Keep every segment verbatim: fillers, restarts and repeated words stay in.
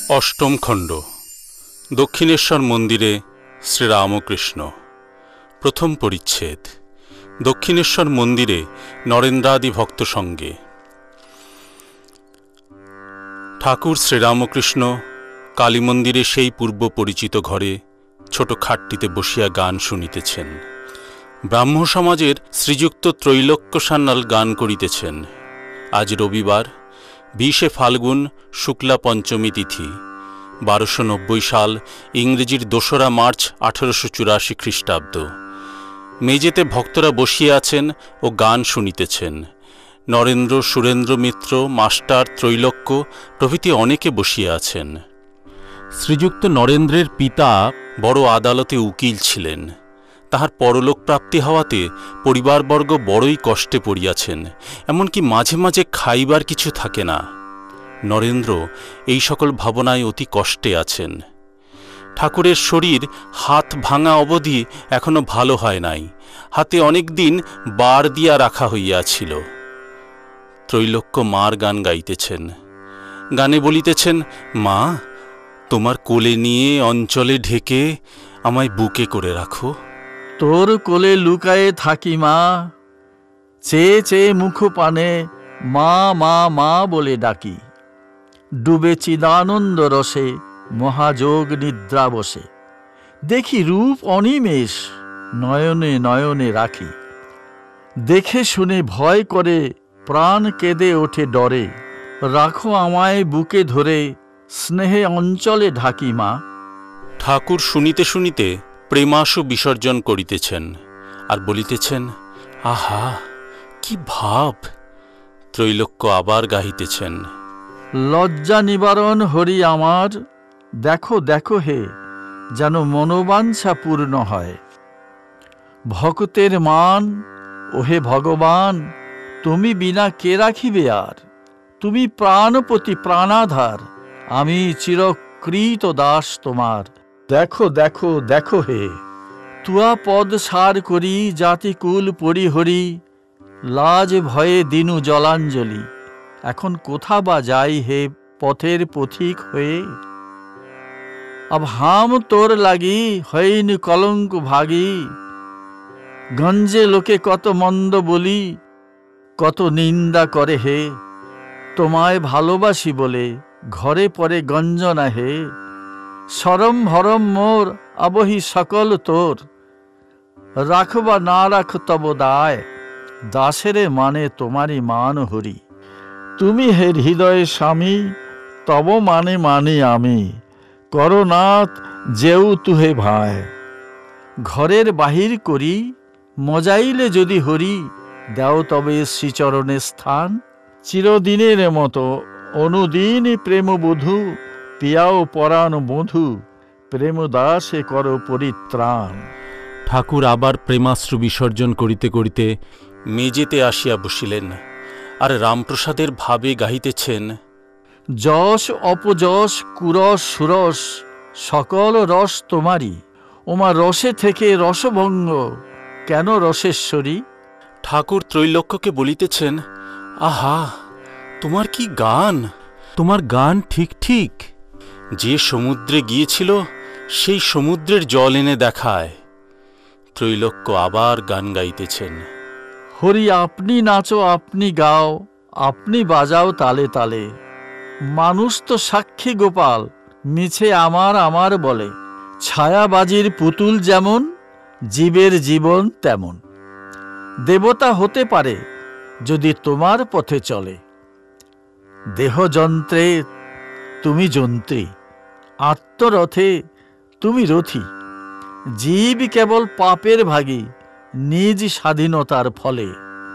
অষ্টম খণ্ড। দক্ষিণেশ্বর মন্দিরে শ্রীরামকৃষ্ণ। প্রথম পরিচ্ছেদ। দক্ষিণেশ্বর মন্দিরে নরেন্দ্রাদি ভক্ত সঙ্গে। ঠাকুর শ্রীরামকৃষ্ণ কালী মন্দিরে সেই পূর্ব পরিচিত ঘরে ছোট খাটটিতে বসিয়া গান শুনিতেছেন। ব্রাহ্ম সমাজের শ্রীযুক্ত ত্রৈলোক্য সান্যাল গান করিতেছেন। আজ রবিবার, বিশে ফাল্গুন, শুক্লা পঞ্চমী তিথি, বারোশো নব্বই সাল, ইংরেজির দোসরা মার্চ আঠারোশো চুরাশি খ্রিস্টাব্দ। মেজেতে ভক্তরা বসিয়া আছেন ও গান শুনিতেছেন। নরেন্দ্র, সুরেন্দ্র মিত্র, মাস্টার, ত্রৈলোক্য প্রভৃতি অনেকে বসিয়া আছেন। শ্রীযুক্ত নরেন্দ্রের পিতা বড় আদালতে উকিল ছিলেন। তাহার পরলোক প্রাপ্তি হওয়াতে পরিবারবর্গ বড়ই কষ্টে পড়িয়াছেন, এমনকি মাঝে মাঝে খাইবার কিছু থাকে না। নরেন্দ্র এই সকল ভাবনায় অতি কষ্টে আছেন। ঠাকুরের শরীর হাত ভাঙা অবধি এখনো ভালো হয় নাই। হাতে অনেক দিন বার দিয়া রাখা হইয়াছিল। ত্রৈলোক্য মার গান গাইতেছেন। গানে বলিতেছেন, মা, তোমার কোলে নিয়ে অঞ্চলে ঢেকে আমায় বুকে করে রাখো। তোর কোলে লুকায়ে থাকি মা, চেয়ে চেয়ে মুখ পানে মা মা মা বলে ডাকি। ডুবে চিদানন্দ রসে মহাযোগ নিদ্রা বসে, দেখি রূপ অনিমেষ নয়নে নয়নে রাখি। দেখে শুনে ভয় করে প্রাণ কেঁদে ওঠে ডরে, রাখো আমায় বুকে ধরে স্নেহে অঞ্চলে ঢাকি মা। ঠাকুর শুনিতে শুনিতে প্রেমাশু বিসর্জন করিতেছেন আর বলিতেছেন, আহা কি ভাব। ত্রৈলোক্য আবার গাহিতেছেন, লজ্জা নিবারণ হরি আমার, দেখো দেখো হে যেন মনোবাঞ্ছা পূর্ণ হয়। ভক্তের মান ওহে ভগবান, তুমি বিনা কে রাখিবে আর। তুমি প্রাণপতি প্রাণাধার, আমি চিরকৃত দাস তোমার। দেখো দেখো দেখো হে, তুয়া পদ সার করি জাতিকুল পরিহরি, লাজ ভয়ে দিনু জলাঞ্জলি। এখন কোথা বা যাই হে পথের পথিক হয়ে। আব হাম তোর লাগি হইনি কলঙ্ক ভাগী, গঞ্জে লোকে কত মন্দ বলি, কত নিন্দা করে হে। তোমায় ভালোবাসি বলে ঘরে পরে গঞ্জনা হে। সরম ভরম মোর আবহি সকল তোর, রাখবা না রাখ তব দায়। দাসেরে মানে তোমারই মান হরি, তুমি হে হৃদয় স্বামী, তব মানে মানি আমি। করনাথ যেউ তুহে ভাই, ঘরের বাহির করি মজাইলে যদি হরি। দেও তবে শ্রীচরণে স্থান, চিরদিনের মতো অনুদিন প্রেম বধূ। পিয়াও পরাণ বধূ, প্রেম দাসে কর পরিত্রাণ। ঠাকুর আবার প্রেমাশ্রু বিসর্জন করিতে করিতে মেজেতে আসিয়া বসিলেন আর রামপ্রসাদের ভাবে গাহিতেছেন, যশ অপযশ কুরস সুরস সকল রস তোমারই। ওমা রসে থেকে রসভঙ্গ কেন রসেশ্বরী। ঠাকুর ত্রৈলোক্যকে বলিতেছেন, আহা তোমার কি গান, তোমার গান ঠিক ঠিক। যে সমুদ্রে গিয়েছিল সেই সমুদ্রের জল এনে দেখায়। ত্রৈলোক্য আবার গান গাইতেছেন, হরি আপনি নাচো আপনি গাও, আপনি বাজাও তালে তালে। মানুষ তো সাক্ষী গোপাল, মিছে আমার আমার বলে। ছায়াবাজির পুতুল যেমন, জীবের জীবন তেমন। দেবতা হতে পারে যদি তোমার পথে চলে। দেহযন্ত্রে তুমি যন্ত্রী, আত্মরথে তুমি রথী। জীব কেবল পাপের ভাগী, নিজ স্বাধীনতার ফলে।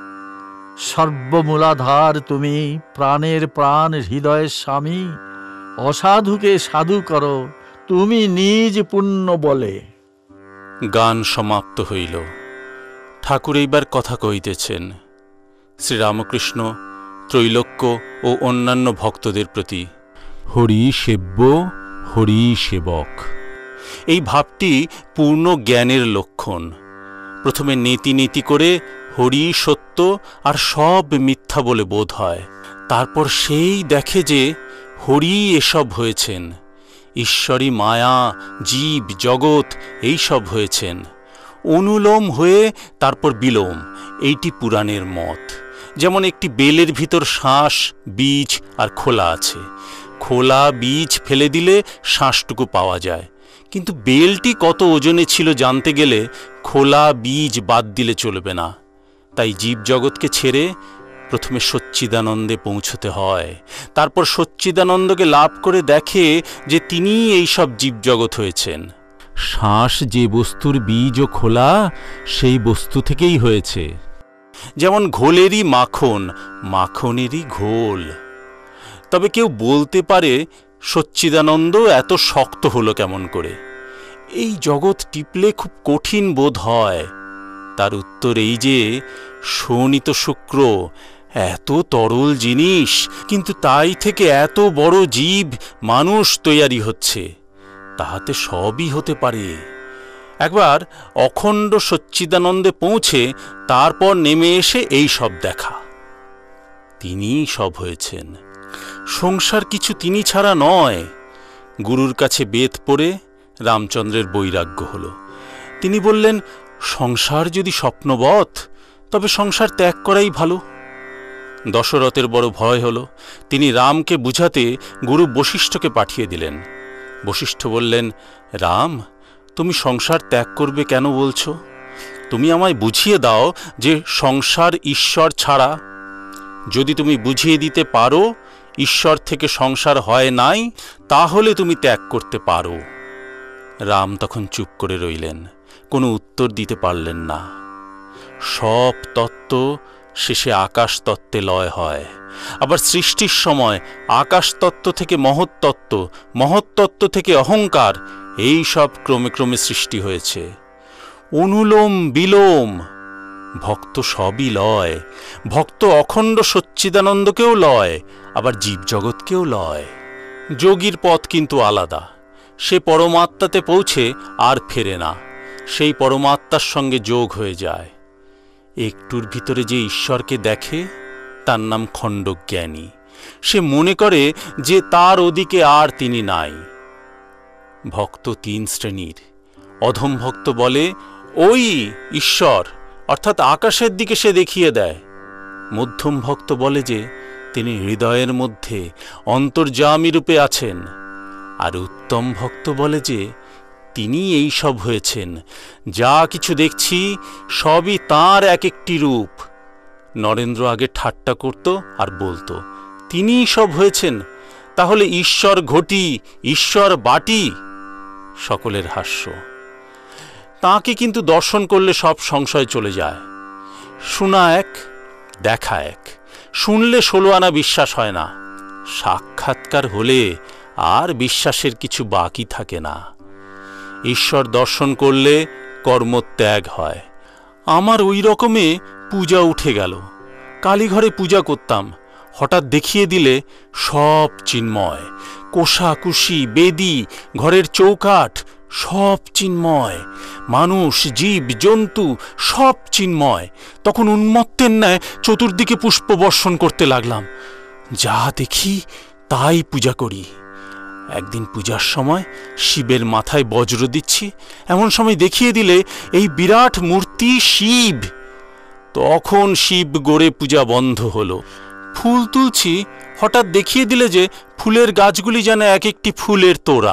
সর্বমূলাধার তুমি, প্রাণের প্রাণ হৃদয়ের স্বামী। অসাধুকে সাধু করো তুমি নিজ পুণ্য বলে। গান সমাপ্ত হইল। ঠাকুর এইবার কথা কহিতেছেন শ্রীরামকৃষ্ণ, ত্রৈলোক্য ও অন্যান্য ভক্তদের প্রতি। হরি সেব্য, হরি সেবক, এই ভাবটি পূর্ণ জ্ঞানের লক্ষণ। প্রথমে নেতি নেতি করে হরি সত্য আর সব মিথ্যা বলে বোধ হয়। তারপর সেই দেখে যে হরি এসব হয়েছেন, ঈশ্বরী মায়া, জীব জগৎ এইসব হয়েছেন। অনুলোম হয়ে তারপর বিলোম, এইটি পুরাণের মত। যেমন একটি বেলের ভিতর শাঁস, বীজ আর খোলা আছে। খোলা বীজ ফেলে দিলে শাঁসটুকু পাওয়া যায়, কিন্তু বেলটি কত ওজনে ছিল জানতে গেলে খোলা বীজ বাদ দিলে চলবে না। তাই জীবজগৎকে ছেড়ে প্রথমে সচ্চিদানন্দে পৌঁছতে হয়, তারপর সচ্চিদানন্দকে লাভ করে দেখে যে তিনিই এইসব জীবজগৎ হয়েছেন। শ্বাস যে বস্তুর বীজ ও খোলা, সেই বস্তু থেকেই হয়েছে। যেমন ঘোলেরই মাখন, মাখনেরই ঘোল। তবে কেউ বলতে পারে সচ্চিদানন্দ এত শক্ত হলো কেমন করে, এই জগৎ টিপলে খুব কঠিন বোধ হয়। তার উত্তর এই যে শোণিত শুক্র এত তরল জিনিস, কিন্তু তাই থেকে এত বড় জীব মানুষ তৈয়ারি হচ্ছে, তাহাতে সবই হতে পারে। একবার অখণ্ড সচ্চিদানন্দে পৌঁছে তারপর নেমে এসে এই সব দেখা। তিনিই সব হয়েছেন, সংসার কিছু তিনি ছাড়া নয়। গুরুর কাছে বেদ পড়ে রামচন্দ্রের বৈরাগ্য হল। তিনি বললেন, সংসার যদি স্বপ্নবৎ, তবে সংসার ত্যাগ করাই ভালো। দশরথের বড় ভয় হল। তিনি রামকে বুঝাতে গুরু বশিষ্ঠকে পাঠিয়ে দিলেন। বশিষ্ঠ বললেন, রাম, তুমি সংসার ত্যাগ করবে কেন বলছো? তুমি আমায় বুঝিয়ে দাও যে সংসার ঈশ্বর ছাড়া। যদি তুমি বুঝিয়ে দিতে পারো ঈশ্বর থেকে সংসার হয় নাই, তাহলে তুমি ত্যাগ করতে পারো। রাম তখন চুপ করে রইলেন, কোনো উত্তর দিতে পারলেন না। সব তত্ত্ব শেষে আকাশ তত্ত্বে লয় হয়। আবার সৃষ্টির সময় আকাশ তত্ত্ব থেকে মহত্তত্ত্ব, মহত্তত্ত্ব থেকে অহংকার, এই সব ক্রমে ক্রমে সৃষ্টি হয়েছে। অনুলোম বিলোম, ভক্ত সবই লয়। ভক্ত অখণ্ড সচ্চিদানন্দকেও লয়, আবার জীবজগৎকেও লয়। যোগীর পথ কিন্তু আলাদা। সে পরমাত্মাতে পৌঁছে আর ফেরে না, সেই পরমাত্মার সঙ্গে যোগ হয়ে যায়। একটুর ভিতরে যে ঈশ্বরকে দেখে তার নাম খণ্ডজ্ঞানী। সে মনে করে যে তার ওদিকে আর তিনি নাই। ভক্ত তিন শ্রেণীর। অধম ভক্ত বলে, ওই ঈশ্বর, অর্থাৎ আকাশের দিকে সে দেখিয়ে দেয়। মধ্যম ভক্ত বলে যে তিনি হৃদয়ের মধ্যে অন্তর্যামী রূপে আছেন। আর উত্তম ভক্ত বলে যে তিনি এই সব হয়েছেন, যা কিছু দেখছি সবই তাঁর এক একটি রূপ। নরেন্দ্র আগে ঠাট্টা করত আর বলতো, তিনিই সব হয়েছেন, তাহলে ঈশ্বর ঘটি, ঈশ্বর বাটি। সকলের হাস্য। তাঁকে কিন্তু দর্শন করলে সব সংশয় চলে যায়। শোনা এক, দেখা এক। শুনলে ষোলো আনা বিশ্বাস হয় না, সাক্ষাৎকার হলে আর বিশ্বাসের কিছু বাকি থাকে না। ঈশ্বর দর্শন করলে কর্মত্যাগ হয়। আমার ওই রকমে পূজা উঠে গেল। কালীঘরে পূজা করতাম, হঠাৎ দেখিয়ে দিলে সব চিন্ময়। কোষাকুষি, বেদি, ঘরের চৌকাঠ সব চিন্ময়। মানুষ, জীব, জন্তু সব চিন্ময়। তখন উন্মত্তের ন্যায় চতুর্দিকে পুষ্প বর্ষণ করতে লাগলাম। যা দেখি তাই পূজা করি। একদিন পূজার সময় শিবের মাথায় বজ্র দিচ্ছি, এমন সময় দেখিয়ে দিলে এই বিরাট মূর্তি শিব। তখন শিব গড়ে পূজা বন্ধ হলো। ফুল তুলছি, হঠাৎ দেখিয়ে দিলে যে ফুলের গাছগুলি যেন এক একটি ফুলের তোড়া।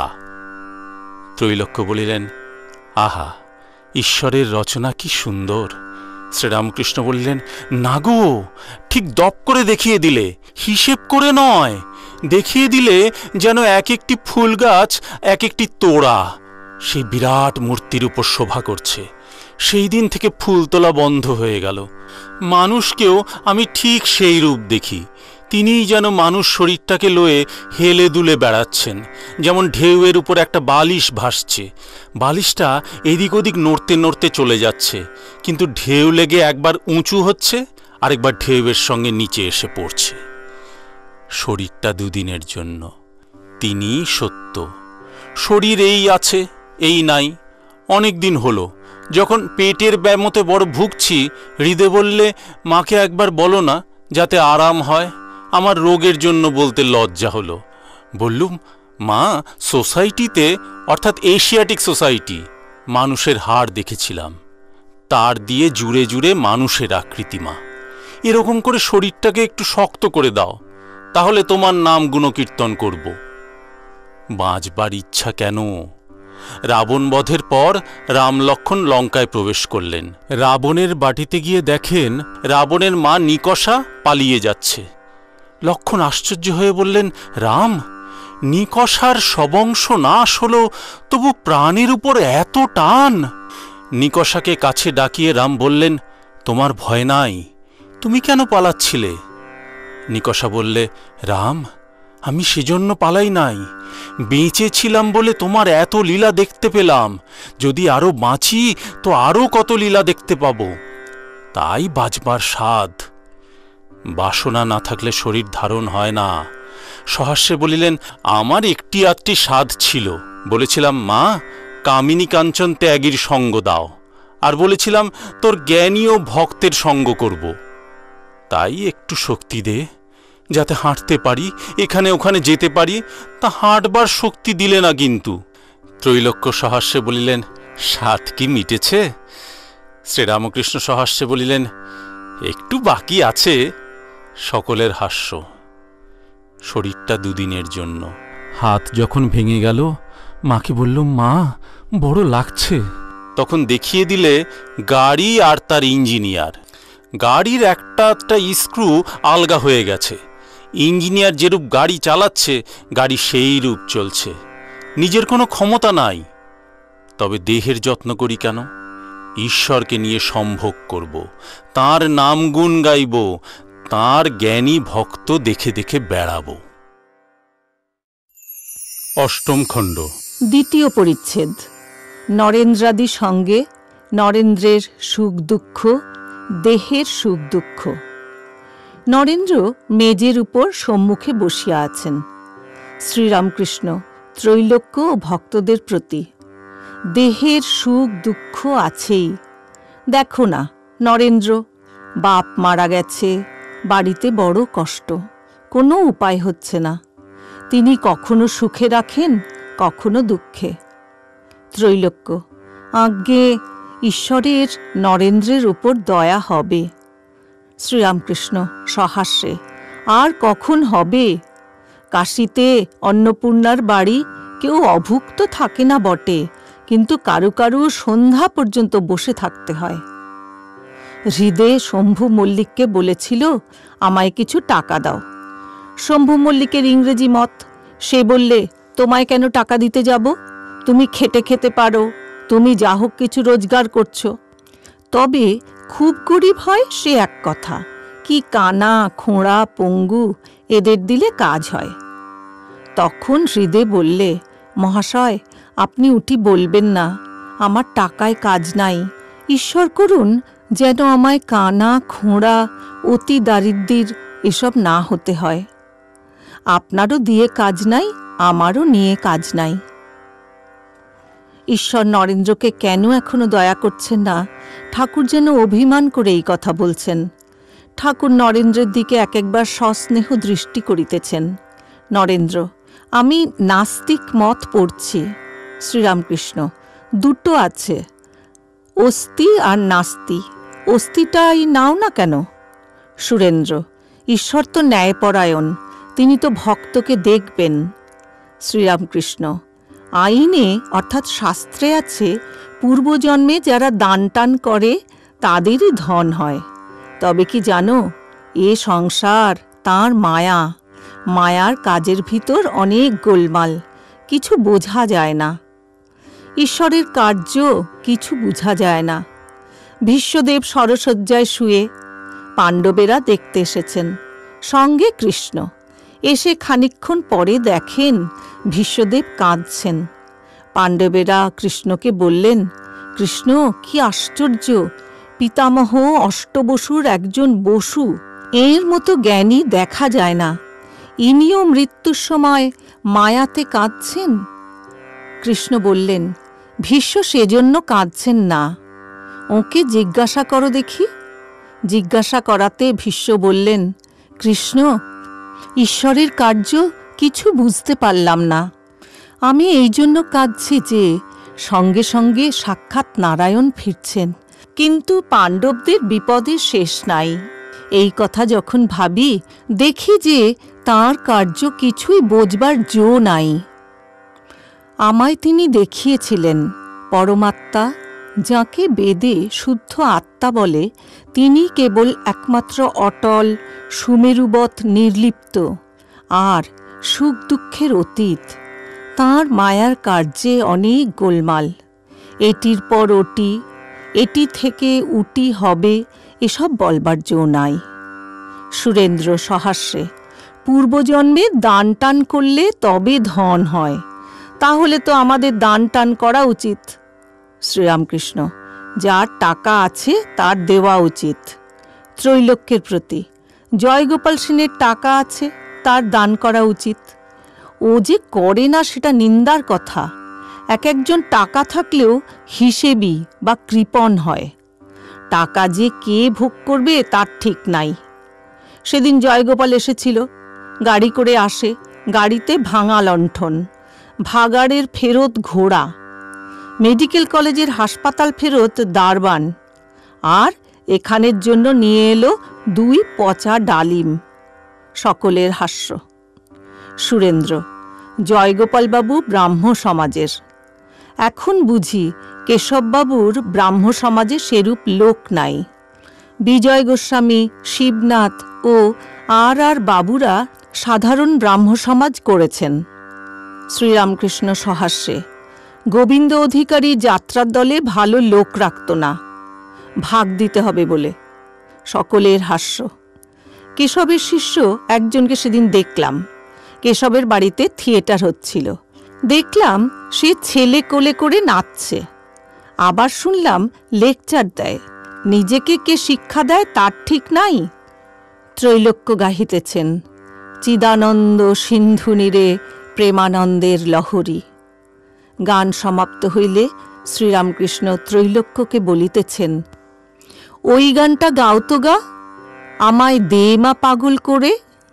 ত্রৈলোক্য বলিলেন, আহা, ঈশ্বরের রচনা কি সুন্দর। শ্রীরামকৃষ্ণ বললেন, না গো, ঠিক দপ করে দেখিয়ে দিলে, হিসেব করে নয়। দেখিয়ে দিলে যেন এক একটি ফুল গাছ এক একটি তোড়া সেই বিরাট মূর্তির উপর শোভা করছে। সেই দিন থেকে ফুল তোলা বন্ধ হয়ে গেল। মানুষকেও আমি ঠিক সেই রূপ দেখি। তিনিই যেন মানুষ শরীরটাকে লয়ে হেলে দুলে বেড়াচ্ছেন। যেমন ঢেউয়ের উপর একটা বালিশ ভাসছে, বালিশটা এদিক ওদিক নড়তে নড়তে চলে যাচ্ছে, কিন্তু ঢেউ লেগে একবার উঁচু হচ্ছে, আরেকবার ঢেউয়ের সঙ্গে নিচে এসে পড়ছে। শরীরটা দুদিনের জন্য, তিনিই সত্য। শরীর এই আছে, এই নাই। অনেক দিন হলো, যখন পেটের ব্যামোতে বড় ভুগছি, হৃদে বললে, মাকে একবার বলো না, যাতে আরাম হয়। আমার রোগের জন্য বলতে লজ্জা হলো। বললুম, মা, সোসাইটিতে অর্থাৎ এশিয়াটিক সোসাইটি মানুষের হাড় দেখেছিলাম, তার দিয়ে জুড়ে জুড়ে মানুষের আকৃতি। মা, এরকম করে শরীরটাকে একটু শক্ত করে দাও, তাহলে তোমার নাম গুণকীর্তন করব। বাঁচবার ইচ্ছা কেন? রাবণ বধের পর রাম লক্ষ্মণ লঙ্কায় প্রবেশ করলেন। রাবণের বাটিতে গিয়ে দেখেন রাবণের মা নিকষা পালিয়ে যাচ্ছে। লক্ষ্মণ আশ্চর্য হয়ে বললেন, রাম, নিকষার সবংশ নাশ হলো, তবু প্রাণের উপর এত টান? নিকষাকে কাছে ডাকিয়ে রাম বললেন, তোমার ভয় নাই, তুমি কেন পালাচ্ছিলে? নিকষা বললে, রাম, আমি সেজন্য পালাই নাই, বেঁচে ছিলাম বলে তোমার এত লীলা দেখতে পেলাম, যদি আরো বাঁচি তো আরো কত লীলা দেখতে পাব, তাই বাঁচবার স্বাদ। বাসনা না থাকলে শরীর ধারণ হয় না। সহাস্যে বলিলেন, আমার একটি আধটি স্বাদ ছিল, বলেছিলাম, মা, কামিনী কাঞ্চন ত্যাগীর সঙ্গ দাও, আর বলেছিলাম তোর জ্ঞানী ও ভক্তের সঙ্গ করব। তাই একটু শক্তি দে, যাতে হাঁটতে পারি, এখানে ওখানে যেতে পারি। তা হাঁটবার শক্তি দিলে না কিন্তু। ত্রৈলোক্য সহাস্যে বলিলেন, স্বাদ কি মিটেছে? শ্রীরামকৃষ্ণ সহাস্যে বলিলেন, একটু বাকি আছে। সকলের হাস্য। শরীরটা দুদিনের জন্য। হাত যখন ভেঙে গেল, মাকে বললুম, মা, বড় লাগছে। তখন দেখিয়ে দিলে গাড়ি আর তার ইঞ্জিনিয়ার। গাড়ির একটা একটা স্ক্রু আলগা হয়ে গেছে। ইঞ্জিনিয়ার যেরূপ গাড়ি চালাচ্ছে, গাড়ি সেই রূপ চলছে। নিজের কোনো ক্ষমতা নাই। তবে দেহের যত্ন করি কেন? ঈশ্বরকে নিয়ে সম্ভোগ করব, তাঁর নাম গুণ গাইব, তাঁর জ্ঞানী ভক্ত দেখে দেখে বেড়াব। অষ্টম খণ্ড, দ্বিতীয় পরিচ্ছেদ। নরেন্দ্রাদি সঙ্গে নরেন্দ্রের সুখ দুঃখ, দেহের সুখ দুঃখ। নরেন্দ্র মেজের উপর সম্মুখে বসিয়া আছেন। শ্রীরামকৃষ্ণ ত্রৈলোক্য ও ভক্তদের প্রতি, দেহের সুখ দুঃখ আছেই। দেখো না নরেন্দ্র, বাপ মারা গেছে, বাড়িতে বড় কষ্ট, কোনো উপায় হচ্ছে না। তিনি কখনো সুখে রাখেন, কখনো দুঃখে। ত্রৈলোক্য, আজ্ঞে, ঈশ্বরের নরেন্দ্রের উপর দয়া হবে। শ্রীরামকৃষ্ণ সহাস্যে, আর কখন হবে? কাশীতে অন্নপূর্ণার বাড়ি কেউ অভুক্ত থাকে না বটে, কিন্তু কারু কারু সন্ধ্যা পর্যন্ত বসে থাকতে হয়। হৃদে শম্ভু মল্লিককে বলেছিল, আমায় কিছু টাকা দাও। শম্ভু মল্লিকের ইংরেজি মত, সে বললে, তোমায় কেন টাকা দিতে যাব? তুমি খেটে খেতে পারো, তুমি যা হোক কিছু রোজগার করছো। তবে খুব গরিব হয় সে এক কথা, কি কানা খোঁড়া পঙ্গু এদের দিলে কাজ হয়। তখন হৃদে বললে, মহাশয়, আপনি উঠি বলবেন না, আমার টাকায় কাজ নাই, ঈশ্বর করুন যেন আমায় কানা খোঁড়া অতি দারিদ্র্যের এসব না হতে হয়। আপনারও দিয়ে কাজ নাই, আমারও নিয়ে কাজ নাই। ঈশ্বর নরেন্দ্রকে কেন এখনো দয়া করছেন না? ঠাকুর যেন অভিমান করে এই কথা বলছেন। ঠাকুর নরেন্দ্রের দিকে এক একবার সস্নেহ দৃষ্টি করিতেছেন। নরেন্দ্র, আমি নাস্তিক মত পড়ছি। শ্রীরামকৃষ্ণ, দুটো আছে, অস্তি আর নাস্তি। অস্তিটাই নাও না কেন? সুরেন্দ্র, ঈশ্বর তো ন্যায়পরায়ণ, তিনি তো ভক্তকে দেখবেন। শ্রীরামকৃষ্ণ, আইনে অর্থাৎ শাস্ত্রে আছে, পূর্বজন্মে যারা দান টান করে তাদেরই ধন হয়। তবে কি জানো, এ সংসার তাঁর মায়া, মায়ার কাজের ভিতর অনেক গোলমাল, কিছু বোঝা যায় না। ঈশ্বরের কার্য কিছু বোঝা যায় না। ভীষ্মদেব সরসজ্জায় শুয়ে, পাণ্ডবেরা দেখতে এসেছেন, সঙ্গে কৃষ্ণ। এসে খানিকক্ষণ পরে দেখেন ভীষ্মদেব কাঁদছেন। পাণ্ডবেরা কৃষ্ণকে বললেন, কৃষ্ণ, কি আশ্চর্য, পিতামহ অষ্টবসুর একজন বসু, এর মতো জ্ঞানী দেখা যায় না, ইনিও মৃত্যুর সময় মায়াতে কাঁদছেন। কৃষ্ণ বললেন, ভীষ্ম সেজন্য কাঁদছেন না, ওকে জিজ্ঞাসা করো দেখি। জিজ্ঞাসা করাতে ভীষ্ম বললেন, কৃষ্ণ, ঈশ্বরের কার্য কিছু বুঝতে পারলাম না। আমি এই জন্য কাঁদছি যে সঙ্গে সঙ্গে সাক্ষাৎ নারায়ণ ফিরছেন, কিন্তু পাণ্ডবদের বিপদের শেষ নাই। এই কথা যখন ভাবি, দেখি যে তাঁর কার্য কিছুই বোঝবার জো নাই। আমায় তিনি দেখিয়েছিলেন পরমাত্মা, যাকে বেদে শুদ্ধ আত্মা বলে, তিনি কেবল একমাত্র অটল, সুমেরুবৎ নির্লিপ্ত আর সুখ দুঃখের অতীত। তাঁর মায়ার কার্যে অনেক গোলমাল, এটির পর ওটি, এটি থেকে উটি হবে, এসব বলবার জো নাই। সুরেন্দ্র সহাস্যে, পূর্বজন্মে দান টান করলে তবে ধন হয়, তাহলে তো আমাদের দান টান করা উচিত। শ্রীরামকৃষ্ণ, যার টাকা আছে তার দেওয়া উচিত। ত্রৈলোক্যের প্রতি, জয়গোপাল সেনের টাকা আছে, তার দান করা উচিত। ও যে করে না সেটা নিন্দার কথা। এক একজন টাকা থাকলেও হিসেবি বা কৃপণ হয়। টাকা যে কে ভোগ করবে তার ঠিক নাই। সেদিন জয়গোপাল এসেছিল, গাড়ি করে আসে, গাড়িতে ভাঙা লণ্ঠন, ভাগাড়ের ফেরত ঘোড়া, মেডিকেল কলেজের হাসপাতাল ফেরত দারবান, আর এখানের জন্য নিয়ে এলো দুই পচা ডালিম। সকলের হাস্য। সুরেন্দ্র, জয়গোপালবাবু ব্রাহ্ম সমাজের। এখন বুঝি কেশববাবুর ব্রাহ্ম সমাজে সেরূপ লোক নাই। বিজয় গোস্বামী, শিবনাথ ও আর আর বাবুরা সাধারণ ব্রাহ্ম সমাজ করেছেন। শ্রীরামকৃষ্ণ সহাস্যে, গোবিন্দ অধিকারী যাত্রার দলে ভালো লোক রাখত না, ভাগ দিতে হবে বলে। সকলের হাস্য। কেশবের শিষ্য একজনকে সেদিন দেখলাম। কেশবের বাড়িতে থিয়েটার হচ্ছিল। দেখলাম সে ছেলে কোলে করে নাচছে। আবার শুনলাম লেকচার দেয়। নিজেকে কে শিক্ষা দেয় তার ঠিক নাই। ত্রৈলোক্য গাহিতেছেন, চিদানন্দ সিন্ধু নীরে প্রেমানন্দের লহরী। গান সমাপ্ত হইলে শ্রীরামকৃষ্ণ ত্রৈলোক্যকে বলিতেছেন, ওই গানটা গাও তো গা, আমায় দে মা পাগল করে।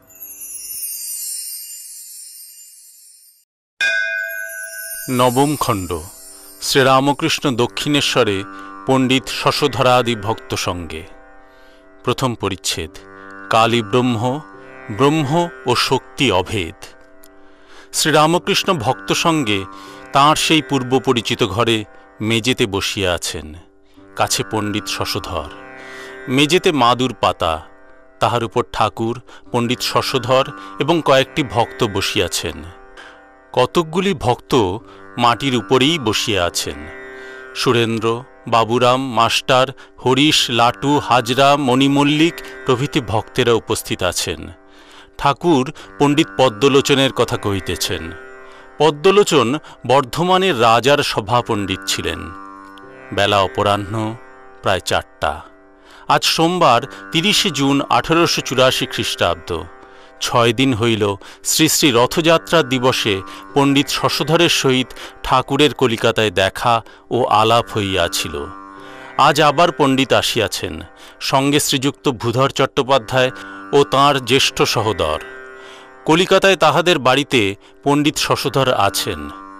নবম খণ্ড। শ্রীরামকৃষ্ণ দক্ষিণেশ্বরে পণ্ডিত শশধরাদি ভক্ত সঙ্গে। প্রথম পরিচ্ছেদ। কালী ব্রহ্ম, ব্রহ্ম ও শক্তি অভেদ। শ্রীরামকৃষ্ণ ভক্ত সঙ্গে তাঁর সেই পূর্ব পরিচিত ঘরে মেজেতে বসিয়া আছেন। কাছে পণ্ডিত শশধর। মেজেতে মাদুর পাতা, তাহার উপর ঠাকুর, পণ্ডিত শশধর এবং কয়েকটি ভক্ত বসিয়াছেন। কতকগুলি ভক্ত মাটির উপরেই বসিয়া আছেন। সুরেন্দ্র, বাবুরাম, মাস্টার, হরিশ, লাটু, হাজরা, মণিমল্লিক প্রভৃতি ভক্তেরা উপস্থিত আছেন। ঠাকুর পণ্ডিত পদ্মলোচনের কথা কহিতেছেন। পদ্মলোচন বর্ধমানের রাজার সভা পণ্ডিত ছিলেন। বেলা অপরাহ্ন প্রায় চারটা। আজ সোমবার তিরিশে জুন আঠারোশো চুরাশি খ্রিস্টাব্দ। ছয় দিন হইল শ্রী শ্রী রথযাত্রা দিবসে পণ্ডিত শশধরের সহিত ঠাকুরের কলিকাতায় দেখা ও আলাপ হইয়াছিল। আজ আবার পণ্ডিত আসিয়াছেন, সঙ্গে শ্রীযুক্ত ভূধর চট্টোপাধ্যায় ও তাঁর জ্যেষ্ঠ সহোদর। কলিকাতায় তাহাদের বাড়িতে পণ্ডিত শশধর আছেন।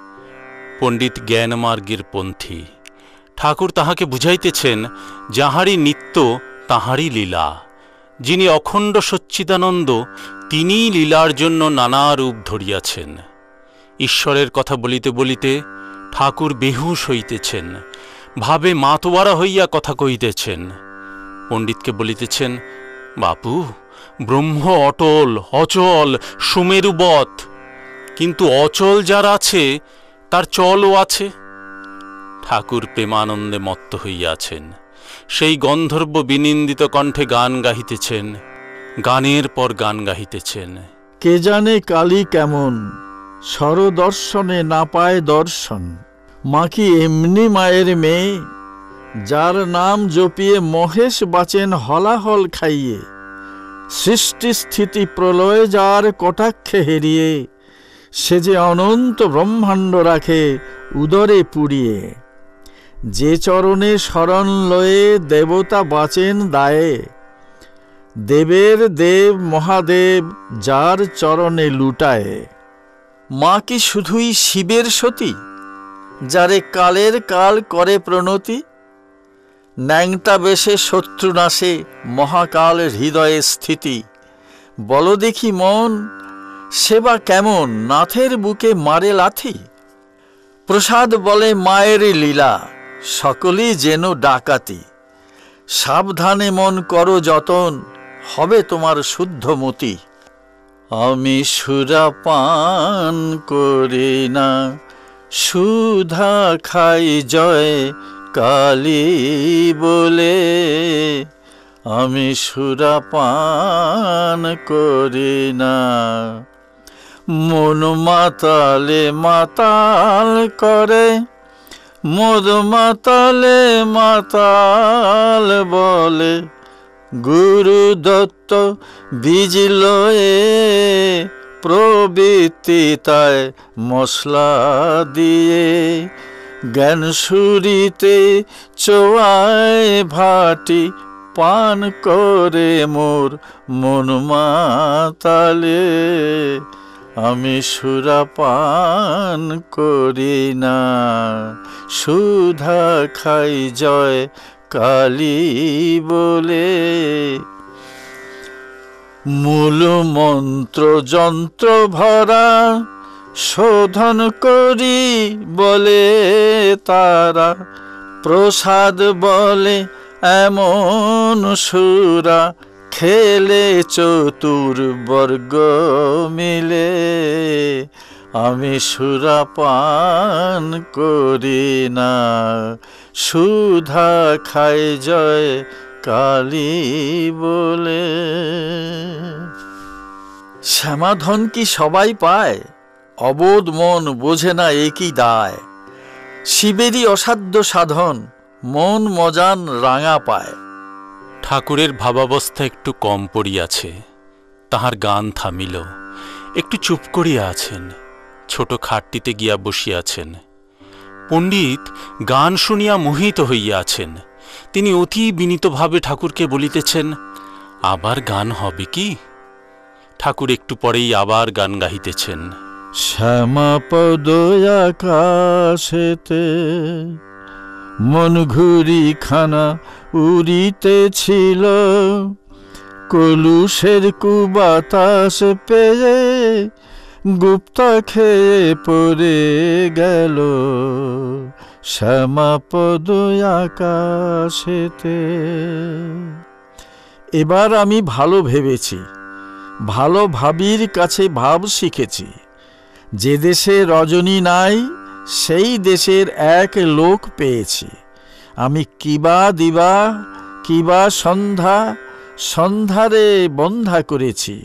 পণ্ডিত জ্ঞানমার্গের পন্থী। ঠাকুর তাহাকে বুঝাইতেছেন, যাহারই নিত্য তাহারই লীলা। যিনি অখণ্ড সচ্চিদানন্দ, তিনিই লীলার জন্য নানা রূপ ধরিয়াছেন। ঈশ্বরের কথা বলিতে বলিতে ঠাকুর বেহুশ হইতেছেন, ভাবে মাতোয়ারা হইয়া কথা কহিতেছেন। পণ্ডিতকে বলিতেছেন, বাপু, ব্রহ্ম অটল, অচল, সুমেরুবৎ, কিন্তু অচল যার আছে তার চলও আছে। ঠাকুর প্রেমানন্দে মত্ত হইয়াছেন। সেই গন্ধর্ব বিনিন্দিত কণ্ঠে গান গাহিতেছেন, গানের পর গান গাহিতেছেন। কে জানে কালী কেমন, স্বরদর্শনে না পায় দর্শন। মা কি এমনি মায়ের মেয়ে, যার নাম জপিয়ে মহেশ বাঁচেন হলাহল খাইয়ে। সৃষ্টি স্থিতি প্রলয় যার কটাক্ষে হেরিয়ে, সে যে অনন্ত ব্রহ্মাণ্ড রাখে উদরে পুড়িয়ে। যে চরণে শরণ লয়ে দেবতা বাঁচেন দায়ে, দেবের দেব মহাদেব যার চরণে লুটায়ে। মা কি শুধুই শিবের সতী, যারে কালের কাল করে প্রণতি? ন্যাংটা বেশে শত্রুনাশে মহাকাল হৃদয়ে স্থিতি। বল দেখি মন, সেবা কেমন নাথের বুকে মারে লাথি? প্রসাদ বলে মায়ের লীলা, সকলেই যেন ডাকাতি। সাবধানে মন করো যতন, হবে তোমার শুদ্ধ মতি। আমি সুরা পান করি না, সুধা খাই জয় কালী বলে। আমি সুরা পান করি না, মন মাতালে মাতাল করে, মদ মাতালে মাতাল বলে। গুরু দত্ত বীজ লয়ে প্রবৃত্তি তাই মশলা দিয়ে। জ্ঞান সুরিতে চোয়ায় ভাটি, পান করে মোর মন মাতালে। আমি সুরা পান করি না, সুধা খাই জয় কালী বলে। মূল মন্ত্র যন্ত্র ভরা শোধন করি বলে তারা। প্রসাদ বলে এমন সুরা, খেলে চতুর্বর্গ মিলে। আমি সুরা পান করি না, সুধা খাই জয় কালী বলে। শ্যামাধন কি সবাই পায়? অবোধ মন বোঝে না একই দায়। শিবেরই অসাধ্য সাধন, মন মজান রাঙা পায়। ঠাকুরের ভাবাবস্থা একটু কম পড়িয়াছে, তাহার গান থামিল। একটু চুপ করিয়া আছেন, ছোট খাটটিতে গিয়া বসিয়াছেন। পণ্ডিত গান শুনিয়া মোহিত হইয়া আছেন। তিনি অতি বিনীতভাবে ঠাকুরকে বলিতেছেন, আবার গান হবে কি? ঠাকুর একটু পরেই আবার গান গাহিতেছেন। শ্যামাপদ আকাশেতে মন ঘুরি খানা উড়িতেছিল। কলুষের কুবাতাস পেয়ে গুপ্তা খেয়ে পড়ে গেল। শ্যামাপদ আকাশেতে। এবার আমি ভালো ভেবেছি, ভালো ভাবির কাছে ভাব শিখেছি। যে দেশে রজনী নাই, সেই দেশের এক লোক পেয়েছি। আমি কিবা দিবা কিবা সন্ধ্যা, সন্ধ্যারে বন্ধা করেছি।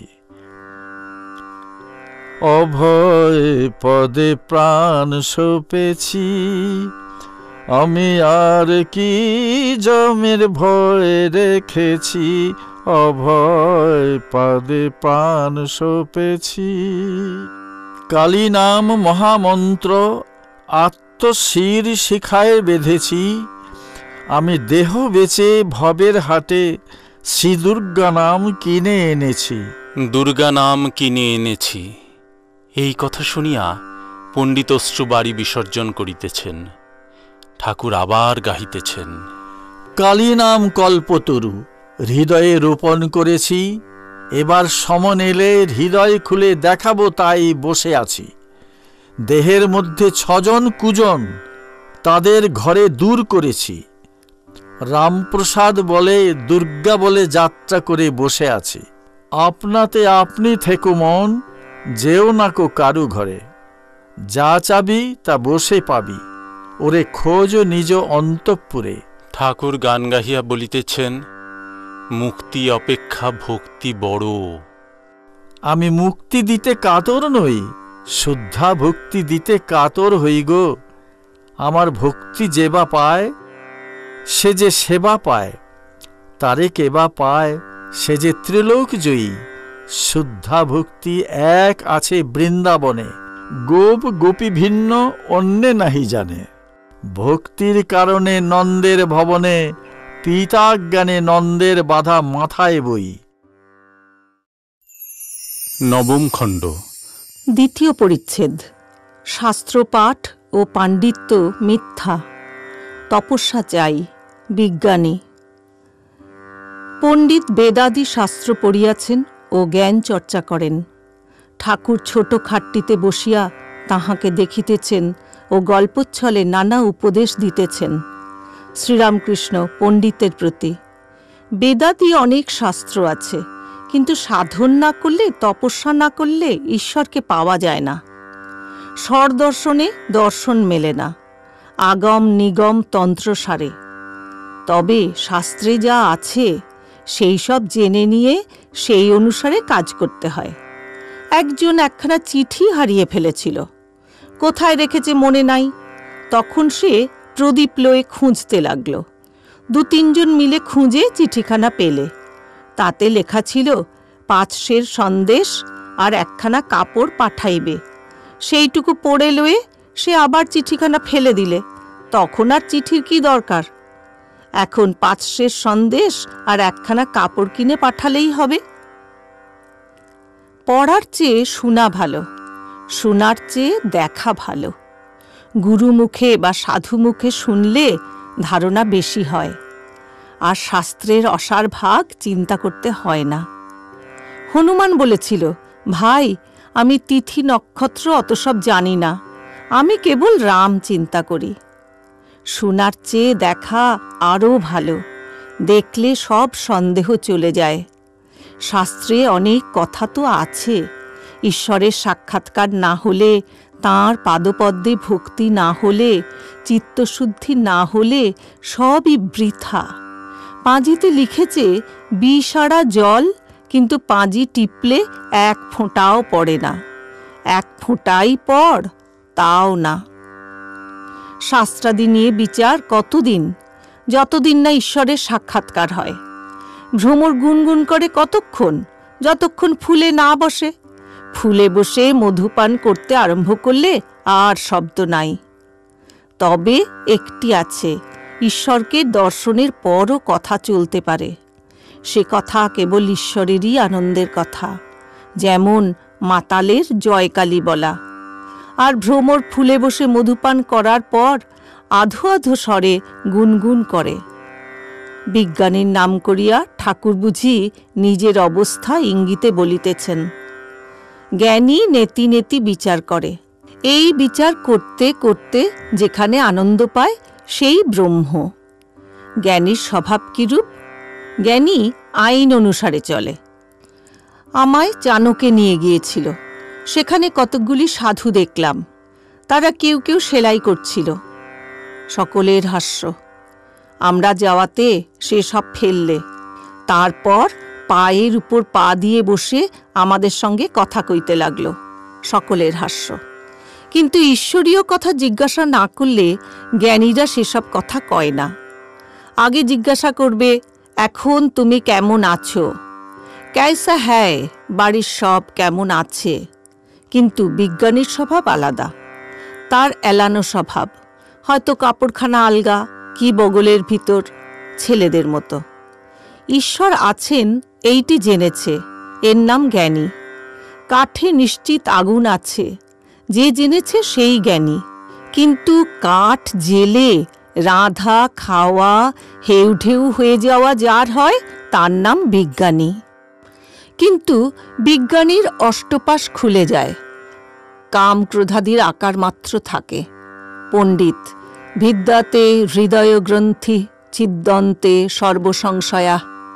অভয় পদে প্রাণ সপেছি, আমি আর কি জমের ভয় রেখেছি। অভয় পদে প্রাণ সপেছি। কালী নাম মহামন্ত্র আত্মশির শিখায় বেঁধেছি। আমি দেহ বেচে ভবের হাটে শ্রী দুর্গা নাম কিনে এনেছি। দুর্গা নাম কিনে এনেছি, এই কথা শুনিয়া পণ্ডিত অশ্রু বাড়ি বিসর্জন করিতেছেন। ঠাকুর আবার গাহিতেছেন। কালী নাম কল্পতরু হৃদয়ে রোপণ করেছি। এবার সমন এলে হৃদয় খুলে দেখাবো, তাই বসে আছি। দেহের মধ্যে ছজন কুজন, তাদের ঘরে দূর করেছি। রামপ্রসাদ বলে দুর্গা বলে যাত্রা করে বসে আছি। আপনাতে আপনি থেকো মন, যেও নাকো কারু ঘরে। যা চাবি তা বসে পাবি, ওরে খোঁজ নিজ অন্তঃপুরে। ঠাকুর গান গাহিয়া বলিতেছেন, মুক্তি অপেক্ষা ভক্তি বড়। আমি মুক্তি দিতে কাতর নই, শুদ্ধা ভক্তি দিতে কাতর হই গো। আমার ভক্তি যেবা পায়, সে যে সেবা পায়। তারে কেবা পায়, সে যে ত্রিলোক জয়ী। শুদ্ধা ভক্তি এক আছে বৃন্দাবনে, গোপ গোপী ভিন্ন অন্যে নাহি জানে। ভক্তির কারণে নন্দের ভবনে, পিতাজ্ঞানে নন্দের বাধা মাথায় বই। নবম খণ্ড। দ্বিতীয় পরিচ্ছেদ। শাস্ত্রপাঠ ও পাণ্ডিত্য মিথ্যা, তপস্যা চাই, বিজ্ঞানী। পণ্ডিত বেদাদি শাস্ত্র পড়িয়াছেন ও জ্ঞান চর্চা করেন। ঠাকুর ছোট খাটটিতে বসিয়া তাহাকে দেখিতেছেন ও গল্পচ্ছলে নানা উপদেশ দিতেছেন। শ্রীরামকৃষ্ণ পণ্ডিতের প্রতি: বেদাদি অনেক শাস্ত্র আছে, কিন্তু সাধন না করলে, তপস্যা না করলে ঈশ্বরকে পাওয়া যায় না। স্বরদর্শনে দর্শন মেলে না, আগম নিগম তন্ত্রসারে। তবে শাস্ত্রে যা আছে সেই সব জেনে নিয়ে সেই অনুসারে কাজ করতে হয়। একজন একখানা চিঠি হারিয়ে ফেলেছিল, কোথায় রেখেছে মনে নাই। তখন সে প্রদীপ লয়ে খুঁজতে লাগল। দু তিনজন মিলে খুঁজে চিঠিখানা পেলে। তাতে লেখা ছিল পাঁচ সের সন্দেশ আর একখানা কাপড় পাঠাইবে। সেইটুকু পড়ে লয়ে সে আবার চিঠিখানা ফেলে দিলে। তখন আর চিঠির কি দরকার? এখন পাঁচ সের সন্দেশ আর একখানা কাপড় কিনে পাঠালেই হবে। পড়ার চেয়ে শোনা ভালো, শোনার চেয়ে দেখা ভালো। গুরু মুখে বা সাধু মুখে শুনলে ধারণা বেশি হয়, আর শাস্ত্রের অসার ভাগ চিন্তা করতে হয় না। হনুমান বলেছিল, ভাই আমি তিথি নক্ষত্র অত সব জানি না, আমি কেবল রাম চিন্তা করি। শোনার চেয়ে দেখা আরও ভালো, দেখলে সব সন্দেহ চলে যায়। শাস্ত্রে অনেক কথা তো আছে, ঈশ্বরের সাক্ষাৎকার না হলে, তাঁর পাদপদ্মে ভক্তি না হলে, চিত্তশুদ্ধি না হলে সবই বৃথা। পাঁজিতে লিখেছে বিষাড়া জল, কিন্তু পাঁজি টিপলে এক ফোঁটাও পড়ে না। এক ফোঁটাই পড়, তাও না। শাস্ত্রাদি নিয়ে বিচার কতদিন? যতদিন না ঈশ্বরের সাক্ষাৎকার হয়। ভ্রমর গুনগুন করে কতক্ষণ? যতক্ষণ ফুলে না বসে। ফুলে বসে মধুপান করতে আরম্ভ করলে আর শব্দ নাই। তবে একটি আছে, ঈশ্বরকে দর্শনের পরও কথা চলতে পারে। সে কথা কেবল ঈশ্বরেরই আনন্দের কথা, যেমন মাতালের জয়কালী বলা। আর ভ্রমর ফুলে বসে মধুপান করার পর আধো আধো স্বরে গুনগুন করে। বিজ্ঞানীর নাম করিয়া ঠাকুর বুঝি নিজের অবস্থা ইঙ্গিতে বলিতেছেন। জ্ঞানী নেতি নেতি বিচার করে। এই বিচার করতে করতে যেখানে আনন্দ পায় সেই ব্রহ্ম। জ্ঞানীর স্বভাব কিরূপ? জ্ঞানী আইন অনুসারে চলে। আমায় চানকে নিয়ে গিয়েছিল, সেখানে কতকগুলি সাধু দেখলাম। তারা কেউ কেউ সেলাই করছিল। সকলের হাস্য। আমরা যাওয়াতে সে সব ফেললে। তারপর পায়ের উপর পা দিয়ে বসে আমাদের সঙ্গে কথা কইতে লাগল। সকলের হাস্য। কিন্তু ঈশ্বরীয় কথা জিজ্ঞাসা না করলে জ্ঞানীরা সেসব কথা কয় না। আগে জিজ্ঞাসা করবে, এখন তুমি কেমন আছো? ক্যায়সা হ্যায়, বাড়ির সব কেমন আছে? কিন্তু বিজ্ঞানীর স্বভাব আলাদা। তার এলানো স্বভাব, হয়তো কাপড়খানা আলগা, কি বগলের ভিতর, ছেলেদের মতো। ঈশ্বর আছেন এইটি জেনেছে, এর নাম জ্ঞানী। কাঠে নিশ্চিত আগুন আছে, যে জেনেছে সেই জ্ঞানী। কিন্তু কাঠ জেলে রাঁধা খাওয়া হেউ ঢেউ হয়ে যাওয়া যার হয়, তার নাম বিজ্ঞানী। কিন্তু বিজ্ঞানীর অষ্টপাশ খুলে যায়, কাম ক্রোধাদির আকার মাত্র থাকে। পণ্ডিত বিদ্যাতে হৃদয় গ্রন্থি ছিদ্যন্তে সর্বসংশয়া।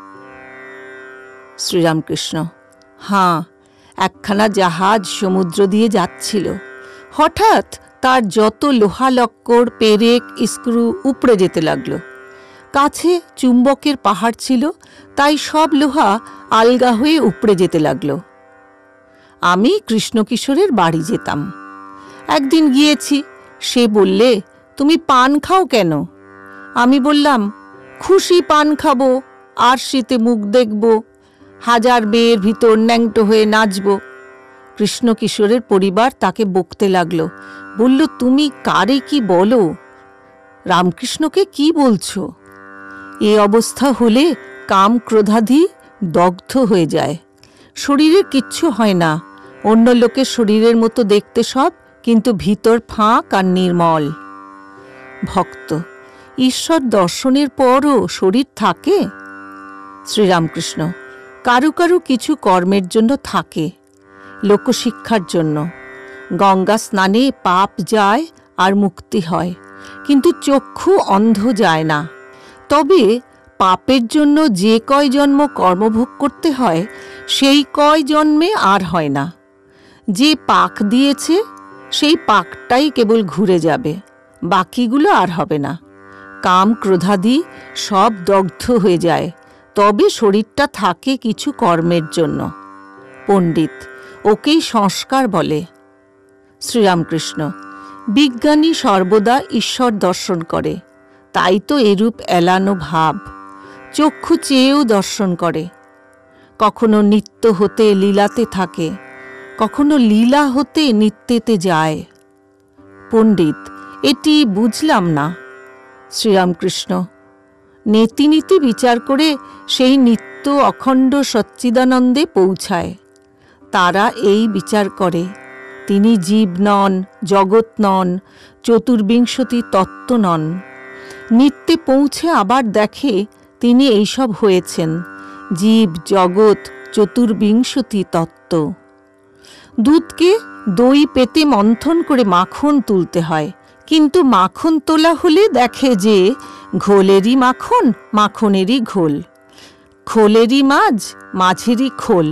শ্রীরামকৃষ্ণ: হাঁ, একখানা জাহাজ সমুদ্র দিয়ে যাচ্ছিল। হঠাৎ তার যত লোহা লক্কর, পেরেক, স্ক্রু উপড়ে যেতে লাগলো। কাছে চুম্বকের পাহাড় ছিল, তাই সব লোহা আলগা হয়ে উপড়ে যেতে লাগলো। আমি কৃষ্ণকিশোরের বাড়ি যেতাম। একদিন গিয়েছি, সে বললে, তুমি পান খাও কেন? আমি বললাম, খুশি পান খাবো, আর শীতে মুখ দেখব, হাজার মেয়ের ভিতর ন্যাংটো হয়ে নাচব। কৃষ্ণকিশোরের পরিবার তাকে বকতে লাগলো, বলল, তুমি কারে কি বলো? রামকৃষ্ণকে কি বলছো? এ অবস্থা হলে কাম ক্রোধাদি দগ্ধ হয়ে যায়, শরীরে কিচ্ছু হয় না, অন্য লোকের শরীরের মতো দেখতে সব, কিন্তু ভিতর ফাঁক আর নির্মল। ভক্ত, ঈশ্বর দর্শনের পরও শরীর থাকে? শ্রীরামকৃষ্ণ, কারু কারু কিছু কর্মের জন্য থাকে, লোকশিক্ষার জন্য। গঙ্গা স্নানে পাপ যায় আর মুক্তি হয়, কিন্তু চক্ষু অন্ধ যায় না। তবে পাপের জন্য যে কয় জন্ম কর্মভোগ করতে হয়, সেই কয় জন্মে আর হয় না। যে পাক দিয়েছে সেই পাকটাই কেবল ঘুরে যাবে, বাকিগুলো আর হবে না। কাম ক্রোধাদি সব দগ্ধ হয়ে যায়, তবে শরীরটা থাকে কিছু কর্মের জন্য। পণ্ডিত, ওকেই সংস্কার বলে। শ্রীরামকৃষ্ণ, বিজ্ঞানী সর্বদা ঈশ্বর দর্শন করে, তাই তো এরূপ এলানো ভাব। চক্ষু চেয়েও দর্শন করে। কখনো নিত্য হতে লীলাতে থাকে, কখনো লীলা হতে নিত্যেতে যায়। পণ্ডিত, এটি বুঝলাম না। শ্রীরামকৃষ্ণ, নেতি নীতি বিচার করে সেই নিত্য অখণ্ড সচ্চিদানন্দে পৌঁছায়। তারা এই বিচার করে, তিনি জীব নন, জগৎ নন, চতুর্বিংশতি তত্ত্ব নন। নিত্যে পৌঁছে আবার দেখে তিনি এইসব হয়েছেন, জীব, জগৎ, চতুর্বিংশতি তত্ত্ব। দুধকে দই পেতে মন্থন করে মাখন তুলতে হয়, কিন্তু মাখন তোলা হলে দেখে যে ঘোলেরই মাখন, মাখনেরই ঘোল, খোলেরই মাঝ, মাঝেরই খোল।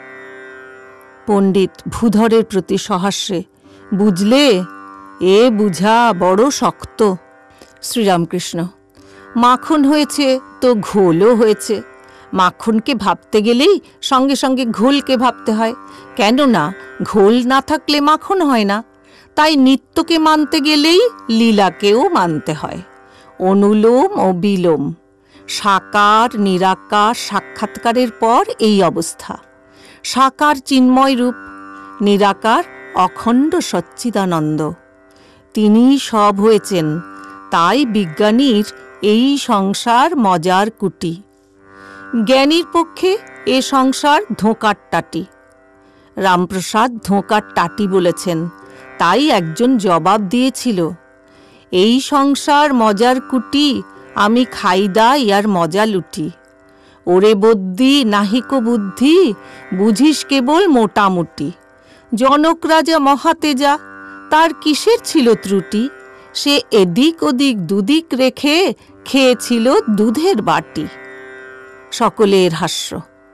পণ্ডিত ভূধরের প্রতি সহাস্যে, বুঝলে, এ বুঝা বড় শক্ত। শ্রীরামকৃষ্ণ, মাখন হয়েছে তো ঘোলও হয়েছে। মাখনকে ভাবতে গেলেই সঙ্গে সঙ্গে ঘোলকে ভাবতে হয়, কেননা ঘোল না থাকলে মাখন হয় না। তাই নিত্যকে মানতে গেলেই লীলাকেও মানতে হয়। অনুলোম ও বিলোম, সাকার নিরাকার সাক্ষাৎকারের পর এই অবস্থা। সাকার চিন্ময় রূপ, নিরাকার অখণ্ড সচ্চিদানন্দ। তিনিই সব হয়েছেন। তাই বিজ্ঞানীর এই সংসার মজার কুটি, জ্ঞানীর পক্ষে এ সংসার ধোঁকার টাটি। রামপ্রসাদ ধোঁকার টাটি বলেছেন, তাই একজন জবাব দিয়েছিল, এই সংসার মজার কুটি, আমি খাইদা ইয়ার মজা লুটি। ওরে বদ্যি নাহিক বুদ্ধি, বুঝিস কেবল মোটামুটি। জনক রাজা মহাতেজা, তার কিসের ছিল ত্রুটি? সে এদিক ওদিক দুদিক রেখে খেয়েছিল দুধের বাটি। সকলের হাস্য।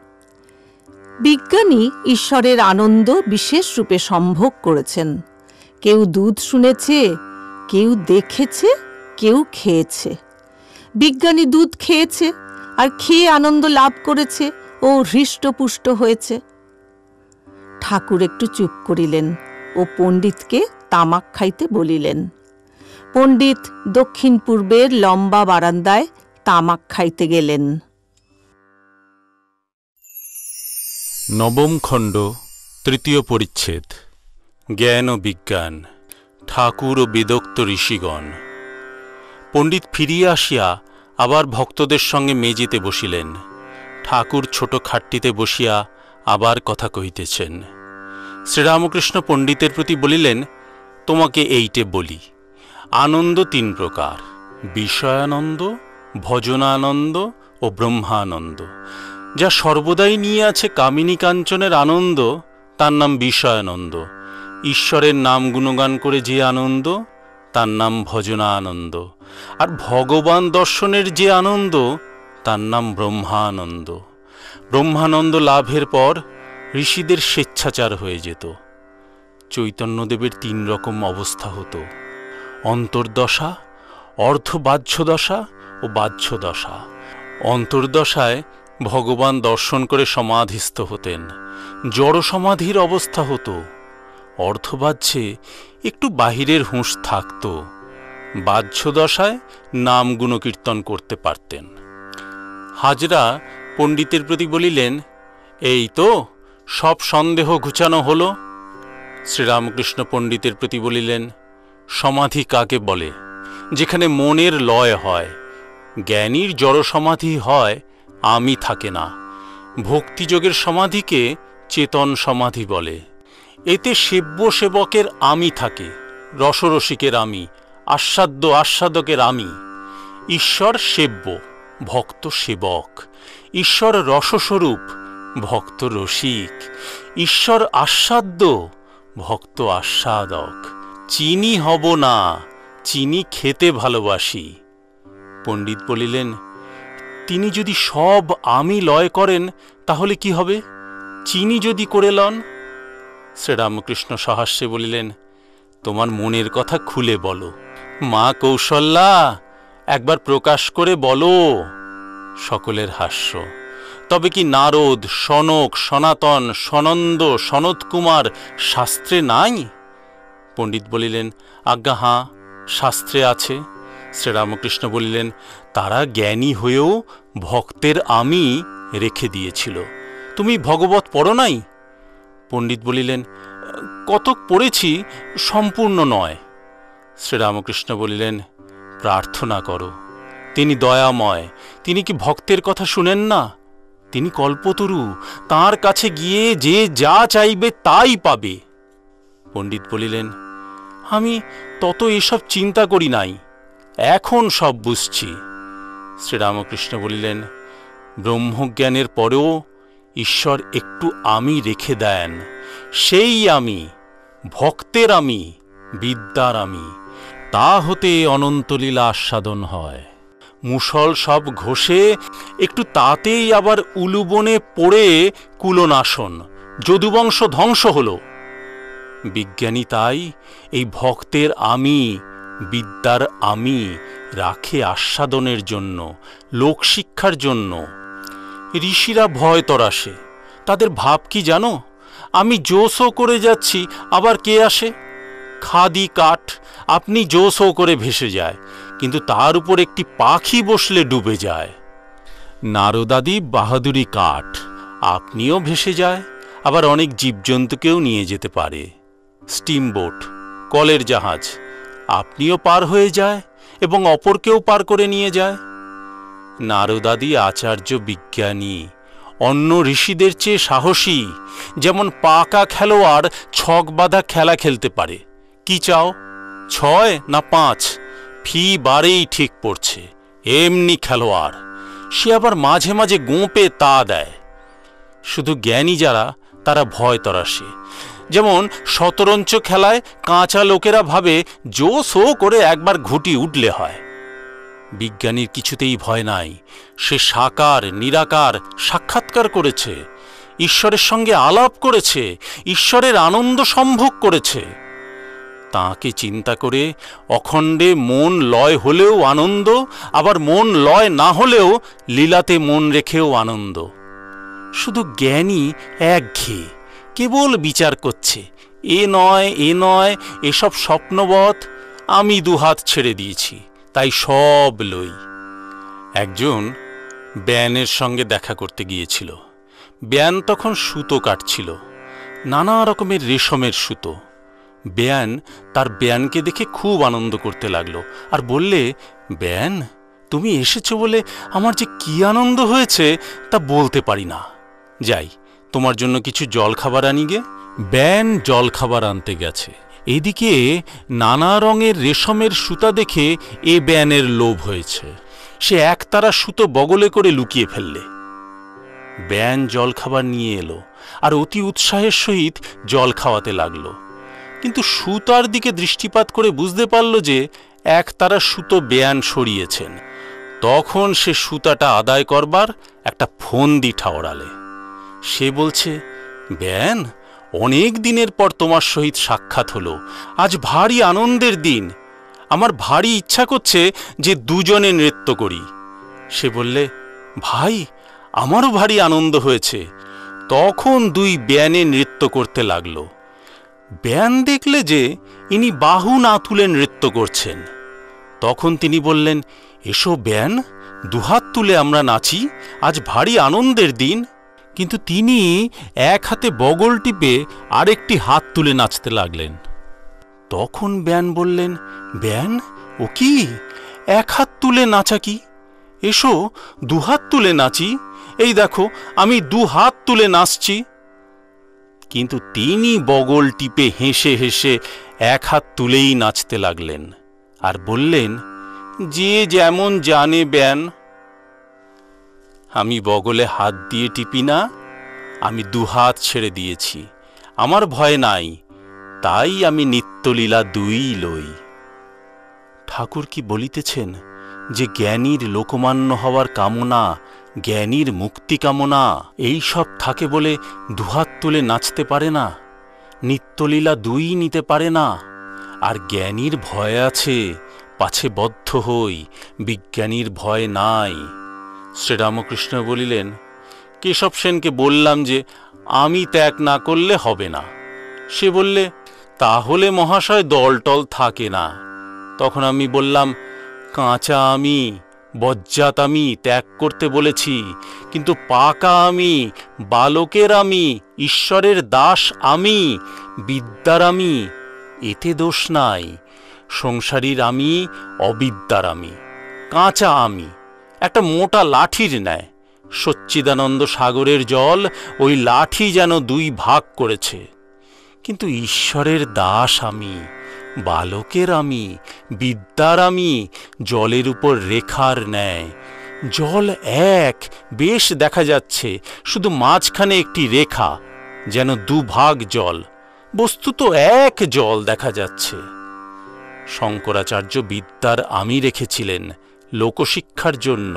বিজ্ঞানী ঈশ্বরের আনন্দ বিশেষ রূপে সম্ভোগ করেছেন। কেউ দুধ শুনেছে, কেউ দেখেছে, কেউ খেয়েছে। বিজ্ঞানী দুধ খেয়েছে আর খেয়ে আনন্দ লাভ করেছে ও হৃষ্টপুষ্ট হয়েছে। ঠাকুর একটু চুপ করিলেন ও পণ্ডিতকে তামাক খাইতে বলিলেন। পণ্ডিত দক্ষিণ পূর্বের লম্বা বারান্দায় তামাক খাইতে গেলেন। নবম খণ্ড, তৃতীয় পরিচ্ছেদ। জ্ঞান ও বিজ্ঞান, ঠাকুর ও বেদোক্ত ঋষিগণ। পণ্ডিত ফিরিয়া আসিয়া আবার ভক্তদের সঙ্গে মেজিতে বসিলেন। ঠাকুর ছোট খাটটিতে বসিয়া আবার কথা কহিতেছেন। শ্রীরামকৃষ্ণ পণ্ডিতের প্রতি বলিলেন, তোমাকে এইটে বলি, আনন্দ তিন প্রকার, বিষয়ানন্দ, ভজনানন্দ ও ব্রহ্মানন্দ। যা সর্বদাই নিয়ে আছে কামিনী কাঞ্চনের আনন্দ, তার নাম বিষয়ানন্দ। ঈশ্বরের নাম গুণগান করে যে আনন্দ, তার নাম ভজনানন্দ। আর ভগবান দর্শনের যে আনন্দ, তার নাম ব্রহ্মানন্দ। ব্রহ্মানন্দ লাভের পর ঋষিদের স্বেচ্ছাচার হয়ে যেত। চৈতন্যদেবের তিন রকম অবস্থা হতো, অন্তর্দশা, অর্ধবাহ্যদশা ও বাহ্যদশা। অন্তর্দশায় ভগবান দর্শন করে সমাধিস্থ হতেন, জড় সমাধির অবস্থা হতো। অর্ধবাহ্যে একটু বাহিরের হুঁশ থাকত, বাহ্যদশায় নাম গুণকীর্তন করতে পারতেন। হাজরা পণ্ডিতের প্রতি বলিলেন, এই তো সব সন্দেহ ঘুচানো হল। শ্রীরামকৃষ্ণ পণ্ডিতের প্রতি বলিলেন, সমাধি কাকে বলে? যেখানে মনের লয় হয়। জ্ঞানীর জড় সমাধি হয়, আমি থাকে না। ভক্তিযোগের সমাধিকে চেতন সমাধি বলে। এতে সেব্য সেবকের আমি থাকে, রসরসিকের আমি, আস্বাদ্য আস্বাদকের আমি। ঈশ্বর সেব্য, ভক্ত সেবক। ঈশ্বর রসস্বরূপ, ভক্ত রসিক। ঈশ্বর আস্বাদ্য, ভক্ত আস্বাদক। চিনি হব না, চিনি খেতে ভালোবাসি। পণ্ডিত বলিলেন, তিনি যদি সব আমি লয় করেন তাহলে কি হবে? চিনি যদি করে লন? শ্রীরামকৃষ্ণ সহাস্যে বলিলেন, তোমার মনের কথা খুলে বলো মা কৌশল্যা, একবার প্রকাশ করে বলো। সকলের হাস্য। তবে কি নারদ, সনক, সনাতন, সনন্দ, সনত কুমার শাস্ত্রে নাই? পণ্ডিত বলিলেন, আজ্ঞা হাঁ, শাস্ত্রে আছে। শ্রীরামকৃষ্ণ বলিলেন, তারা জ্ঞানী হয়েও ভক্তের আমি রেখে দিয়েছিল। তুমি ভগবত পড়ো নাই? পণ্ডিত বলিলেন, কতক পড়েছি, সম্পূর্ণ নয়। শ্রীরামকৃষ্ণ বলিলেন, প্রার্থনা করো, তিনি দয়াময়। তিনি কি ভক্তের কথা শুনেন না? তিনি কল্পতরু, তাঁর কাছে গিয়ে যে যা চাইবে তাই পাবে। পণ্ডিত বলিলেন, আমি তত এসব চিন্তা করি নাই, এখন সব বুঝছি। শ্রীরামকৃষ্ণ বলিলেন, ব্রহ্মজ্ঞানের পরেও ঈশ্বর একটু আমি রেখে দেন। সেই আমি, ভক্তের আমি, বিদ্যার আমি, তা হতে অনন্তলীলা আস্বাদন হয়। মুষল সব ঘষে একটু তাতেই আবার উলুবনে পড়ে কুলনাশন, যদুবংশ ধ্বংস হল। বিজ্ঞানী তাই এই ভক্তের আমি, বিদ্যার আমি রাখে আস্বাদনের জন্য, লোকশিক্ষার জন্য। ঋষিরা ভয় তরাসে, তাদের ভাব কি জানো? আমি জোসও করে যাচ্ছি, আবার কে আসে? খাদি কাঠ আপনি জোসও করে ভেসে যায়, কিন্তু তার উপর একটি পাখি বসলে ডুবে যায়। নারদাদি বাহাদুরি কাঠ, আপনিও ভেসে যায়, আবার অনেক জীবজন্তুকেও নিয়ে যেতে পারে। স্টিমবোট, কলের জাহাজ, আপনিও পার হয়ে যায় এবং অপরকেও পার করে নিয়ে যায়। নারদাদি আচার্য বিজ্ঞানী, অন্য ঋষিদের চেয়ে সাহসী। যেমন পাকা খেলোয়াড় ছক বাঁধা খেলা খেলতে পারে। কি চাও, ছয় না পাঁচ? ফি বারেই ঠিক পড়ছে, এমনি খেলোয়াড়। সে আবার মাঝে মাঝে গোঁপে তা দেয়। শুধু জ্ঞানী যারা, তারা ভয় তরাসে। যেমন শতরঞ্চ খেলায় কাঁচা লোকেরা ভাবে জো সো করে একবার ঘুটি উঠলে হয়। বিজ্ঞানীর কিছুতেই ভয় নাই। সে সাকার নিরাকার সাক্ষাৎকার করেছে, ঈশ্বরের সঙ্গে আলাপ করেছে, ঈশ্বরের আনন্দ সম্ভোগ করেছে। তাঁকে চিন্তা করে অখণ্ডে মন লয় হলেও আনন্দ, আবার মন লয় না হলেও লীলাতে মন রেখেও আনন্দ। শুধু জ্ঞানী একঘেয়ে, কেবল বিচার করছে, এ নয় এ নয়, এসব স্বপ্নবৎ। আমি দুহাত ছেড়ে দিয়েছি, তাই সব লই। একজন ব্যানের সঙ্গে দেখা করতে গিয়েছিল। ব্যান তখন সুতো কাটছিল, নানা রকমের রেশমের সুতো। ব্যান তার ব্যানকে দেখে খুব আনন্দ করতে লাগলো, আর বললে, ব্যান, তুমি এসেছো বলে আমার যে কি আনন্দ হয়েছে তা বলতে পারি না। যাই, তোমার জন্য কিছু জল খাবার আনি গে। ব্যান জল খাবার আনতে গেছে। এদিকে নানা রঙের রেশমের সুতা দেখে এ ব্যানের লোভ হয়েছে। সে একতারা সুতো বগলে করে লুকিয়ে ফেললে। ব্যান জল খাবার নিয়ে এলো আর অতি উৎসাহের সহিত জল খাওয়াতে লাগলো। কিন্তু সুতার দিকে দৃষ্টিপাত করে বুঝতে পারল যে একতারা সুতো ব্যান সরিয়েছেন। তখন সে সুতাটা আদায় করবার একটা ফন্দি ঠাওরালে। সে বলছে, ব্যান, অনেক দিনের পর তোমার সহিত সাক্ষাৎ হলো, আজ ভারী আনন্দের দিন। আমার ভারী ইচ্ছা করছে যে দুজনে নৃত্য করি। সে বললে, ভাই, আমারও ভারী আনন্দ হয়েছে। তখন দুই ব্যানে নৃত্য করতে লাগলো। ব্যান দেখলে যে ইনি বাহু না তুলে নৃত্য করছেন। তখন তিনি বললেন, এসো ব্যান, দুহাত তুলে আমরা নাচি, আজ ভারী আনন্দের দিন। কিন্তু তিনি এক হাতে বগল টিপে আরেকটি হাত তুলে নাচতে লাগলেন। তখন ব্যান বললেন, ব্যান, ও কি, এক হাত তুলে নাচা কি? এসো দুহাত তুলে নাচি। এই দেখো, আমি দু হাত তুলে নাচছি। কিন্তু তিনি বগল টিপে হেসে হেসে এক হাত তুলেই নাচতে লাগলেন আর বললেন, যে যেমন জানে ব্যান। আমি বগলে হাত দিয়ে টিপি না, আমি দুহাত ছেড়ে দিয়েছি, আমার ভয় নাই, তাই আমি নিত্যলীলা দুই লই। ঠাকুর কি বলিতেছেন যে জ্ঞানীর লোকমান্য হওয়ার কামনা, জ্ঞানীর মুক্তি কামনা এই সব থাকে বলে দুহাত তুলে নাচতে পারে না, নিত্যলীলা দুই নিতে পারে না। আর জ্ঞানীর ভয় আছে, পাছে বদ্ধ হই, বিজ্ঞানীর ভয় নাই। শ্রীরামকৃষ্ণ বলিলেন, কেশব সেনকে বললাম যে আমি ত্যাগ না করলে হবে না। সে বললে, তাহলে মহাশয় দলটল থাকে না। তখন আমি বললাম, কাঁচা আমি, বজ্জাত আমি ত্যাগ করতে বলেছি, কিন্তু পাকা আমি, বালকের আমি, ঈশ্বরের দাস আমি, বিদ্যার আমি, এতে দোষ নাই। সংসারীর আমি, অবিদ্যার আমি, কাঁচা আমি, একটা মোটা লাঠির ন্যায়। সচ্চিদানন্দ সাগরের জল ওই লাঠি যেন দুই ভাগ করেছে। কিন্তু ঈশ্বরের দাস আমি, বালকের আমি, বিদ্যার আমি, জলের উপর রেখার ন্যায়। জল এক, বেশ দেখা যাচ্ছে, শুধু মাঝখানে একটি রেখা, যেন দুভাগ জল, বস্তুত এক জল দেখা যাচ্ছে। শঙ্করাচার্য বিদ্যার আমি রেখেছিলেন লোকশিক্ষার জন্য।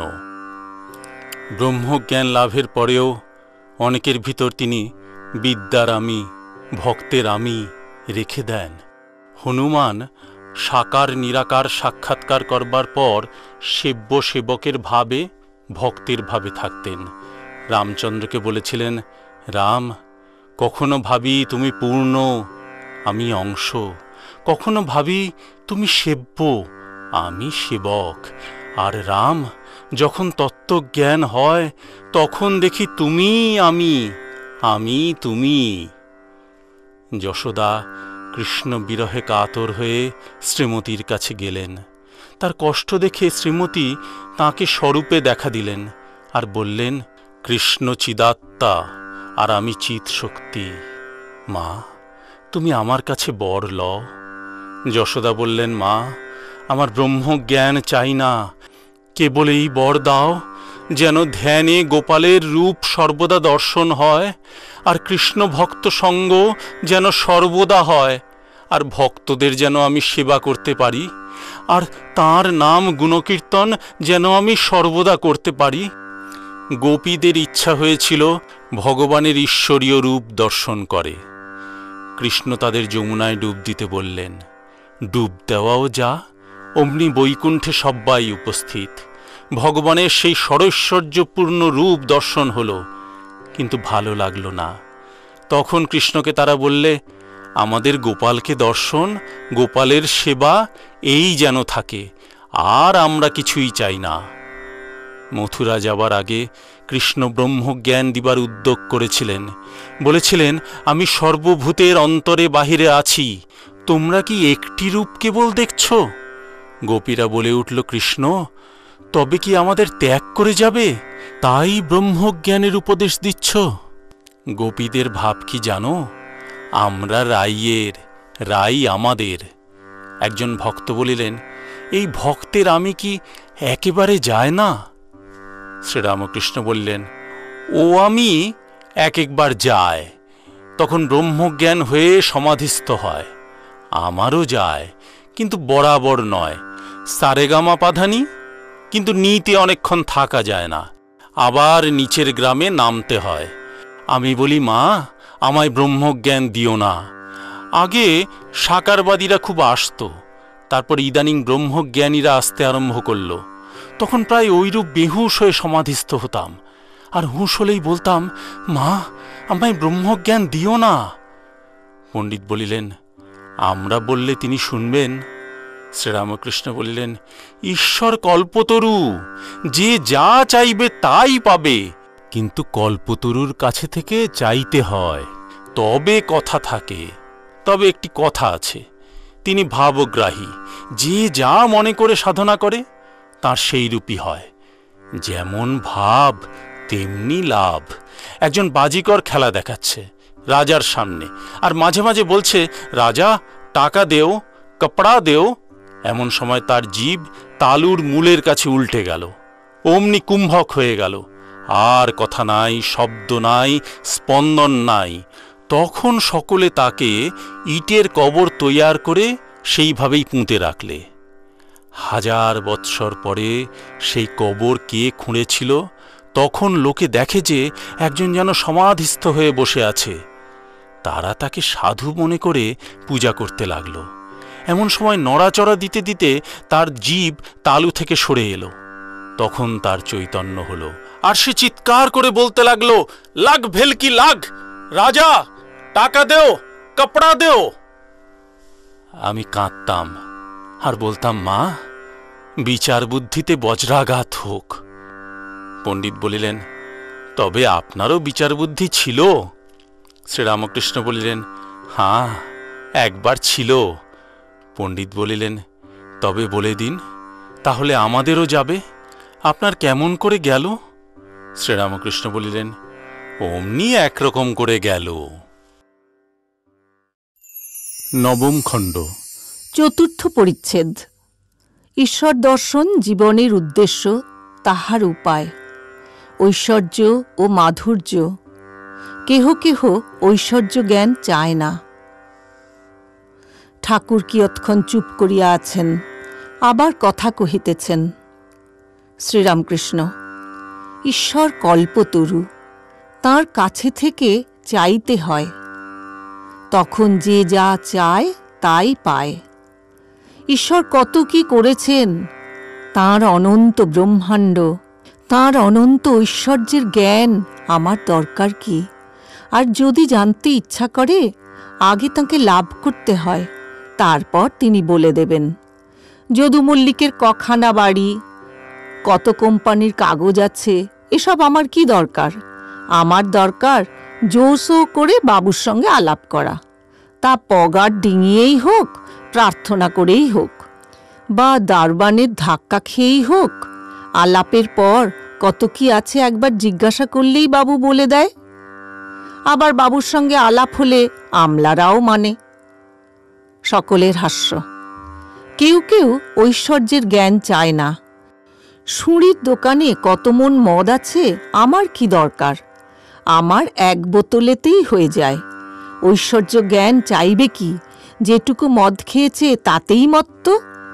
ব্রহ্মজ্ঞান লাভের পরেও অনেকের ভিতর তিনি বিদ্যার আমি, ভক্তের আমি রেখে দেন। হনুমান সাকার নিরাকার সাক্ষাৎকার করবার পর সেব্য সেবকের ভাবে, ভক্তের ভাবে থাকতেন। রামচন্দ্রকে বলেছিলেন, রাম, কখনো ভাবি তুমি পূর্ণ, আমি অংশ, কখনো ভাবি তুমি সেব্য, আমি সেবক। আর রাম, যখন তত্ত্বজ্ঞান হয় তখন দেখি তুমি আমি, আমি তুমি। যশোদা কৃষ্ণ বিরহে কাতর হয়ে শ্রীমতীর কাছে গেলেন। তার কষ্ট দেখে শ্রীমতী তাঁকে স্বরূপে দেখা দিলেন আর বললেন, কৃষ্ণ চিদাত্মা আর আমি চিৎ শক্তি। মা, তুমি আমার কাছে বর লও। যশোদা বললেন, মা, আমার ব্রহ্মজ্ঞান চাই না, কেবল এই বর দাও যেন ধ্যানে গোপালের রূপ সর্বদা দর্শন হয়, আর কৃষ্ণ ভক্ত সঙ্গ যেন সর্বদা হয়, আর ভক্তদের যেন আমি সেবা করতে পারি, আর তাঁর নাম গুণকীর্তন যেন আমি সর্বদা করতে পারি। গোপীদের ইচ্ছা হয়েছিল ভগবানের ঈশ্বরীয় রূপ দর্শন করে। কৃষ্ণ তাদের যমুনায় ডুব দিতে বললেন। ডুব দেওয়াও যা, অমনি বৈকুণ্ঠে সব্বাই উপস্থিত। ভগবানের সেই সরৈশ্বর্যপূর্ণ রূপ দর্শন হলো, কিন্তু ভালো লাগলো না। তখন কৃষ্ণকে তারা বললে, আমাদের গোপালকে দর্শন, গোপালের সেবা এই যেন থাকে, আর আমরা কিছুই চাই না। মথুরা যাবার আগে কৃষ্ণ ব্রহ্মজ্ঞান দিবার উদ্যোগ করেছিলেন। বলেছিলেন, আমি সর্বভূতের অন্তরে বাহিরে আছি, তোমরা কি একটি রূপ কেবল দেখছ? গোপীরা বলে উঠল, কৃষ্ণ, তবে কি আমাদের ত্যাগ করে যাবে, তাই ব্রহ্মজ্ঞানের উপদেশ দিচ্ছ? গোপীদের ভাব কি জানো? আমরা রাইয়ের, রাই আমাদের। একজন ভক্ত বলিলেন, এই ভক্তের আমি কি একেবারে যায় না? শ্রীরামকৃষ্ণ বললেন, ও আমি এক একবার যায়, তখন ব্রহ্মজ্ঞান হয়ে সমাধিস্থ হয়। আমারও যায়, কিন্তু বরাবর নয়। সারেগামা পাধানি, কিন্তু নিতে অনেকক্ষণ থাকা যায় না, আবার নিচের গ্রামে নামতে হয়। আমি বলি, মা, আমায় ব্রহ্মজ্ঞান দিও না। আগে সাকারবাদীরা খুব আসত, তারপর ইদানিং ব্রহ্মজ্ঞানীরা আসতে আরম্ভ করল। তখন প্রায় ওইরূপ বেহুশ হয়ে সমাধিস্থ হতাম, আর হুঁশ হলেই বলতাম, মা, আমায় ব্রহ্মজ্ঞান দিও না। পণ্ডিত বলিলেন, আমরা বললে তিনি শুনবেন? শ্রীরামকৃষ্ণ বলিলেন, ঈশ্বর কল্পতরু, যে যা চাইবে তাই পাবে, কিন্তু কল্পতরুর কাছে থেকে চাইতে হয়, তবে কথা থাকে। তবে একটি কথা আছে, তিনি ভাবগ্রাহী, যে যা মনে করে সাধনা করে তার সেই রূপই হয়। যেমন ভাব তেমনি লাভ। একজন বাজিকর খেলা দেখাচ্ছে, রাজার সামনে, আর মাঝে মাঝে বলছে, রাজা টাকা দেও, কাপড়া দেও। এমন সময় তার জিভ তালুর মূলের কাছে উল্টে গেল, অমনি কুম্ভক হয়ে গেল। আর কথা নাই, শব্দ নাই, স্পন্দন নাই। তখন সকলে তাকে ইটের কবর তৈয়ার করে সেইভাবেই পুঁতে রাখলে। হাজার বৎসর পরে সেই কবর কে খুঁড়েছিল, তখন লোকে দেখে যে একজন যেন সমাধিস্থ হয়ে বসে আছে। তারা তাকে সাধু মনে করে পূজা করতে লাগলো। এমন সময় নড়াচড়া দিতে দিতে তার জিভ তালু থেকে সরে এলো। তখন তার চৈতন্য হলো, আর সে চিৎকার করে বলতে লাগলো, লাগ ভেলকি লাগ, রাজা টাকা দেও, কাপড়া দেও। আমি কাঁদতাম আর বলতাম, মা, বিচার বুদ্ধিতে বজ্রাঘাত হোক। পণ্ডিত বলিলেন, তবে আপনারও বিচার বুদ্ধি ছিল? শ্রীরামকৃষ্ণ বলিলেন, হ্যাঁ, একবার ছিল। পণ্ডিত বলিলেন, তবে বলে দিন, তাহলে আমাদেরও যাবে। আপনার কেমন করে গেল? শ্রীরামকৃষ্ণ বলিলেন, অমনি একরকম করে গেল। নবম খণ্ড, চতুর্থ পরিচ্ছেদ। ঈশ্বর দর্শন জীবনের উদ্দেশ্য, তাহার উপায়। ঐশ্বর্য ও মাধুর্য। কেহ কেহ ঐশ্বর্য জ্ঞান চায় না। ঠাকুর কিয়ৎক্ষণ চুপ করিয়া আছেন, আবার কথা কহিতেছেন। শ্রীরামকৃষ্ণ, ঈশ্বর কল্পতরু, তাঁর কাছে থেকে চাইতে হয়। তখন যে যা চায় তাই পায়। ঈশ্বর কত কি করেছেন, তাঁর অনন্ত ব্রহ্মাণ্ড, তাঁর অনন্ত ঐশ্বর্যের জ্ঞান আমার দরকার কি? আর যদি জানতে ইচ্ছা করে, আগে তাঁকে লাভ করতে হয়, তারপর তিনি বলে দেবেন। যদু মল্লিকের কখানা বাড়ি, কত কোম্পানির কাগজ আছে, এসব আমার কি দরকার? আমার দরকার জোসো করে বাবুর সঙ্গে আলাপ করা, তা পগার ডিঙিয়েই হোক, প্রার্থনা করেই হোক, বা দারবানের ধাক্কা খেয়েই হোক। আলাপের পর কত কি আছে একবার জিজ্ঞাসা করলেই বাবু বলে দেয়। আবার বাবুর সঙ্গে আলাপ হলে আমলারাও মানে। সকলের হাস্য। কেউ কেউ ঐশ্বর্যের জ্ঞান চায় না। সুঁড়ির দোকানে কত মন মদ আছে, আমার কি দরকার? আমার এক বোতলেতেই হয়ে যায়। ঐশ্বর্য জ্ঞান চাইবে কি? যেটুকু মদ খেয়েছে তাতেই মত্ত।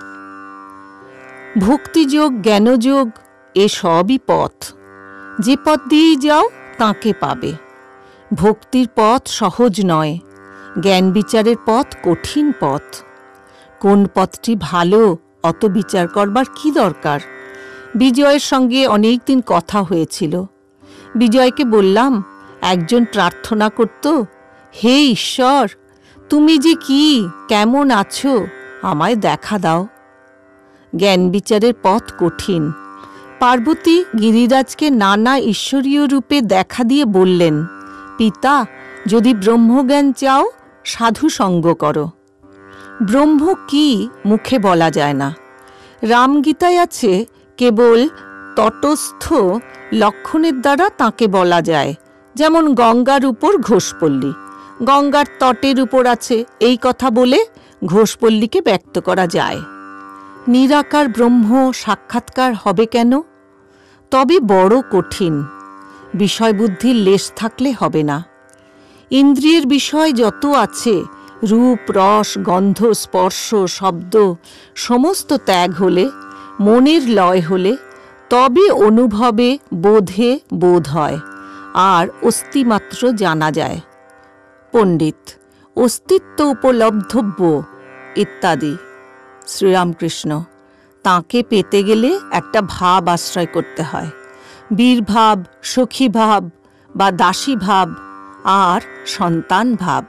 ভক্তিযোগ, জ্ঞানযোগ, এসবই পথ। যে পথ দিয়েই যাও তাঁকে পাবে। ভক্তির পথ সহজ নয়, জ্ঞান বিচারের পথ কঠিন পথ। কোন পথটি ভালো অত বিচার করবার কি দরকার? বিজয়ের সঙ্গে অনেক দিন কথা হয়েছিল। বিজয়কে বললাম, একজন প্রার্থনা করত, হে ঈশ্বর, তুমি যে কি, কেমন আছো, আমায় দেখা দাও। জ্ঞান বিচারের পথ কঠিন। পার্বতী গিরিরাজকে নানা ঈশ্বরীয় রূপে দেখা দিয়ে বললেন, পিতা, যদি ব্রহ্মজ্ঞান চাও, সাধু সঙ্গ করো। ব্রহ্ম কি মুখে বলা যায় না। রামগীতায় আছে, কেবল তটস্থ লক্ষণের দ্বারা তাকে বলা যায়। যেমন গঙ্গার উপর ঘোষপল্লী, গঙ্গার তটের উপর আছে, এই কথা বলে ঘোষপল্লীকে ব্যক্ত করা যায়। নিরাকার ব্রহ্ম সাক্ষাৎকার হবে কেন? তবে বড় কঠিন। বিষয়বুদ্ধির লেশ থাকলে হবে না। ইন্দ্রিয়ের বিষয় যত আছে, রূপ, রস, গন্ধ, স্পর্শ, শব্দ, সমস্ত ত্যাগ হলে, মনের লয় হলে, তবে অনুভবে, বোধে বোধ হয়, আর অস্তিমাত্র জানা যায়। পণ্ডিত, অস্তিত্ব উপলব্ধব্য ইত্যাদি। শ্রীরামকৃষ্ণ, তাঁকে পেতে গেলে একটা ভাব আশ্রয় করতে হয়। বীরভাব, সখী ভাব বা দাসী ভাব, আর সন্তান ভাব।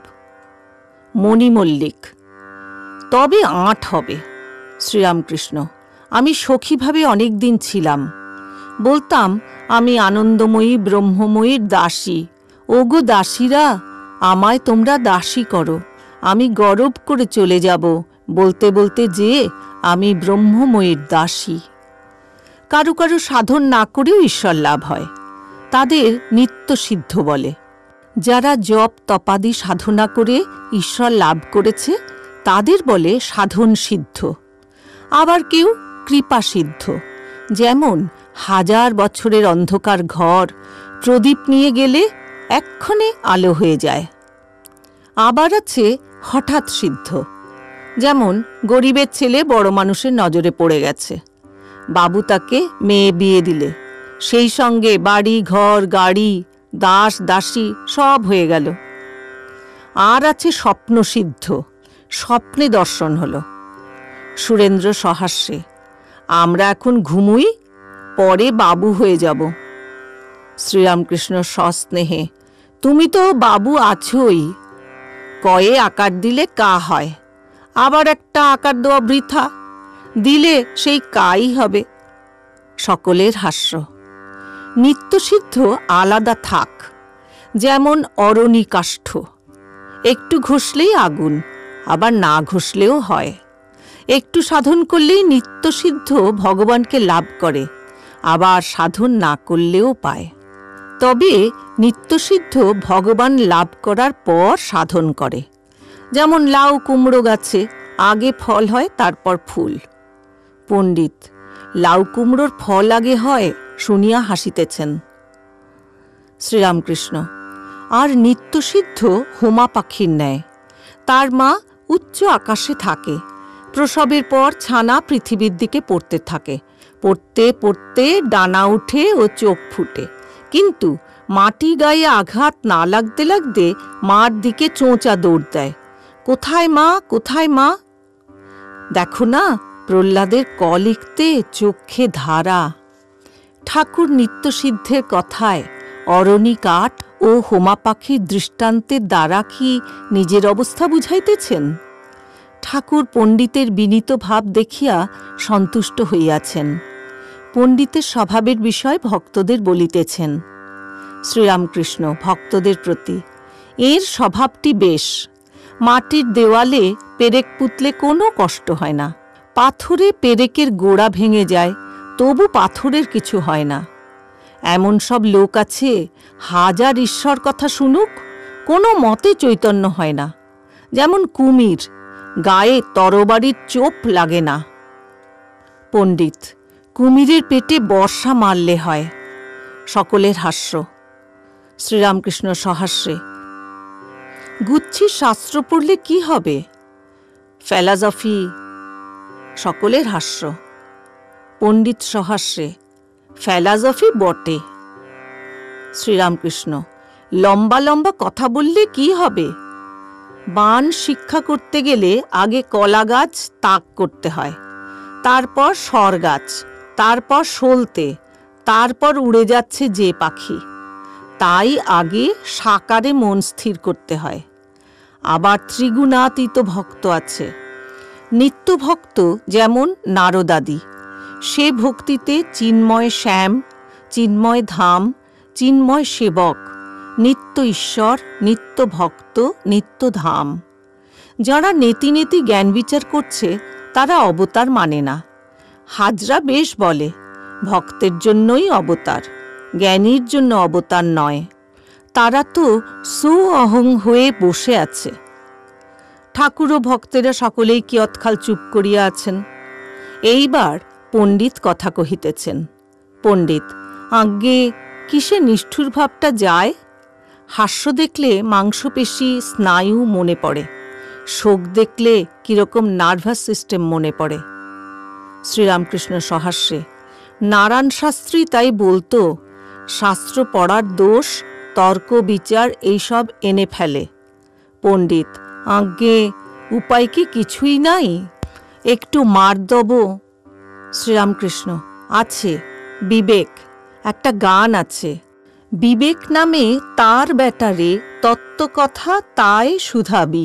মণি মল্লিক, তবে আঁট হবে। শ্রীরামকৃষ্ণ, আমি সখীভাবে অনেক দিন ছিলাম। বলতাম, আমি আনন্দময়ী ব্রহ্মময়ীর দাসী। ওগো দাসীরা, আমায় তোমরা দাসী করো, আমি গরব করে চলে যাব, বলতে বলতে যে আমি ব্রহ্মময়ীর দাসী। কারো কারো সাধন না করেও ঈশ্বর লাভ হয়, তাদের নিত্য সিদ্ধ বলে। যারা জপ তপাদি সাধনা করে ঈশ্বর লাভ করেছে তাদের বলে সাধন সিদ্ধ। আবার কেউ কৃপা সিদ্ধ, যেমন হাজার বছরের অন্ধকার ঘর প্রদীপ নিয়ে গেলে এক্ষণে আলো হয়ে যায়। আবার আছে হঠাৎ সিদ্ধ, যেমন গরিবের ছেলে বড় মানুষের নজরে পড়ে গেছে, বাবু তাকে মেয়ে বিয়ে দিলে সেই সঙ্গে বাড়ি ঘর গাড়ি দাস দাসী সব হয়ে গেল। আর আছে স্বপ্ন সিদ্ধ, স্বপ্নে দর্শন হলো। সুরেন্দ্র সহাস্যে, আমরা এখন ঘুমুই, পরে বাবু হয়ে যাব। শ্রীরামকৃষ্ণ সস্নেহে, তুমি তো বাবু আছোই, কয়ে আকার দিলে কা হয়, আবার একটা আকার দেওয়া বৃথা, দিলে সেই কাই হবে। সকলের হাস্য। নিত্যসিদ্ধ আলাদা থাক, যেমন অরণি কাষ্ঠ, একটু ঘষলেই আগুন, আবার না ঘষলেও হয়। একটু সাধন করলেই নিত্যসিদ্ধ ভগবানকে লাভ করে, আবার সাধন না করলেও পায়। তবে নিত্যসিদ্ধ ভগবান লাভ করার পর সাধন করে, যেমন লাউ কুমড়ো গাছে আগে ফল হয় তারপর ফুল। পণ্ডিত, লাউ কুমড়োর ফল আগে হয় শুনিয়া হাসিতেছেন। শ্রীরামকৃষ্ণ, আর নিত্যসিদ্ধ হোমা পাখির ন্যায়, তার মা উচ্চ আকাশে থাকে, প্রসবের পর ছানা পৃথিবীর দিকে পড়তে থাকে, পড়তে পড়তে ডানা উঠে ও চোখ ফুটে, কিন্তু মাটি গায়ে আঘাত না লাগতে লাগতে মার দিকে চোঁচা দৌড় দেয়, কোথায় মা কোথায় মা। দেখো না প্রহ্লাদের ক লিখতে চোখে ধারা। ঠাকুর নিত্যসিদ্ধের কথায় অরণি কাঠ ও হোমা পাখির দৃষ্টান্তের দ্বারা কি নিজের অবস্থা বুঝাইতেছেন? ঠাকুর পণ্ডিতের বিনীত ভাব দেখিয়া সন্তুষ্ট হইয়াছেন। পণ্ডিতের স্বভাবের বিষয় ভক্তদের বলিতেছেন। শ্রীরামকৃষ্ণ ভক্তদের প্রতি, এর স্বভাবটি বেশ। মাটির দেওয়ালে পেরেক পুতলে কোনো কষ্ট হয় না, পাথরে পেরেকের গোড়া ভেঙে যায়, তবু পাথরের কিছু হয় না। এমন সব লোক আছে, হাজার ঈশ্বর কথা শুনুক, কোনো মতে চৈতন্য হয় না। যেমন কুমির, গায়ে তরবারির চোপ লাগে না। পণ্ডিত, কুমিরের পেটে বর্ষা মারলে হয়। সকলের হাস্য। শ্রীরামকৃষ্ণ সহাস্যে, গুচ্ছির শাস্ত্র পড়লে কি হবে? ফিলসফি। সকলের হাস্য। পণ্ডিত সহাস্যে, ফিলসফি বটে। শ্রীরামকৃষ্ণ, লম্বা লম্বা কথা বললে কি হবে? বান শিক্ষা করতে গেলে আগে কলা গাছ তাক করতে হয়, তারপর সর গাছ, তারপর সলতে, তারপর উড়ে যাচ্ছে যে পাখি, তাই আগে সাকারে মন স্থির করতে হয়। আবার ত্রিগুণাতীত ভক্ত আছে। নিত্য ভক্ত যেমন নারদাদি, সে ভক্তিতে চিন্ময় শ্যাম, চিন্ময় ধাম, চিন্ময় সেবক, নিত্য ঈশ্বর, নিত্য ভক্ত, নিত্য ধাম। যারা নেতি নেতি জ্ঞান বিচার করছে তারা অবতার মানে না। হাজরা বেশ বলে, ভক্তের জন্যই অবতার, জ্ঞানীর জন্য অবতার নয়। তারা তো সু অহং হয়ে বসে আছে। ঠাকুর ও ভক্তেরা সকলেই কিয়ৎকাল চুপ করিয়া আছেন। এইবার পণ্ডিত কথা কহিতেছেন। পণ্ডিত, আজ্ঞে কিসে নিষ্ঠুর ভাবটা যায়? হাস্য দেখলে মাংসপেশি স্নায়ু মনে পড়ে, শোক দেখলে কিরকম নার্ভাস সিস্টেম মনে পড়ে। শ্রীরামকৃষ্ণ সহাস্যে, নারায়ণ শাস্ত্রী তাই বলতো, শাস্ত্র পড়ার দোষ তর্ক বিচার এইসব এনে ফেলে। পণ্ডিত, আজ্ঞে উপায় কি কিছুই নাই? একটু মার দেব। শ্রীরামকৃষ্ণ, আছে, বিবেক। একটা গান আছে, বিবেক নামে তার ব্যাটারে তত্ত্বকথা তাই শুধাবি।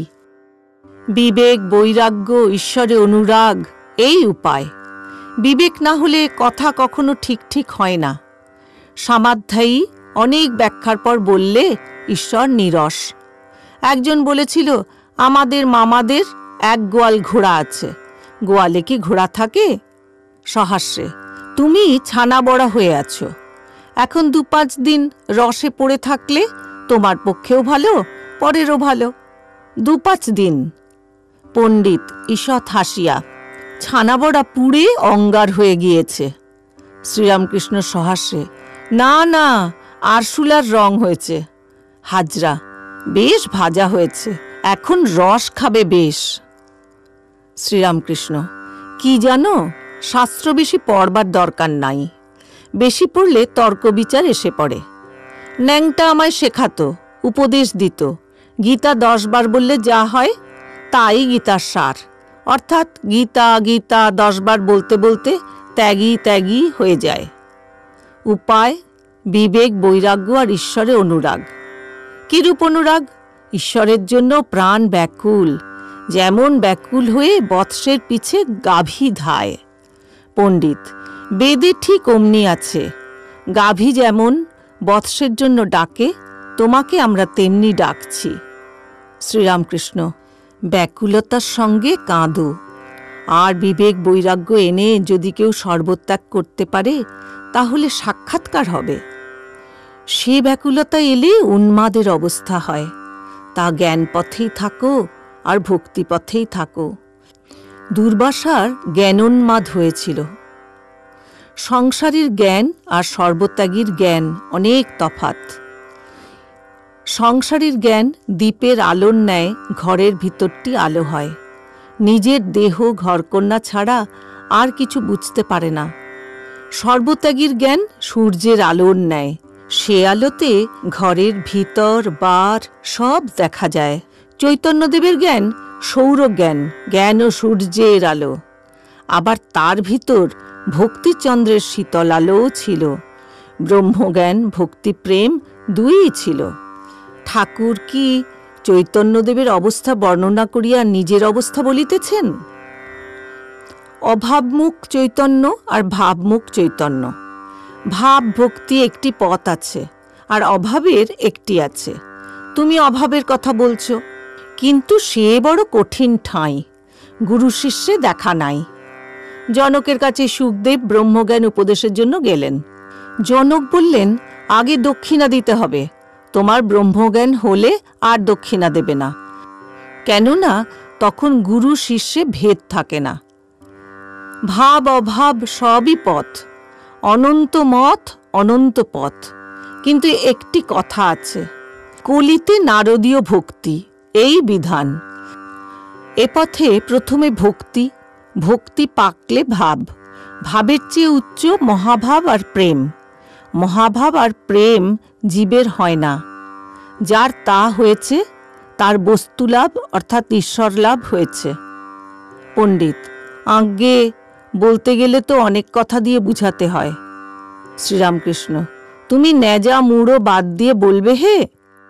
বিবেক বৈরাগ্য ঈশ্বরে অনুরাগ, এই উপায়। বিবেক না হলে কথা কখনো ঠিক ঠিক হয় না। সামাধ্যায়ী অনেক ব্যাখ্যার পর বললে ঈশ্বর নিরস। একজন বলেছিল, আমাদের মামাদের এক গোয়াল ঘোড়া আছে, গোয়ালে কি ঘোড়া থাকে? সহাস্যে, তুমি ছানা বড়া হয়ে আছো, এখন দু পাঁচ দিন রসে পড়ে থাকলে তোমার পক্ষেও ভালো, পরেরও ভালো। দু পাঁচ দিন। পণ্ডিত ঈষৎ হাসিয়া, ছানাবড়া পুড়ে অঙ্গার হয়ে গিয়েছে। শ্রীরামকৃষ্ণ সহাস্যে, না না, আরশুলার রং হয়েছে। হাজরা, বেশ ভাজা হয়েছে, এখন রস খাবে বেশ। শ্রীরামকৃষ্ণ, কি জানো, শাস্ত্র বেশি পড়বার দরকার নাই, বেশি পড়লে তর্ক বিচার এসে পড়ে। ন্যাংটা আমায় শেখাতো, উপদেশ দিত, গীতা দশ বার বললে যা হয় তাই গীতার সার, অর্থাৎ গীতা গীতা দশ বার বলতে বলতে ত্যাগী ত্যাগী হয়ে যায়। উপায় বিবেক, বৈরাগ্য আর ঈশ্বরে অনুরাগ। কিরূপ অনুরাগ? ঈশ্বরের জন্য প্রাণ ব্যাকুল, যেমন ব্যাকুল হয়ে বৎসের পিছে গাভী ধায়। পণ্ডিত, বেদে ঠিক অমনি আছে, গাভী যেমন বৎসের জন্য ডাকে, তোমাকে আমরা তেমনি ডাকছি। শ্রীরামকৃষ্ণ, ব্যাকুলতার সঙ্গে কাঁদো, আর বিবেক বৈরাগ্য এনে যদি কেউ সর্বত্যাগ করতে পারে তাহলে সাক্ষাৎকার হবে। সে ব্যাকুলতা এলে উন্মাদের অবস্থা হয়, তা জ্ঞান পথেই থাকো আর ভক্তিপথেই থাকো। দুর্বাসার জ্ঞানোন্মাদ হয়েছিল। সংসারীর জ্ঞান আর সর্বত্যাগীর জ্ঞান অনেক তফাৎ। সংসারীর জ্ঞান দীপের আলোর ন্যায় ঘরের ভিতরটি আলো হয়, নিজের দেহ ঘরকন্যা ছাড়া আর কিছু বুঝতে পারে না। সর্বত্যাগীর জ্ঞান সূর্যের আলোর ন্যায়, সে আলোতে ঘরের ভিতর বার সব দেখা যায়। চৈতন্যদেবের জ্ঞান সৌরজ্ঞান, জ্ঞান ও সূর্যের আলো। আবার তার ভিতর ভক্তিচন্দ্রের শীতল আলোও ছিল। ব্রহ্মজ্ঞান, ভক্তিপ্রেম দুইই ছিল। ঠাকুর কি চৈতন্যদেবের অবস্থা বর্ণনা করিয়া নিজের অবস্থা বলিতেছেন? অভাবমুখ চৈতন্য আর ভাবমুখ চৈতন্য। ভাব ভক্তি একটি পথ আছে, আর অভাবের একটি আছে। তুমি অভাবের কথা বলছো, কিন্তু সে বড় কঠিন ঠাঁই, গুরু শিষ্যে দেখা নাই। জনকের কাছে সুখদেব ব্রহ্মজ্ঞান উপদেশের জন্য গেলেন। জনক বললেন, আগে দক্ষিণা দিতে হবে, তোমার ব্রহ্মজ্ঞান হলে আর দক্ষিণা দেবে না, কেননা তখন গুরু শিষ্যে ভেদ থাকে না। ভাব অভাব সবই পথ, অনন্ত মত অনন্ত পথ। কিন্তু একটি কথা আছে, কলিতে নারদীয় ভক্তি, এই বিধান। এ পথে প্রথমে ভক্তি, ভক্তি পাকলে ভাব, ভাবের চেয়ে উচ্চ মহাভাব আর প্রেম। মহাভাব আর প্রেম জীবের হয় না, যার তা হয়েছে তার বস্তুলাভ অর্থাৎ ঈশ্বর লাভ হয়েছে। পণ্ডিত, আজ্ঞে, বলতে গেলে তো অনেক কথা দিয়ে বুঝাতে হয়। শ্রীরামকৃষ্ণ, তুমি ন্যাজা মুড়ো বাদ দিয়ে বলবে হে।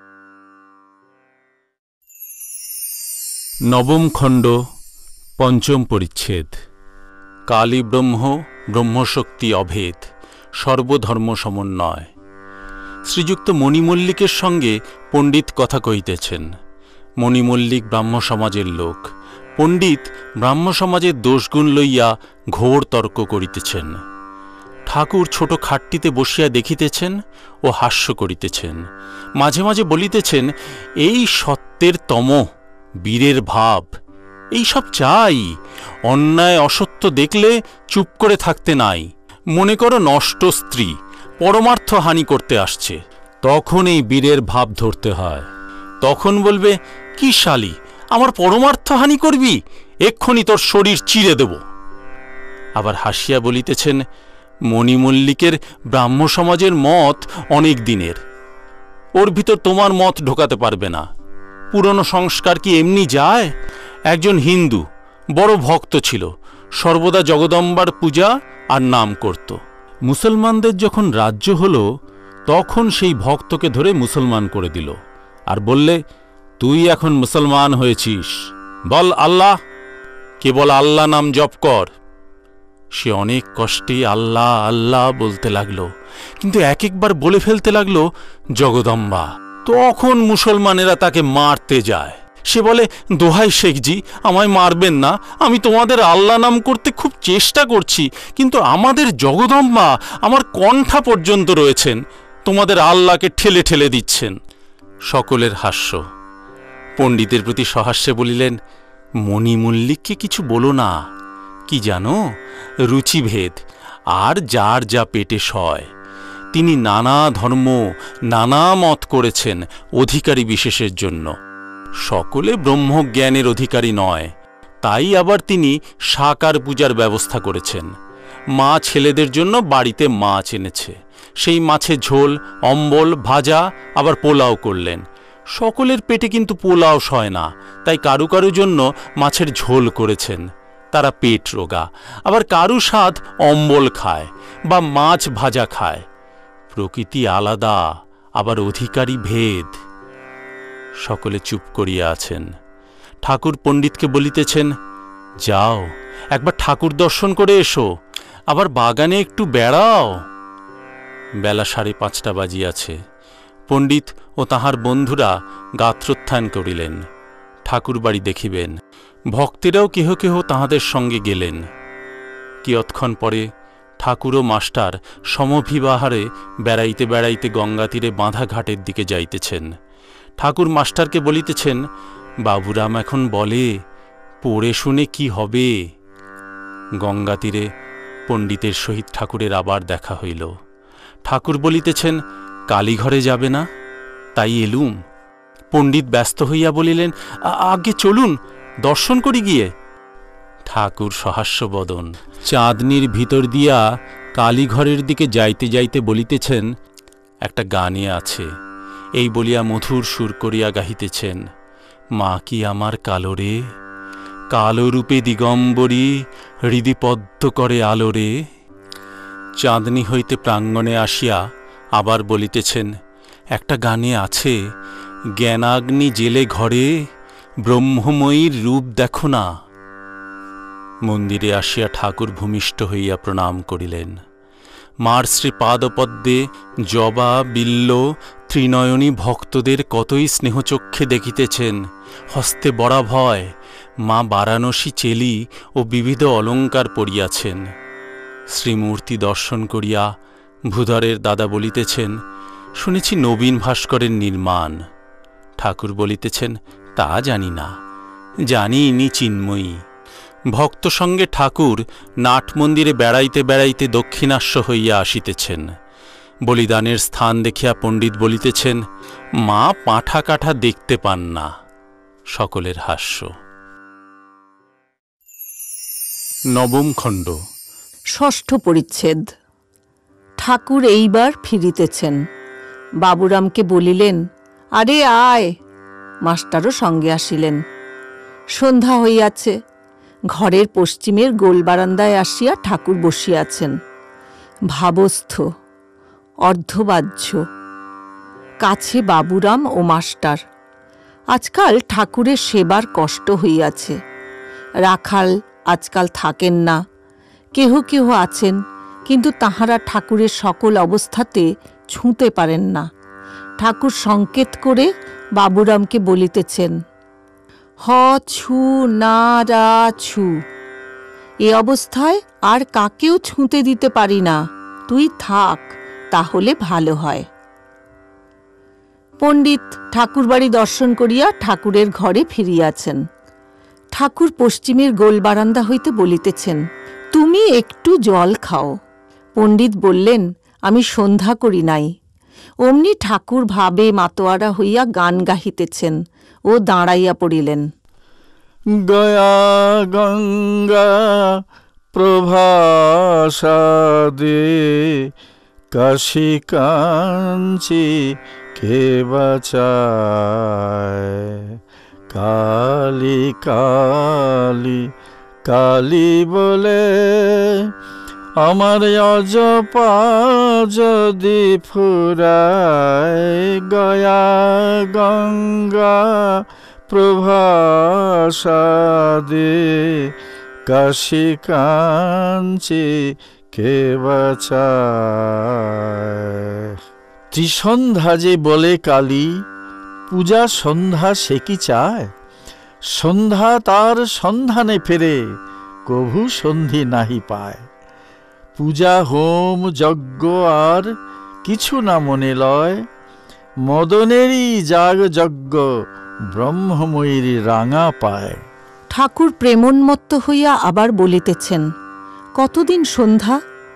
নবম খণ্ড, পঞ্চম পরিচ্ছেদ। কালী ব্রহ্ম, ব্রহ্মশক্তি অভেদ, সর্বধর্ম সমন্বয়। শ্রীযুক্ত মণিমল্লিকের সঙ্গে পণ্ডিত কথা কহিতেছেন। মণিমল্লিক ব্রাহ্ম সমাজের লোক। পণ্ডিত ব্রাহ্ম সমাজের দোষগুণ লইয়া ঘোর তর্ক করিতেছেন। ঠাকুর ছোট খাটটিতে বসিয়া দেখিতেছেন ও হাস্য করিতেছেন। মাঝে মাঝে বলিতেছেন, এই সত্যের তম, বীরের ভাব, এই সব চাই। অন্যায় অসত্য দেখলে চুপ করে থাকতে নাই। মনে করো নষ্ট স্ত্রী পরমার্থ হানি করতে আসছে, তখন এই বীরের ভাব ধরতে হয়। তখন বলবে, কি শালি, আমার পরমার্থ হানি করবি, এক্ষুনি তোর শরীর চিরে দেব। আবার হাসিয়া বলিতেছেন, মণিমল্লিকের ব্রাহ্ম সমাজের মত অনেক দিনের, ওর ভিতর তোমার মত ঢোকাতে পারবে না। পুরনো সংস্কার কি এমনি যায়? একজন হিন্দু বড় ভক্ত ছিল, সর্বদা জগদম্বার পূজা আর নাম করত। মুসলমানদের যখন রাজ্য হল, তখন সেই ভক্তকে ধরে মুসলমান করে দিল আর বললে, তুই এখন মুসলমান হয়েছিস, বল আল্লাহ, কেবল আল্লাহ নাম জপ কর। সে অনেক কষ্টে আল্লাহ আল্লাহ বলতে লাগলো, কিন্তু এক একবার বলে ফেলতে লাগলো জগদম্বা। তখন মুসলমানেরা তাকে মারতে যায়। সে বলে, দোহাই শেখজি, আমায় মারবেন না, আমি তোমাদের আল্লাহ নাম করতে খুব চেষ্টা করছি, কিন্তু আমাদের জগদম্বা আমার কণ্ঠা পর্যন্ত রয়েছেন, তোমাদের আল্লাহকে ঠেলে ঠেলে দিচ্ছেন। সকলের হাস্য। পণ্ডিতের প্রতি সহাস্যে বলিলেন, মণি মল্লিককে কিছু বলো না, কি জানো, রুচিভেদ, আর যার যা পেটে সয়। তিনি নানা ধর্ম নানা মত করেছেন অধিকারী বিশেষের জন্য। সকলে ব্রহ্মজ্ঞানের অধিকারী নয়, তাই আবার তিনি সাকার পূজার ব্যবস্থা করেছেন। মা ছেলেদের জন্য বাড়িতে মাছ এনেছে, সেই মাছের ঝোল, অম্বল, ভাজা, আবার পোলাও করলেন। সকলের পেটে কিন্তু পোলাও সয় না, তাই কারু কারু জন্য মাছের ঝোল করেছেন, তারা পেট রোগা। আবার কারু স্বাদ অম্বল খায় বা মাছ ভাজা খায়। প্রকৃতি আলাদা, আবার অধিকারী ভেদ। সকলে চুপ করিয়া আছেন। ঠাকুর পণ্ডিতকে বলিতেছেন, যাও একবার ঠাকুর দর্শন করে এসো, আবার বাগানে একটু বেড়াও। বেলা সাড়ে পাঁচটা বাজিয়াছে। পণ্ডিত ও তাহার বন্ধুরা গাত্রোত্থান করিলেন, ঠাকুর বাড়ি দেখিবেন। ভক্তেরাও কেহ কেহ তাহাদের সঙ্গে গেলেন। কিয়ৎক্ষণ পরে ঠাকুর ও মাস্টার সমভিবাহারে বেড়াইতে বেড়াইতে গঙ্গা তীরে বাঁধা ঘাটের দিকে যাইতেছেন। ঠাকুর মাস্টারকে বলিতেছেন, বাবুরাম এখন বলে, পড়ে শুনে কি হবে? গঙ্গা তীরে পণ্ডিতের সহিত ঠাকুরের আবার দেখা হইল। ঠাকুর বলিতেছেন, কালীঘরে যাবে না? তাই এলুম। পণ্ডিত ব্যস্ত হইয়া বলিলেন, আগে চলুন, দর্শন করি গিয়ে। ঠাকুর সহাস্যবদন চাঁদনির ভিতর দিয়া কালীঘরের দিকে যাইতে যাইতে বলিতেছেন, একটা গানে আছে, এই বলিয়া মধুর সুর করিয়া গাহিতেছেন, মা কি আমার কালো রে, কালো রূপে দিগম্বরী, হৃদিপদ্ম করে আলো রে। চাঁদনি হইতে প্রাঙ্গণে আসিয়া আবার বলিতেছেন, একটা গানে আছে, জ্ঞানাগ্নি জেলে ঘরে, ব্রহ্মময়ীর রূপ দেখো না। মন্দিরে আসিয়া ঠাকুর ভূমিষ্ঠ হইয়া প্রণাম করিলেন। মার শ্রী পাদপদ্মে জবা, বিল্ল, ত্রিনয়নী ভক্তদের কতই স্নেহচক্ষে দেখিতেছেন। হস্তে বরাভয়, মা বারাণসী চেলি ও বিবিধ অলঙ্কার পরিয়াছেন। শ্রীমূর্তি দর্শন করিয়া ভূধরের দাদা বলিতেছেন, শুনেছি নবীন ভাস্করের নির্মাণ। ঠাকুর বলিতেছেন, তা জানি না, জানি ইনি চিন্ময়ী। ভক্ত সঙ্গে ঠাকুর নাট মন্দিরে বেড়াইতে বেড়াইতে দক্ষিণাস্য হইয়া আসিতেছেন। বলিদানের স্থান দেখিয়া পণ্ডিত বলিতেছেন, মা পাঁঠা কাঠা দেখতে পান না। সকলের হাস্য। নবম খণ্ড, ষষ্ঠ পরিচ্ছেদ। ঠাকুর এইবার ফিরিতেছেন। বাবুরামকে বলিলেন, আরে আয়। মাস্টারও সঙ্গে আসিলেন। সন্ধ্যা হইয়াছে। ঘরের পশ্চিমের গোল বারান্দায় আসিয়া ঠাকুর বসিয়াছেন, ভাবস্থ, অর্ধবাহ্য। কাছে বাবুরাম ও মাস্টার। আজকাল ঠাকুরের সেবার কষ্ট হইয়াছে। রাখাল আজকাল থাকেন না, কেহ কেহ আছেন, কিন্তু তাহারা ঠাকুরের সকল অবস্থাতে ছুঁতে পারেন না। ঠাকুর সংকেত করে বাবুরামকে বলিতেছেন, হ ছু না রা ছু, এ অবস্থায় আর কাকেও ছুঁতে দিতে পারি না, তুই থাক, তাহলে ভালো হয়। পণ্ডিত ঠাকুরবাড়ি দর্শন করিয়া ঠাকুরের ঘরে ফিরিয়াছেন। ঠাকুর পশ্চিমের গোল বারান্দা হইতে বলিতেছেন, তুমি একটু জল খাও। পণ্ডিত বললেন, আমি সন্ধ্যা করি নাই। অমনি ঠাকুর ভাবে মাতোয়ারা হইয়া গান গাহিতেছেন ও দাঁড়াইয়া পড়িলেন। গয়া গঙ্গা প্রভাসাদে, কাশী কাঞ্চি কে বাঁচায়। কালী কালী কালী বলে আমার অজপা যদি ফুরায়। গয়া গঙ্গা প্রভাসাদে, কাশী কাঞ্চি কে বাঁচায়। ত্রিসন্ধ্যা যে বলে কালী, পূজা সন্ধ্যা সে কি চায়? সন্ধ্যা তার সন্ধানে ফেরে, কভু সন্ধি নাহি পায়। পূজা হোম যজ্ঞ আর কিছু না মনে লয়, মদনেরই যাগ যজ্ঞ ব্রহ্মময়ীর রাঙা পায়। ঠাকুর প্রেমোন্মত্ত হইয়া আবার বলিতেছেন, কতদিন সন্ধ্যা?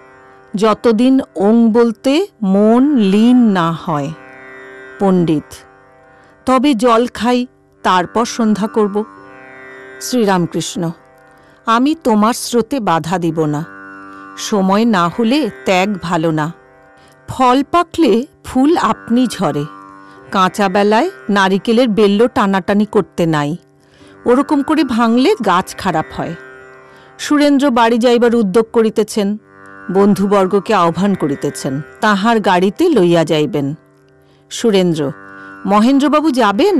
যতদিন ওং বলতে মন লীন না হয়। পণ্ডিত, তবে জল খাই, তারপর সন্ধ্যা করব। শ্রীরামকৃষ্ণ, আমি তোমার স্রোতে বাধা দিব না। সময় না হলে ত্যাগ ভালো না। ফল পাকলে ফুল আপনি ঝরে। কাঁচা বেলায় নারিকেলের বেল্ল টানাটানি করতে নাই, ওরকম করে ভাঙলে গাছ খারাপ হয়। সুরেন্দ্র বাড়ি যাইবার উদ্যোগ করিতেছেন, বন্ধুবর্গকে আহ্বান করিতেছেন, তাহার গাড়িতে লইয়া যাইবেন। সুরেন্দ্র, মহেন্দ্রবাবু যাবেন?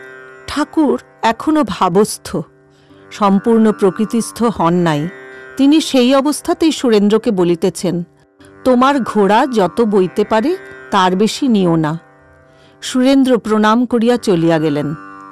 ঠাকুর এখনো ভাবস্থ, সম্পূর্ণ প্রকৃতিস্থ হন নাই। তিনি সেই অবস্থাতেই সুরেন্দ্রকে বলিতেছেন, তোমার ঘোড়া যত বইতে পারে তার বেশি নিও না। সুরেন্দ্র প্রণাম করিয়া চলিয়া গেলেন।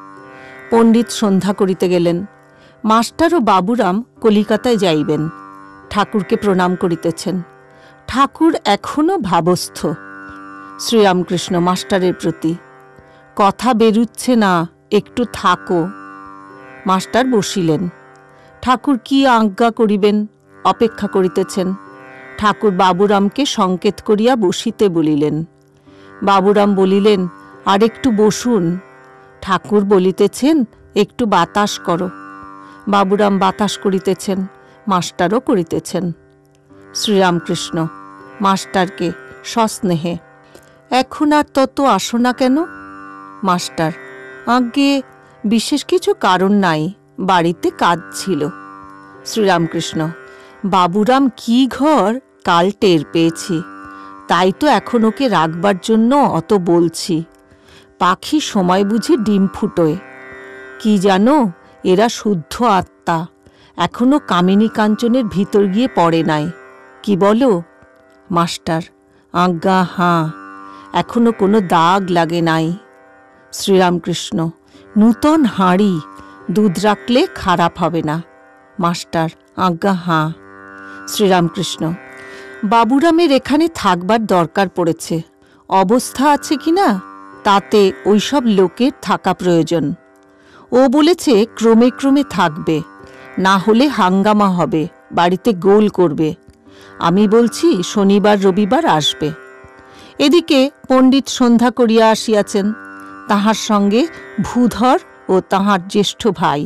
পণ্ডিত সন্ধ্যা করিতে গেলেন। মাস্টার ও বাবুরাম কলিকাতায় যাইবেন। ঠাকুরকে প্রণাম করিতেছেন। ঠাকুর এখনো ভাবস্থ। শ্রীরামকৃষ্ণ মাস্টারের প্রতি, কথা বেরুচ্ছে না, একটু থাকো। মাস্টার বসিলেন। ঠাকুর কি আজ্ঞা করিবেন অপেক্ষা করিতেছেন। ঠাকুর বাবুরামকে সংকেত করিয়া বসিতে বলিলেন। বাবুরাম বলিলেন, আর একটু বসুন। ঠাকুর বলিতেছেন, একটু বাতাস করো। বাবুরাম বাতাস করিতেছেন, মাস্টারও করিতেছেন। শ্রীরামকৃষ্ণ মাস্টারকে সস্নেহে, এখন আর তত আসো না কেন? মাস্টার, আজ্ঞে বিশেষ কিছু কারণ নাই, বাড়িতে কাজ ছিল। শ্রীরামকৃষ্ণ, বাবুরাম কি ঘর কাল টের পেয়েছি, তাই তো এখন ওকে রাখবার জন্য অত বলছি। পাখি সময় বুঝে ডিম ফুটোয়। কি জানো, এরা শুদ্ধ আত্মা, এখনো কামিনী কাঞ্চনের ভিতর গিয়ে পড়ে নাই। কি বলো? মাস্টার, আজ্ঞা হাঁ, এখনো কোনো দাগ লাগে নাই। শ্রীরামকৃষ্ণ, নূতন হাঁড়ি, দুধ রাখলে খারাপ হবে না। মাস্টার, আজ্ঞা হাঁ। শ্রীরামকৃষ্ণ, বাবুরামের এখানে থাকবার দরকার পড়েছে। অবস্থা আছে কিনা তাতে ওইসব লোকের থাকা প্রয়োজন। ও বলেছে ক্রমে ক্রমে থাকবে, না হলে হাঙ্গামা হবে, বাড়িতে গোল করবে। আমি বলছি শনিবার রবিবার আসবে। এদিকে পণ্ডিত সন্ধ্যা করিয়া আসিয়াছেন, তাহার সঙ্গে ভূধর ও তাহার জ্যেষ্ঠ ভাই।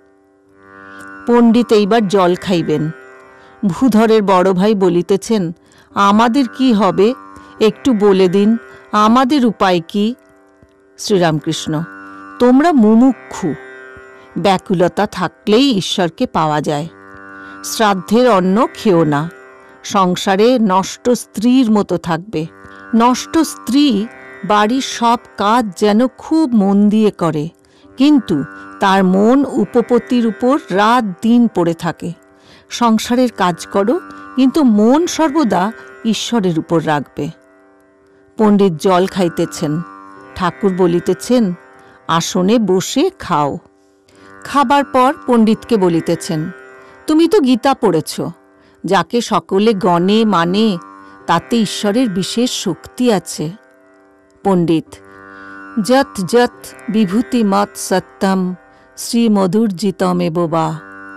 পণ্ডিত এইবার জল খাইবেন। ভূধরের বড় ভাই বলিতেছেন, আমাদের কি হবে একটু বলে দিন, আমাদের উপায় কি? শ্রীরামকৃষ্ণ, তোমরা মুমুক্ষু, ব্যাকুলতা থাকলেই ঈশ্বরকে পাওয়া যায়। শ্রাদ্ধের অন্ন খেও না, সংসারে নষ্ট স্ত্রীর মতো থাকবে। নষ্ট স্ত্রী বাড়ির সব কাজ যেন খুব মন দিয়ে করে, কিন্তু তার মন উপপত্তির উপর রাত দিন পড়ে থাকে। সংসারের কাজ করো, কিন্তু মন সর্বদা ঈশ্বরের উপর রাখবে। পণ্ডিত জল খাইতেছেন। ঠাকুর বলিতেছেন, আসনে বসে খাও। খাবার পর পণ্ডিতকে বলিতেছেন, তুমি তো গীতা পড়েছ, যাকে সকলে গণে মানে তাতে ঈশ্বরের বিশেষ শক্তি আছে। পণ্ডিত, যত যত বিভূতি মত সত্যম শ্রীমধুর্জিতমেব বা।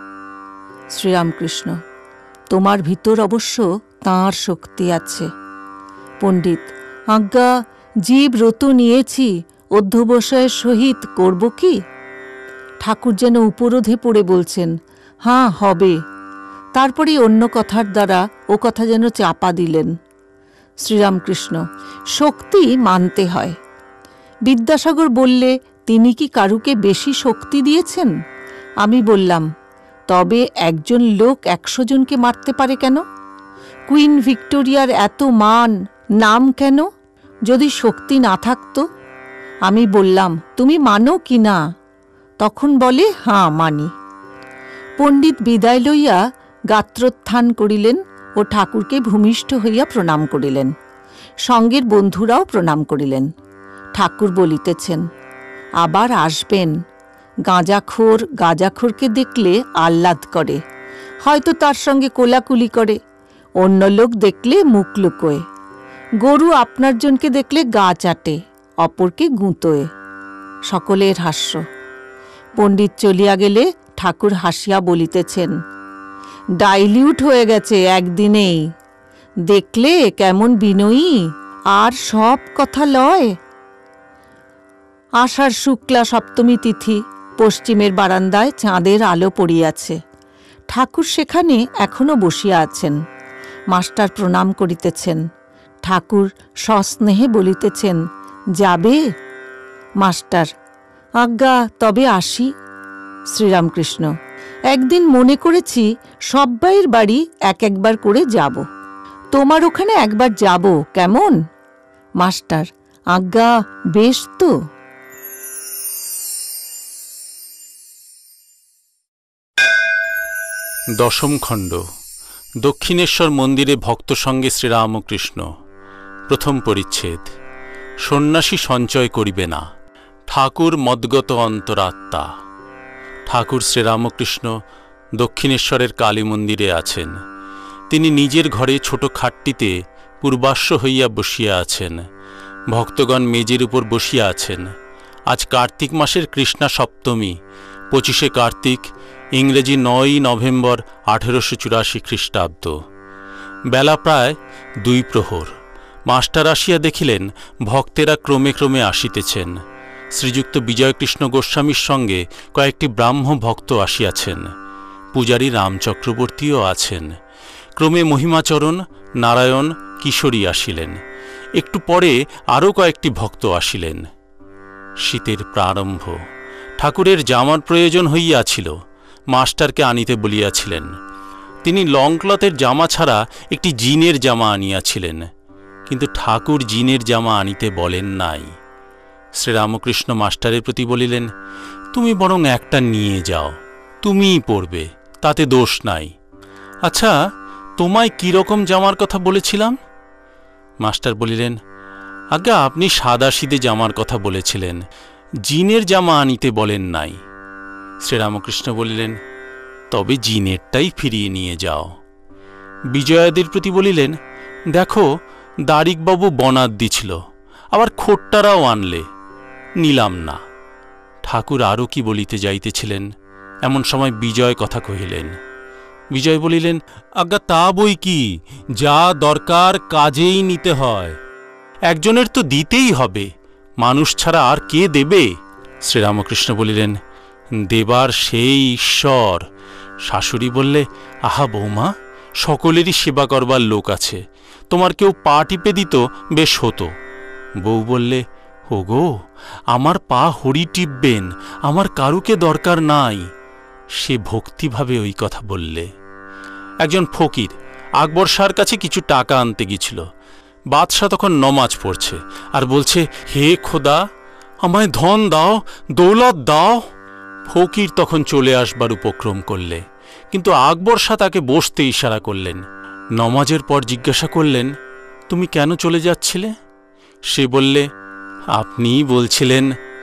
শ্রীরামকৃষ্ণ, তোমার ভিতর অবশ্য তাঁর শক্তি আছে। পণ্ডিত, আজ্ঞা যে ব্রত নিয়েছি অধ্যবসায়ের সহিত করব কি? ঠাকুর যেন উপরোধে পড়ে বলছেন, হাঁ হবে। তারপরে অন্য কথার দ্বারা ও কথা যেন চাপা দিলেন। শ্রীরামকৃষ্ণ, শক্তি মানতে হয়। বিদ্যাসাগর বললে, তিনি কি কারুকে বেশি শক্তি দিয়েছেন? আমি বললাম, তবে একজন লোক একশো জনকে মারতে পারে কেন? কুইন ভিক্টোরিয়ার এত মান নাম কেন, যদি শক্তি না থাকত? আমি বললাম, তুমি মানো কি না? তখন বলে, হাঁ মানি। পণ্ডিত বিদায় লইয়া গাত্রোত্থান করিলেন ও ঠাকুরকে ভূমিষ্ঠ হইয়া প্রণাম করিলেন। সঙ্গের বন্ধুরাও প্রণাম করিলেন। ঠাকুর বলিতেছেন, আবার আসবেন। গাঁজাখোর গাঁজাখোরকে দেখলে আহ্লাদ করে, হয়তো তার সঙ্গে কোলাকুলি করে। অন্য লোক দেখলে মুখ লুকোয়। গরু আপনার জনকে দেখলে গা চাটে, অপরকে গুঁতোয়। সকলের হাস্য। পণ্ডিত চলিয়া গেলে ঠাকুর হাসিয়া বলিতেছেন, ডাইলিউট হয়ে গেছে একদিনেই, দেখলে কেমন বিনয়ী, আর সব কথা লয়। আষাঢ় শুক্লা সপ্তমী তিথি, পশ্চিমের বারান্দায় চাঁদের আলো পড়িয়াছে। ঠাকুর সেখানে এখনো বসিয়া আছেন। মাস্টার প্রণাম করিতেছেন। ঠাকুর সস্নেহে বলিতেছেন, যাবে? মাস্টার, আজ্ঞা, তবে আসি। শ্রীরামকৃষ্ণ, একদিন মনে করেছি সব্বাইয়ের বাড়ি এক একবার করে যাব। তোমার ওখানে একবার যাব, কেমন? মাস্টার, আজ্ঞা, বেশ তো। দশম খণ্ড। দক্ষিণেশ্বর মন্দিরে ভক্ত সঙ্গে শ্রীরামকৃষ্ণ। প্রথম পরিচ্ছেদ। সন্ন্যাসী সঞ্চয় করিবে না। ঠাকুর মদ্গত অন্তরাত্মা। ঠাকুর শ্রীরামকৃষ্ণ দক্ষিণেশ্বরের কালী মন্দিরে আছেন। তিনি নিজের ঘরে ছোট খাটটিতে পূর্বাশ্ব হইয়া বসিয়া আছেন। ভক্তগণ মেজের উপর বসিয়া আছেন। আজ কার্তিক মাসের কৃষ্ণা সপ্তমী, পঁচিশে কার্তিক, ইংরেজি নয়ই নভেম্বর আঠেরোশো চুরাশি খ্রিস্টাব্দ। বেলা প্রায় দুই প্রহর। মাস্টার আসিয়া দেখিলেন ভক্তেরা ক্রমে ক্রমে আসিতেছেন। শ্রীযুক্ত বিজয়কৃষ্ণ গোস্বামীর সঙ্গে কয়েকটি ব্রাহ্ম ভক্ত আসিয়াছেন। পূজারী রামচক্রবর্তীও আছেন। ক্রমে মহিমাচরণ, নারায়ণ, কিশোরী আসিলেন। একটু পরে আরও কয়েকটি ভক্ত আসিলেন। শীতের প্রারম্ভ। ঠাকুরের জামার প্রয়োজন হইয়াছিল। মাস্টারকে আনিতে বলিয়াছিলেন। তিনি লংক্লথের জামা ছাড়া একটি জিনের জামা আনিয়াছিলেন, কিন্তু ঠাকুর জিনের জামা আনিতে বলেন নাই। শ্রীরামকৃষ্ণ মাস্টারের প্রতি বলিলেন, তুমি বরং একটা নিয়ে যাও, তুমিই পরবে, তাতে দোষ নাই। আচ্ছা, তোমায় কীরকম জামার কথা বলেছিলাম? মাস্টার বলিলেন, আজ্ঞা, আপনি সাদাসিধে জামার কথা বলেছিলেন, জিনের জামা আনিতে বলেন নাই। শ্রীরামকৃষ্ণ বলিলেন, তবে জিনেরটাই ফিরিয়ে নিয়ে যাও। বিজয়াদির প্রতি বলিলেন, দেখো, দারিকবাবু বনাত দিছিল, আবার খোট্টারাও আনলে, নিলাম না। ঠাকুর আরও কি বলিতে যাইতেছিলেন, এমন সময় বিজয় কথা কহিলেন। বিজয় বলিলেন, আজ্ঞা, তা বই কি, যা দরকার কাজেই নিতে হয়, একজনের তো দিতেই হবে, মানুষ ছাড়া আর কে দেবে? শ্রীরামকৃষ্ণ বলিলেন, দেবার সেই ঈশ্বর। শাশুড়ি বললে, আহা বৌমা, সকলেরই সেবা করবার লোক আছে, তোমার কেউ পা টিপে দিত বেশ হতো। বউ বললে, ওগো, আমার পা হরি টিপবেন, আমার কারুকে দরকার নাই। সে ভক্তিভাবে ওই কথা বললে। একজন ফকির আকবর শাহর কাছে কিছু টাকা আনতে গিয়েছিল। বাদশাহ তখন নমাজ পড়ছে আর বলছে, হে খোদা, আমায় ধন দাও, দৌলত দাও। ফকির তখন চলে আসবার উপক্রম করলে, কিন্তু আকবর শাহ তাকে বসতে ইশারা করলেন। নমাজের পর জিজ্ঞাসা করলেন, তুমি কেন চলে যাচ্ছিলে? সে বললে, আপনিই বলছিলেন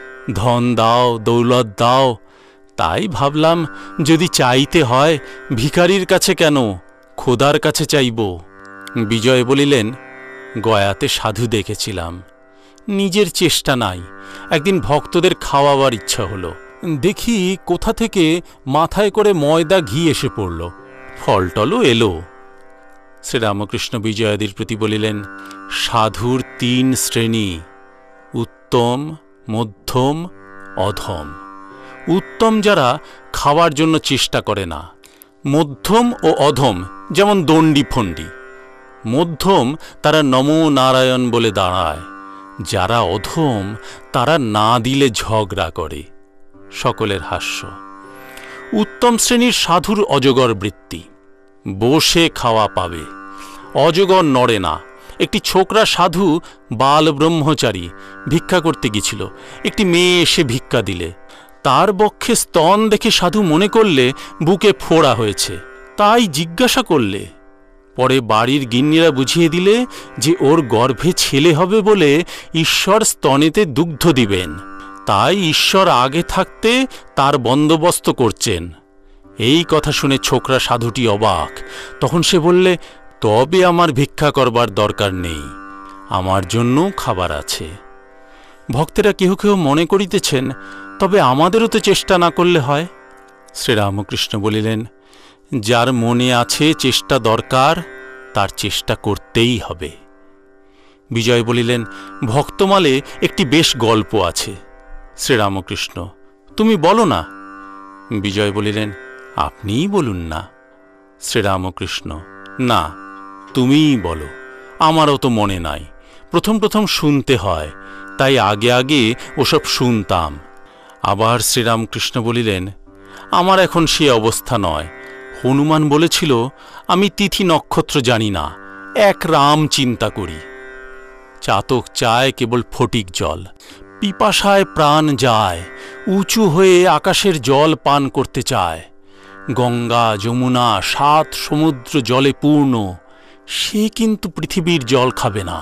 ধন দাও, দৌলত দাও, তাই ভাবলাম যদি চাইতে হয় ভিখারির কাছে কেন, খোদার কাছে চাইব। বিজয় বলিলেন, গয়াতে সাধু দেখেছিলাম, নিজের চেষ্টা নাই, একদিন ভক্তদের খাওয়াবার ইচ্ছা হলো, দেখি কোথা থেকে মাথায় করে ময়দা ঘি এসে পড়ল, ফলটলও এলো। শ্রীরামকৃষ্ণ বিজয়াদির প্রতি বলিলেন, সাধুর তিন শ্রেণী, উত্তম, মধ্যম, অধম। উত্তম যারা খাওয়ার জন্য চেষ্টা করে না, মধ্যম ও অধম যেমন দণ্ডি ফন্ডি। মধ্যম তারা নমো নারায়ণ বলে দাঁড়ায়, যারা অধম তারা না দিলে ঝগড়া করে। সকলের হাস্য। উত্তম শ্রেণীর সাধুর অজগর বৃত্তি, বসে খাওয়া পাবে, অজগর নড়ে না। একটি ছোকরা সাধু বাল ব্রহ্মচারী ভিক্ষা করতে গিয়েছিল। একটি মেয়ে এসে ভিক্ষা দিলে, তার বক্ষে স্তন দেখে সাধু মনে করলে বুকে ফোড়া হয়েছে, তাই জিজ্ঞাসা করলে। পরে বাড়ির গিন্নিরা বুঝিয়ে দিলে যে ওর গর্ভে ছেলে হবে বলে ঈশ্বর স্তনেতে দুগ্ধ দিবেন, তাই ঈশ্বর আগে থাকতে তার বন্দোবস্ত করছেন। এই কথা শুনে ছোকরা সাধুটি অবাক। তখন সে বললে, তবে আমার ভিক্ষা করবার দরকার নেই, আমার জন্য খাবার আছে। ভক্তেরা কেহ কেহ মনে করিতেছেন, তবে আমাদেরও তো চেষ্টা না করলে হয়। শ্রীরামকৃষ্ণ বলিলেন, যার মনে আছে চেষ্টা দরকার, তার চেষ্টা করতেই হবে। বিজয় বলিলেন, ভক্তমালে একটি বেশ গল্প আছে। শ্রীরামকৃষ্ণ, তুমি বলো না। বিজয় বলিলেন, আপনিই বলুন না। শ্রীরামকৃষ্ণ, না, তুমিই বলো, আমারও তো মনে নাই। প্রথম প্রথম শুনতে হয়, তাই আগে আগে ওসব শুনতাম। আবার শ্রীরামকৃষ্ণ বলিলেন, আমার এখন সে অবস্থা নয়। হনুমান বলেছিল, আমি তিথি নক্ষত্র জানি না, এক রাম চিন্তা করি। চাতক চায় কেবল ফটিক জল, পিপাসায় প্রাণ যায়, উঁচু হয়ে আকাশের জল পান করতে চায়। গঙ্গা যমুনা সাত সমুদ্র জলে পূর্ণ, সে কিন্তু পৃথিবীর জল খাবে না।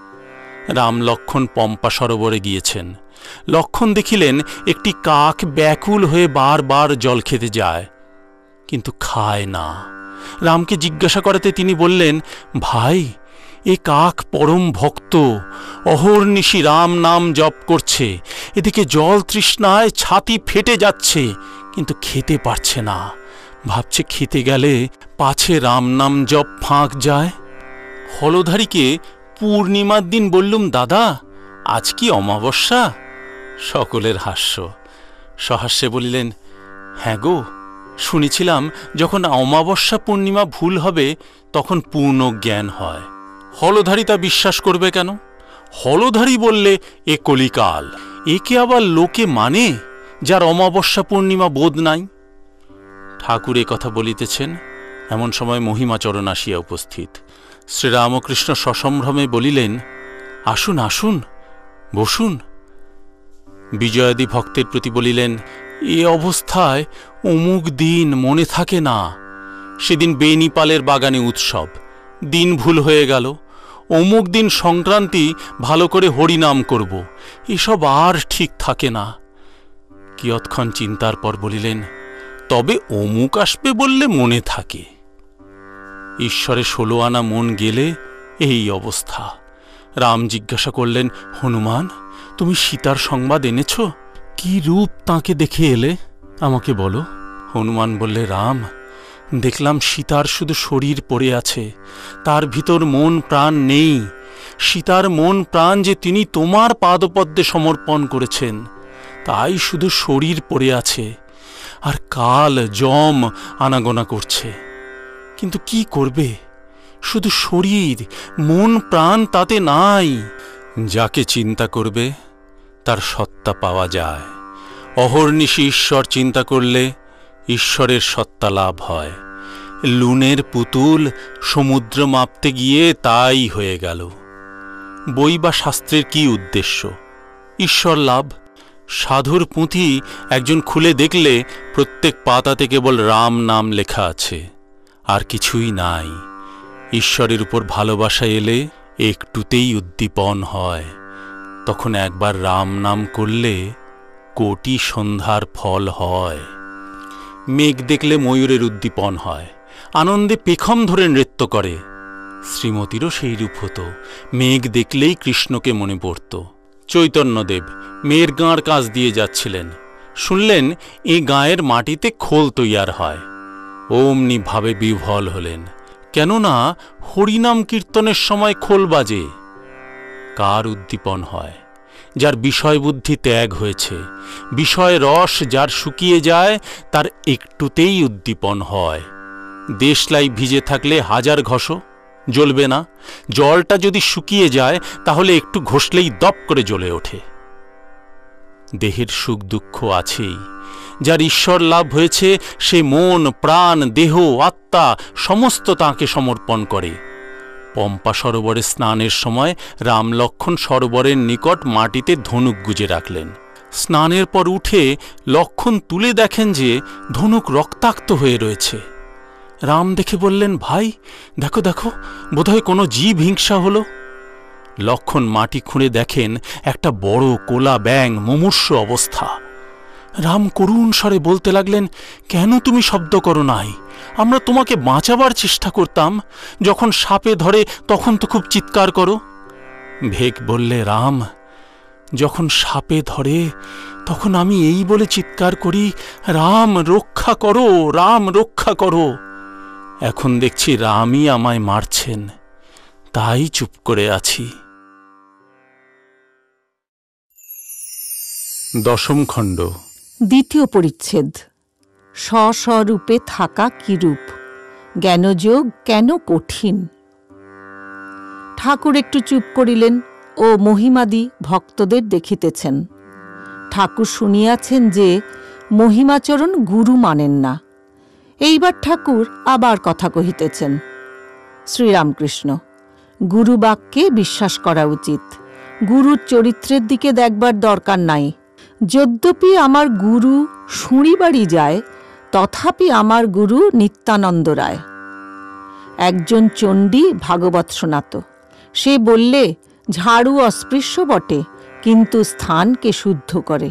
রাম লক্ষ্মণ পম্পা সরোবরে গিয়েছেন। লক্ষ্মণ দেখিলেন একটি কাক ব্যাকুল হয়ে বারবার জল খেতে যায়, কিন্তু খায় না। রামকে জিজ্ঞাসা করাতে তিনি বললেন, ভাই, এ কাক পরম ভক্ত, অহর্নিশি রাম নাম জপ করছে, এদিকে জল তৃষ্ণায় ছাতি ফেটে যাচ্ছে, কিন্তু খেতে পারছে না। ভাবছে খেতে গেলে পাছে রাম নাম জপ ফাঁক যায়। হলধারীকে পূর্ণিমার দিন বললুম, দাদা, আজ কি অমাবস্যা? সকলের হাস্য। সহাস্যে বলিলেন, হ্যাঁ গো, শুনেছিলাম যখন অমাবস্যা পূর্ণিমা ভুল হবে তখন পূর্ণ জ্ঞান হয়। হলধারী তা বিশ্বাস করবে কেন? হলধারী বললে, এ কলিকাল, একে আবার লোকে মানে যার অমাবস্যা পূর্ণিমা বোধ নাই। ঠাকুর এ কথা বলিতেছেন, এমন সময় মহিমাচরণ আসিয়া উপস্থিত। শ্রীরামকৃষ্ণ সসম্ভ্রমে বলিলেন, আসুন আসুন, বসুন। বিজয়াদি ভক্তের প্রতি বলিলেন, এ অবস্থায় অমুক দিন মনে থাকে না। সেদিন বেনিপালের বাগানে উৎসব, দিন ভুল হয়ে গেল। অমুক দিন সংক্রান্তি, ভালো করে হরিনাম করব, এসব আর ঠিক থাকে না। কিয়ৎক্ষণ চিন্তার পর বলিলেন, তবে অমুক আসবে বললে মনে থাকে। ঈশ্বরে ষোলো আনা মন গেলে এই অবস্থা। রাম জিজ্ঞাসা করলেন, হনুমান, তুমি সীতার সংবাদ এনেছ? কি রূপ তাঁকে দেখে এলে আমাকে বলো। হনুমান বললে, রাম, দেখলাম সীতার শুধু শরীর পড়ে আছে, তার ভিতর মন প্রাণ নেই। সীতার মন প্রাণ যে তিনি তোমার পাদপদ্মে সমর্পণ করেছেন, তাই শুধু শরীর পড়ে আছে। আর কাল যম আনাগোনা করছে, কিন্তু কি করবে? শুধু শরীর, মন প্রাণ তাতে নাই। যাকে চিন্তা করবে তার সত্তা পাওয়া যায়। অহর্নিশি ঈশ্বর চিন্তা করলে ঈশ্বরের সত্তা লাভ হয়। লুনের পুতুল সমুদ্র মাপতে গিয়ে তাই হয়ে গেল। বই বা শাস্ত্রের কি উদ্দেশ্য? ঈশ্বর লাভ। সাধুর পুঁথি একজন খুলে দেখলে প্রত্যেক পাতাতে কেবল রাম নাম লেখা আছে, আর কিছুই নাই। ঈশ্বরের উপর ভালোবাসা এলে একটুতেই উদ্দীপন হয়। তখন একবার রাম নাম করলে কোটি সন্ধ্যার ফল হয়। মেঘ দেখলে ময়ূরের উদ্দীপন হয়, আনন্দে পেখম ধরে নৃত্য করে। শ্রীমতীরও সেই রূপ হতো, মেঘ দেখলেই কৃষ্ণকে মনে পড়ত। চৈতন্যদেব মেয়ের গাঁর কাজ দিয়ে যাচ্ছিলেন, শুনলেন এই গাঁয়ের মাটিতে খোল তৈয়ার হয়। অমনি ভাবে বিহ্বল হলেন, কেননা হরিনাম কীর্তনের সময় খোল বাজে। কার উদ্দীপন হয়? যার বিষয় বুদ্ধি ত্যাগ হয়েছে। বিষয় রস যার শুকিয়ে যায়, তার একটুতেই উদ্দীপন হয়। দেশলাই ভিজে থাকলে হাজার ঘষো, জ্বলবে না। জলটা যদি শুকিয়ে যায় তাহলে একটু ঘষলেই দপ করে জ্বলে ওঠে। দেহের সুখ দুঃখ আছেই। যার ঈশ্বর লাভ হয়েছে সে মন প্রাণ দেহ আত্মা সমস্ত তাঁকে সমর্পণ করে। পম্পা সরোবরে স্নানের সময় রাম লক্ষ্মণ সরোবরের নিকট মাটিতে ধনুক গুজে রাখলেন। স্নানের পর উঠে লক্ষ্মণ তুলে দেখেন যে ধনুক রক্তাক্ত হয়ে রয়েছে। রাম দেখে বললেন, ভাই দেখো দেখো, বোধহয় কোনো জীব হিংসা হলো। লক্ষ্মণ মাটি খুঁড়ে দেখেন একটা বড় কোলা ব্যাঙ মুমূর্ষু অবস্থা। রাম করুণ স্বরে বলতে লাগলেন, কেন তুমি শব্দ করো নাই? আমরা তোমাকে বাঁচাবার চেষ্টা করতাম, যখন সাপে ধরে তখন তো খুব চিৎকার করো। ভেক বললে, রাম, যখন সাপে ধরে তখন আমি এই বলে চিৎকার করি, রাম রক্ষা করো, রাম রক্ষা করো। এখন দেখছি রামই আমায় মারছেন, তাই চুপ করে আছি। দশম খণ্ড, দ্বিতীয় পরিচ্ছেদ। স্বস্বরূপে থাকা কিরূপ, জ্ঞানযোগ কেন কঠিন। ঠাকুর একটু চুপ করিলেন ও মহিমাদি ভক্তদের দেখিতেছেন। ঠাকুর শুনিয়াছেন যে মহিমাচরণ গুরু মানেন না। এইবার ঠাকুর আবার কথা কহিতেছেন। শ্রীরামকৃষ্ণ, গুরু বাক্যে বিশ্বাস করা উচিত, গুরুর চরিত্রের দিকে দেখবার দরকার নাই। যদ্যপি আমার গুরু শুঁড়িবাড়ি যায়, তথাপি আমার গুরু নিত্যানন্দ রায়। একজন চণ্ডী ভাগবত শোনাত। সে বললে, ঝাড়ু অস্পৃশ্য বটে, কিন্তু স্থানকে শুদ্ধ করে।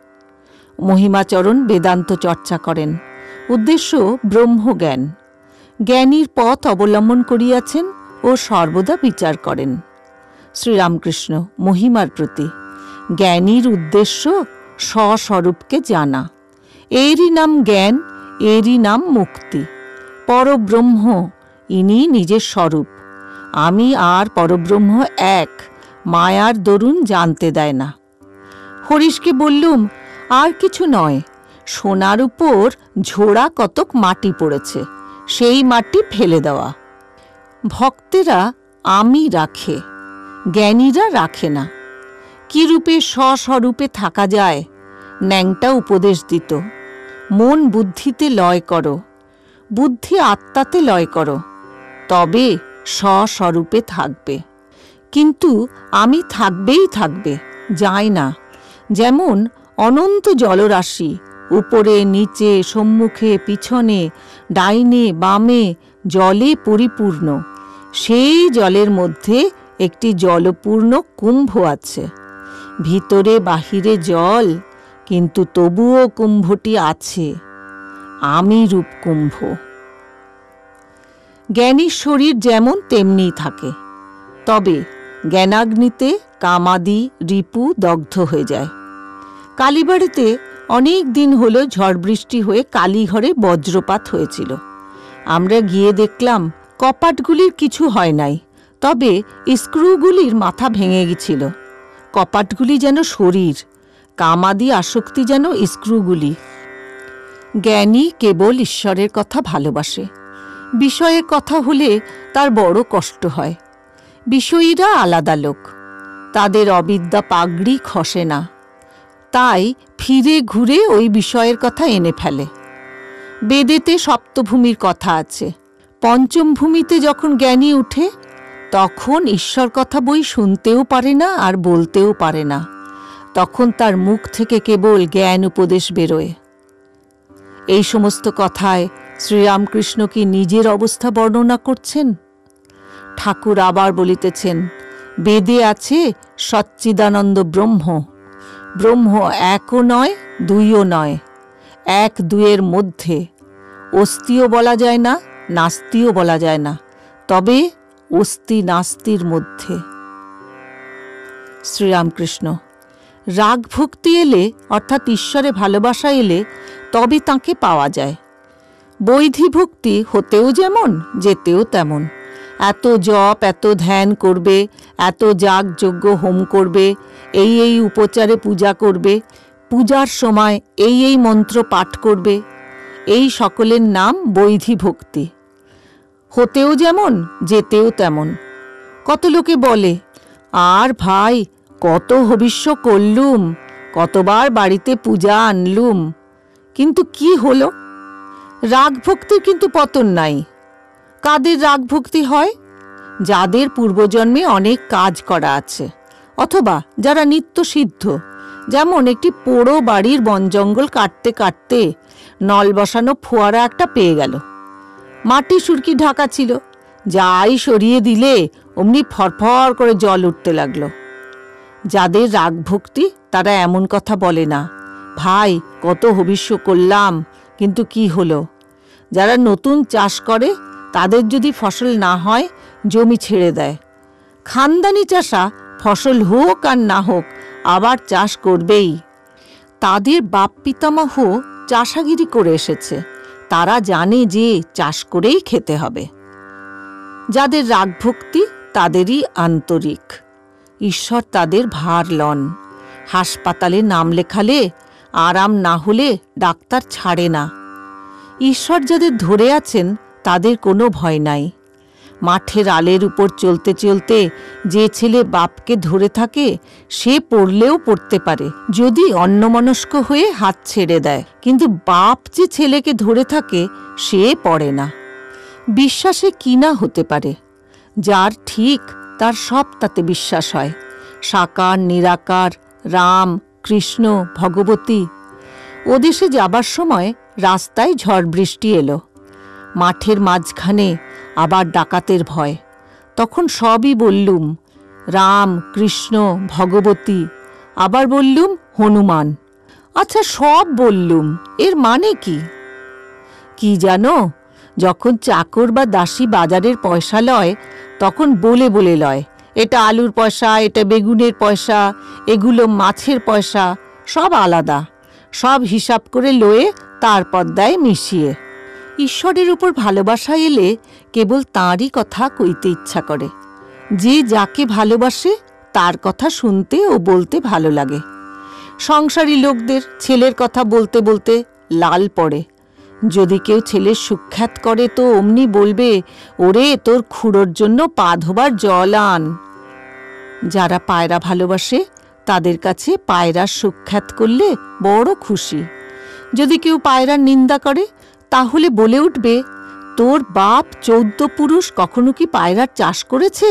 মহিমাচরণ বেদান্ত চর্চা করেন, উদ্দেশ্য ব্রহ্মজ্ঞান। জ্ঞানীর পথ অবলম্বন করিয়াছেন ও সর্বদা বিচার করেন। শ্রীরামকৃষ্ণ, মহিমার প্রতি জ্ঞানীর উদ্দেশ্য স্বস্বরূপকে জানা। এরই নাম জ্ঞান, এরই নাম মুক্তি। পরব্রহ্ম ইনি নিজের স্বরূপ। আমি আর পরব্রহ্ম এক, মায়ার দরুন জানতে দেয় না। হরিশকে বললুম, আর কিছু নয়, সোনার উপর ঝোড়া কতক মাটি পড়েছে, সেই মাটি ফেলে দেওয়া। ভক্তেরা আমি রাখে, জ্ঞানীরা রাখে না। কি রূপে স্বস্বরূপে থাকা যায়, ন্যাংটা উপদেশ দিত। মন বুদ্ধিতে লয় করো, বুদ্ধি আত্মাতে লয় করো, তবে স্বস্বরূপে থাকবে। কিন্তু আমি থাকবেই থাকবে, যায় না। যেমন অনন্ত জলরাশি, উপরে নিচে সম্মুখে পিছনে ডাইনে বামে জলে পরিপূর্ণ। সেই জলের মধ্যে একটি জলপূর্ণ কুম্ভ আছে। ভিতরে বাহিরে জল, কিন্তু তবুও কুম্ভটি আছে, আমি রূপ কুম্ভ। জ্ঞানীর শরীর যেমন তেমনি থাকে, তবে জ্ঞানাগ্নিতে কামাদি রিপু দগ্ধ হয়ে যায়। কালীবাড়িতে অনেক দিন হল ঝড় বৃষ্টি হয়ে কালীঘরে বজ্রপাত হয়েছিল। আমরা গিয়ে দেখলাম কপাটগুলির কিছু হয় নাই, তবে স্ক্রুগুলির মাথা ভেঙে গেছিল। কপাটগুলি যেন শরীর, কামাদি আসক্তি যেন স্ক্রুগুলি। জ্ঞানী কেবল ঈশ্বরের কথা ভালোবাসে। বিষয়ের কথা হলে তার বড় কষ্ট হয়। বিষয়ীরা আলাদা লোক, তাদের অবিদ্যা পাগড়ি খসে না, তাই ফিরে ঘুরে ওই বিষয়ের কথা এনে ফেলে। বেদেতে সপ্তভূমির কথা আছে। পঞ্চম ভূমিতে যখন জ্ঞানী উঠে, তখন ঈশ্বর কথা বই শুনতেও পারে না আর বলতেও পারে না। তখন তার মুখ থেকে কেবল জ্ঞান উপদেশ বেরোয়। এই সমস্ত কথায় শ্রীরামকৃষ্ণ কি নিজের অবস্থা বর্ণনা করছেন? ঠাকুর আবার বলিতেছেন, বেদে আছে সচ্চিদানন্দ ব্রহ্ম। ব্রহ্ম একও নয়, দুইও নয়, এক দুয়ের মধ্যে। অস্তিও বলা যায় না, নাস্তিও বলা যায় না, তবে অস্তি নাস্তির মধ্যে। শ্রীরামকৃষ্ণ, রাগ ভক্তি এলে, অর্থাৎ ঈশ্বরে ভালোবাসা এলে, তবে তাঁকে পাওয়া যায়। বৈধি ভক্তি হতেও যেমন, যেতেও তেমন। এত জপ, এত ধ্যান করবে, এত যাগ যজ্ঞ হোম করবে, এই এই উপচারে পূজা করবে, পূজার সময় এই এই মন্ত্র পাঠ করবে, এই সকলের নাম বৈধি ভক্তি। হতেও যেমন, যেতেও তেমন। কত লোকে বলে, আর ভাই কত হবিষ্য করলুম, কতবার বাড়িতে পূজা আনলুম, কিন্তু কি হলো? রাগ ভক্তির কিন্তু পতন নাই। কাদের রাগ ভক্তি হয়? যাদের পূর্বজন্মে অনেক কাজ করা আছে, অথবা যারা নিত্য সিদ্ধ। যেমন একটি পোড়ো বাড়ির বন জঙ্গল কাটতে কাটতে নল বসানো ফোয়ারা একটা পেয়ে গেল। মাটি সুরকি ঢাকা ছিল, যাই সরিয়ে দিলে অমনি ফরফর করে জল উঠতে লাগলো। যাদের রাগ ভক্তি তারা এমন কথা বলে না, ভাই কত হবিষ্য করলাম, কিন্তু কি হলো? যারা নতুন চাষ করে তাদের যদি ফসল না হয় জমি ছেড়ে দেয়। খানদানি চাষা ফসল হোক আর না হোক আবার চাষ করবেই। তাদের বাপ পিতামহ চাষাগিরি করে এসেছে, তারা জানে যে চাষ করেই খেতে হবে। যাদের রাগভক্তি তাদেরই আন্তরিক, ঈশ্বর তাদের ভার লন। হাসপাতালে নাম লেখালে আরাম না হলে ডাক্তার ছাড়ে না। ঈশ্বর যাদের ধরে আছেন তাদের কোনো ভয় নাই। মাঠের আলের উপর চলতে চলতে যে ছেলে বাপকে ধরে থাকে সে পড়লেও পড়তে পারে যদি অন্যমনস্ক হয়ে হাত ছেড়ে দেয়, কিন্তু বাপ যে ছেলেকে ধরে থাকে সে পড়ে না। বিশ্বাসে কি না হতে পারে, যার ঠিক তার সব তাতে বিশ্বাস হয়। সাকার নিরাকার, রাম কৃষ্ণ ভগবতী। ওদেশে যাবার সময় রাস্তায় ঝড় বৃষ্টি এলো, মাঠের মাঝখানে আবার ডাকাতের ভয়। তখন সবই বললুম, রাম কৃষ্ণ ভগবতী, আবার বললুম হনুমান। আচ্ছা সব বললুম, এর মানে কি? কি জানো, যখন চাকর বা দাসী বাজারের পয়সা লয় তখন বলে বলে লয়, এটা আলুর পয়সা, এটা বেগুনের পয়সা, এগুলো মাছের পয়সা, সব আলাদা, সব হিসাব করে লয়ে তারপর দেয় মিশিয়ে। ঈশ্বরের উপর ভালোবাসা এলে কেবল তাঁরই কথা কইতে ইচ্ছা করে। যে যাকে ভালোবাসে তার কথা শুনতে ও বলতে ভালো লাগে। সংসারী লোকদের ছেলের কথা বলতে বলতে লাল পড়ে। যদি কেউ ছেলের সুখ্যাত করে তো অমনি বলবে, ওরে তোর খুড়োর জন্য পা ধোবার জল আন। যারা পায়রা ভালোবাসে তাদের কাছে পায়রার সুখ্যাত করলে বড় খুশি। যদি কেউ পায়রার নিন্দা করে তাহলে বলে উঠবে, তোর বাপ চৌদ্দ পুরুষ কখনো কি পায়রার চাষ করেছে?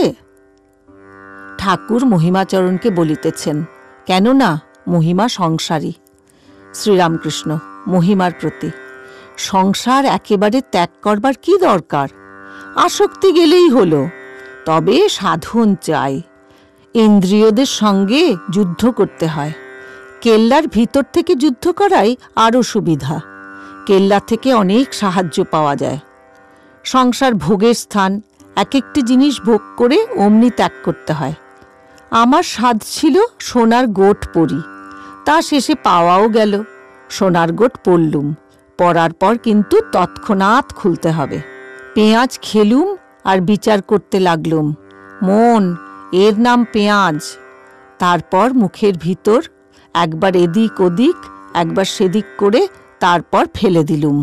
ঠাকুর মহিমাচরণকে বলিতেছেন, কেননা মহিমা সংসারী। শ্রীরামকৃষ্ণ মহিমার প্রতি। সংসার একেবারে ত্যাগ করবার কি দরকার? আসক্তি গেলেই হল, তবে সাধন চাই। ইন্দ্রিয়দের সঙ্গে যুদ্ধ করতে হয়। কেল্লার ভিতর থেকে যুদ্ধ করাই আরও সুবিধা। কেল্লা থেকে অনেক সাহায্য পাওয়া যায়। সংসার ভোগের স্থান, এক একটি জিনিস ভোগ করে অমনি ত্যাগ করতে হয়। আমার স্বাদ ছিল সোনার গোট পরি, তা শেষে পাওয়াও গেল। সোনার গোট পরলুম, পরার পর কিন্তু তৎক্ষণাৎ খুলতে হবে। পেঁয়াজ খেলুম আর বিচার করতে লাগলুম, মন এর নাম পেঁয়াজ। তারপর মুখের ভিতর একবার এদিক ওদিক একবার সেদিক করে তারপর ফেলে দিলুম।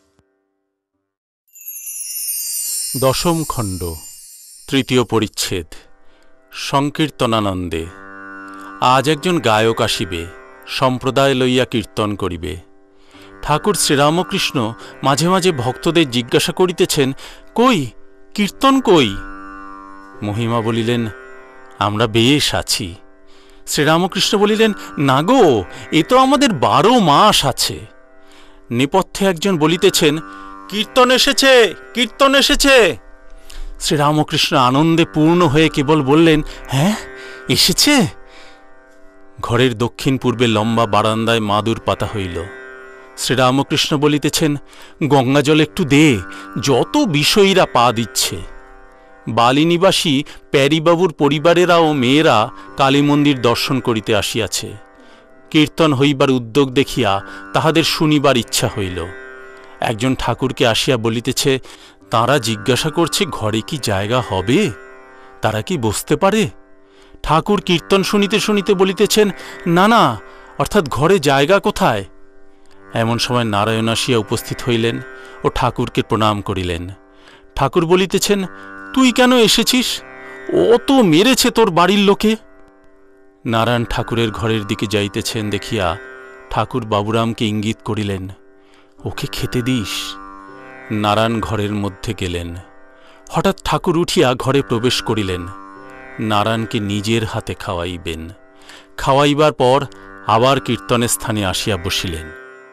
দশম খণ্ড, তৃতীয় পরিচ্ছেদ। সংকীর্তনানন্দে। আজ একজন গায়ক আসিবে, সম্প্রদায় লইয়া কীর্তন করিবে। ঠাকুর শ্রীরামকৃষ্ণ মাঝে মাঝে ভক্তদের জিজ্ঞাসা করিতেছেন, কই কীর্তন কই? মহিমা বলিলেন, আমরা বেশ আছি। শ্রীরামকৃষ্ণ বলিলেন, না গো, এ তো আমাদের বারো মাস আছে। নেপথ্যে একজন বলিতেছেন, কীর্তন এসেছে, কীর্তন এসেছে। শ্রীরামকৃষ্ণ আনন্দে পূর্ণ হয়ে কেবল বললেন, হ্যাঁ এসেছে। ঘরের দক্ষিণ পূর্বে লম্বা বারান্দায় মাদুর পাতা হইল। শ্রীরামকৃষ্ণ বলিতেছেন, গঙ্গা জল একটু দে, যত বিষয়ীরা পা দিচ্ছে। বালিনিবাসী প্যারীবাবুর পরিবারেরাও মেয়েরা কালী মন্দির দর্শন করিতে আসিয়াছে। কীর্তন হইবার উদ্যোগ দেখিয়া তাহাদের শুনিবার ইচ্ছা হইল। একজন ঠাকুরকে আসিয়া বলিতেছে, তাঁরা জিজ্ঞাসা করছে ঘরে কি জায়গা হবে, তারা কি বসতে পারে? ঠাকুর কীর্তন শুনিতে শুনিতে বলিতেছেন, না না, অর্থাৎ ঘরে জায়গা কোথায়? এমন সময় নারায়ণ আসিয়া উপস্থিত হইলেন ও ঠাকুরকে প্রণাম করিলেন। ঠাকুর বলিতেছেন, তুই কেন এসেছিস? ও তো মেরেছে তোর বাড়ির লোকে। নারায়ণ ঠাকুরের ঘরের দিকে যাইতেছেন দেখিয়া ঠাকুর বাবুরামকে ইঙ্গিত করিলেন, ওকে খেতে দিস। নারায়ণ ঘরের মধ্যে গেলেন। হঠাৎ ঠাকুর উঠিয়া ঘরে প্রবেশ করিলেন। নারায়ণকে নিজের হাতে খাওয়াইবেন। খাওয়াইবার পর আবার কীর্তনের স্থানে আসিয়া বসিলেন।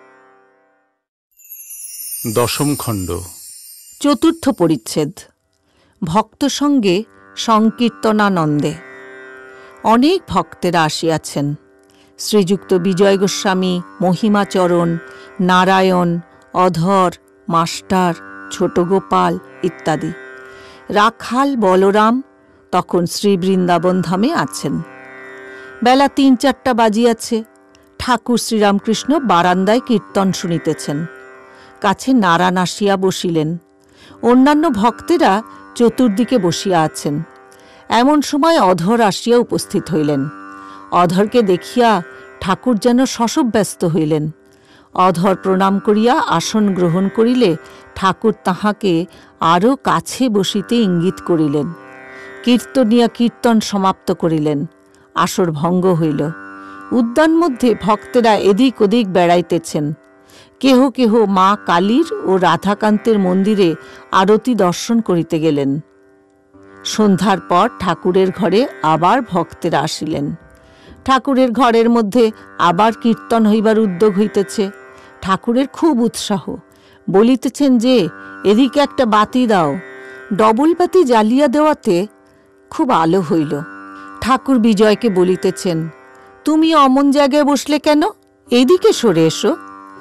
দশম খণ্ড, চতুর্থ পরিচ্ছেদ। ভক্ত সঙ্গে সংকীর্তনানন্দে। অনেক ভক্তেরা আসিয়াছেন। শ্রীযুক্ত বিজয় গোস্বামী, মহিমাচরণ, নারায়ণ, অধর, মাস্টার, ছোট গোপাল ইত্যাদি। রাখাল বলরাম তখন শ্রী বৃন্দাবন ধামে আছেন। বেলা তিন চারটা বাজিয়াছে। ঠাকুর শ্রীরামকৃষ্ণ বারান্দায় কীর্তন শুনিতেছেন। কাছে নারায়ণ আসিয়া বসিলেন। অন্যান্য ভক্তেরা চতুর্দিকে বসিয়া আছেন। এমন সময় অধর আসিয়া উপস্থিত হইলেন। অধরকে দেখিয়া ঠাকুর যেন শশব ব্যস্ত হইলেন। অধর প্রণাম করিয়া আসন গ্রহণ করিলে ঠাকুর তাহাকে আরও কাছে বসিতে ইঙ্গিত করিলেন। কীর্তনিয়া কীর্তন সমাপ্ত করিলেন। আসর ভঙ্গ হইল। উদ্যান মধ্যে ভক্তেরা এদিক ওদিক বেড়াইতেছেন। কেহ কেহ মা কালীর ও রাধাকান্তের মন্দিরে আরতি দর্শন করিতে গেলেন। সন্ধ্যার পর ঠাকুরের ঘরে আবার ভক্তেরা আসিলেন। ঠাকুরের ঘরের মধ্যে আবার কীর্তন হইবার উদ্যোগ হইতেছে। ঠাকুরের খুব উৎসাহ। বলিতেছেন যে, এদিকে একটা বাতি দাও। ডবল বাতি জ্বালিয়া দেওয়াতে খুব আলো হইল। ঠাকুর বিজয়কে বলিতেছেন, তুমি অমন জায়গায় বসলে কেন? এইদিকে সরে এসো।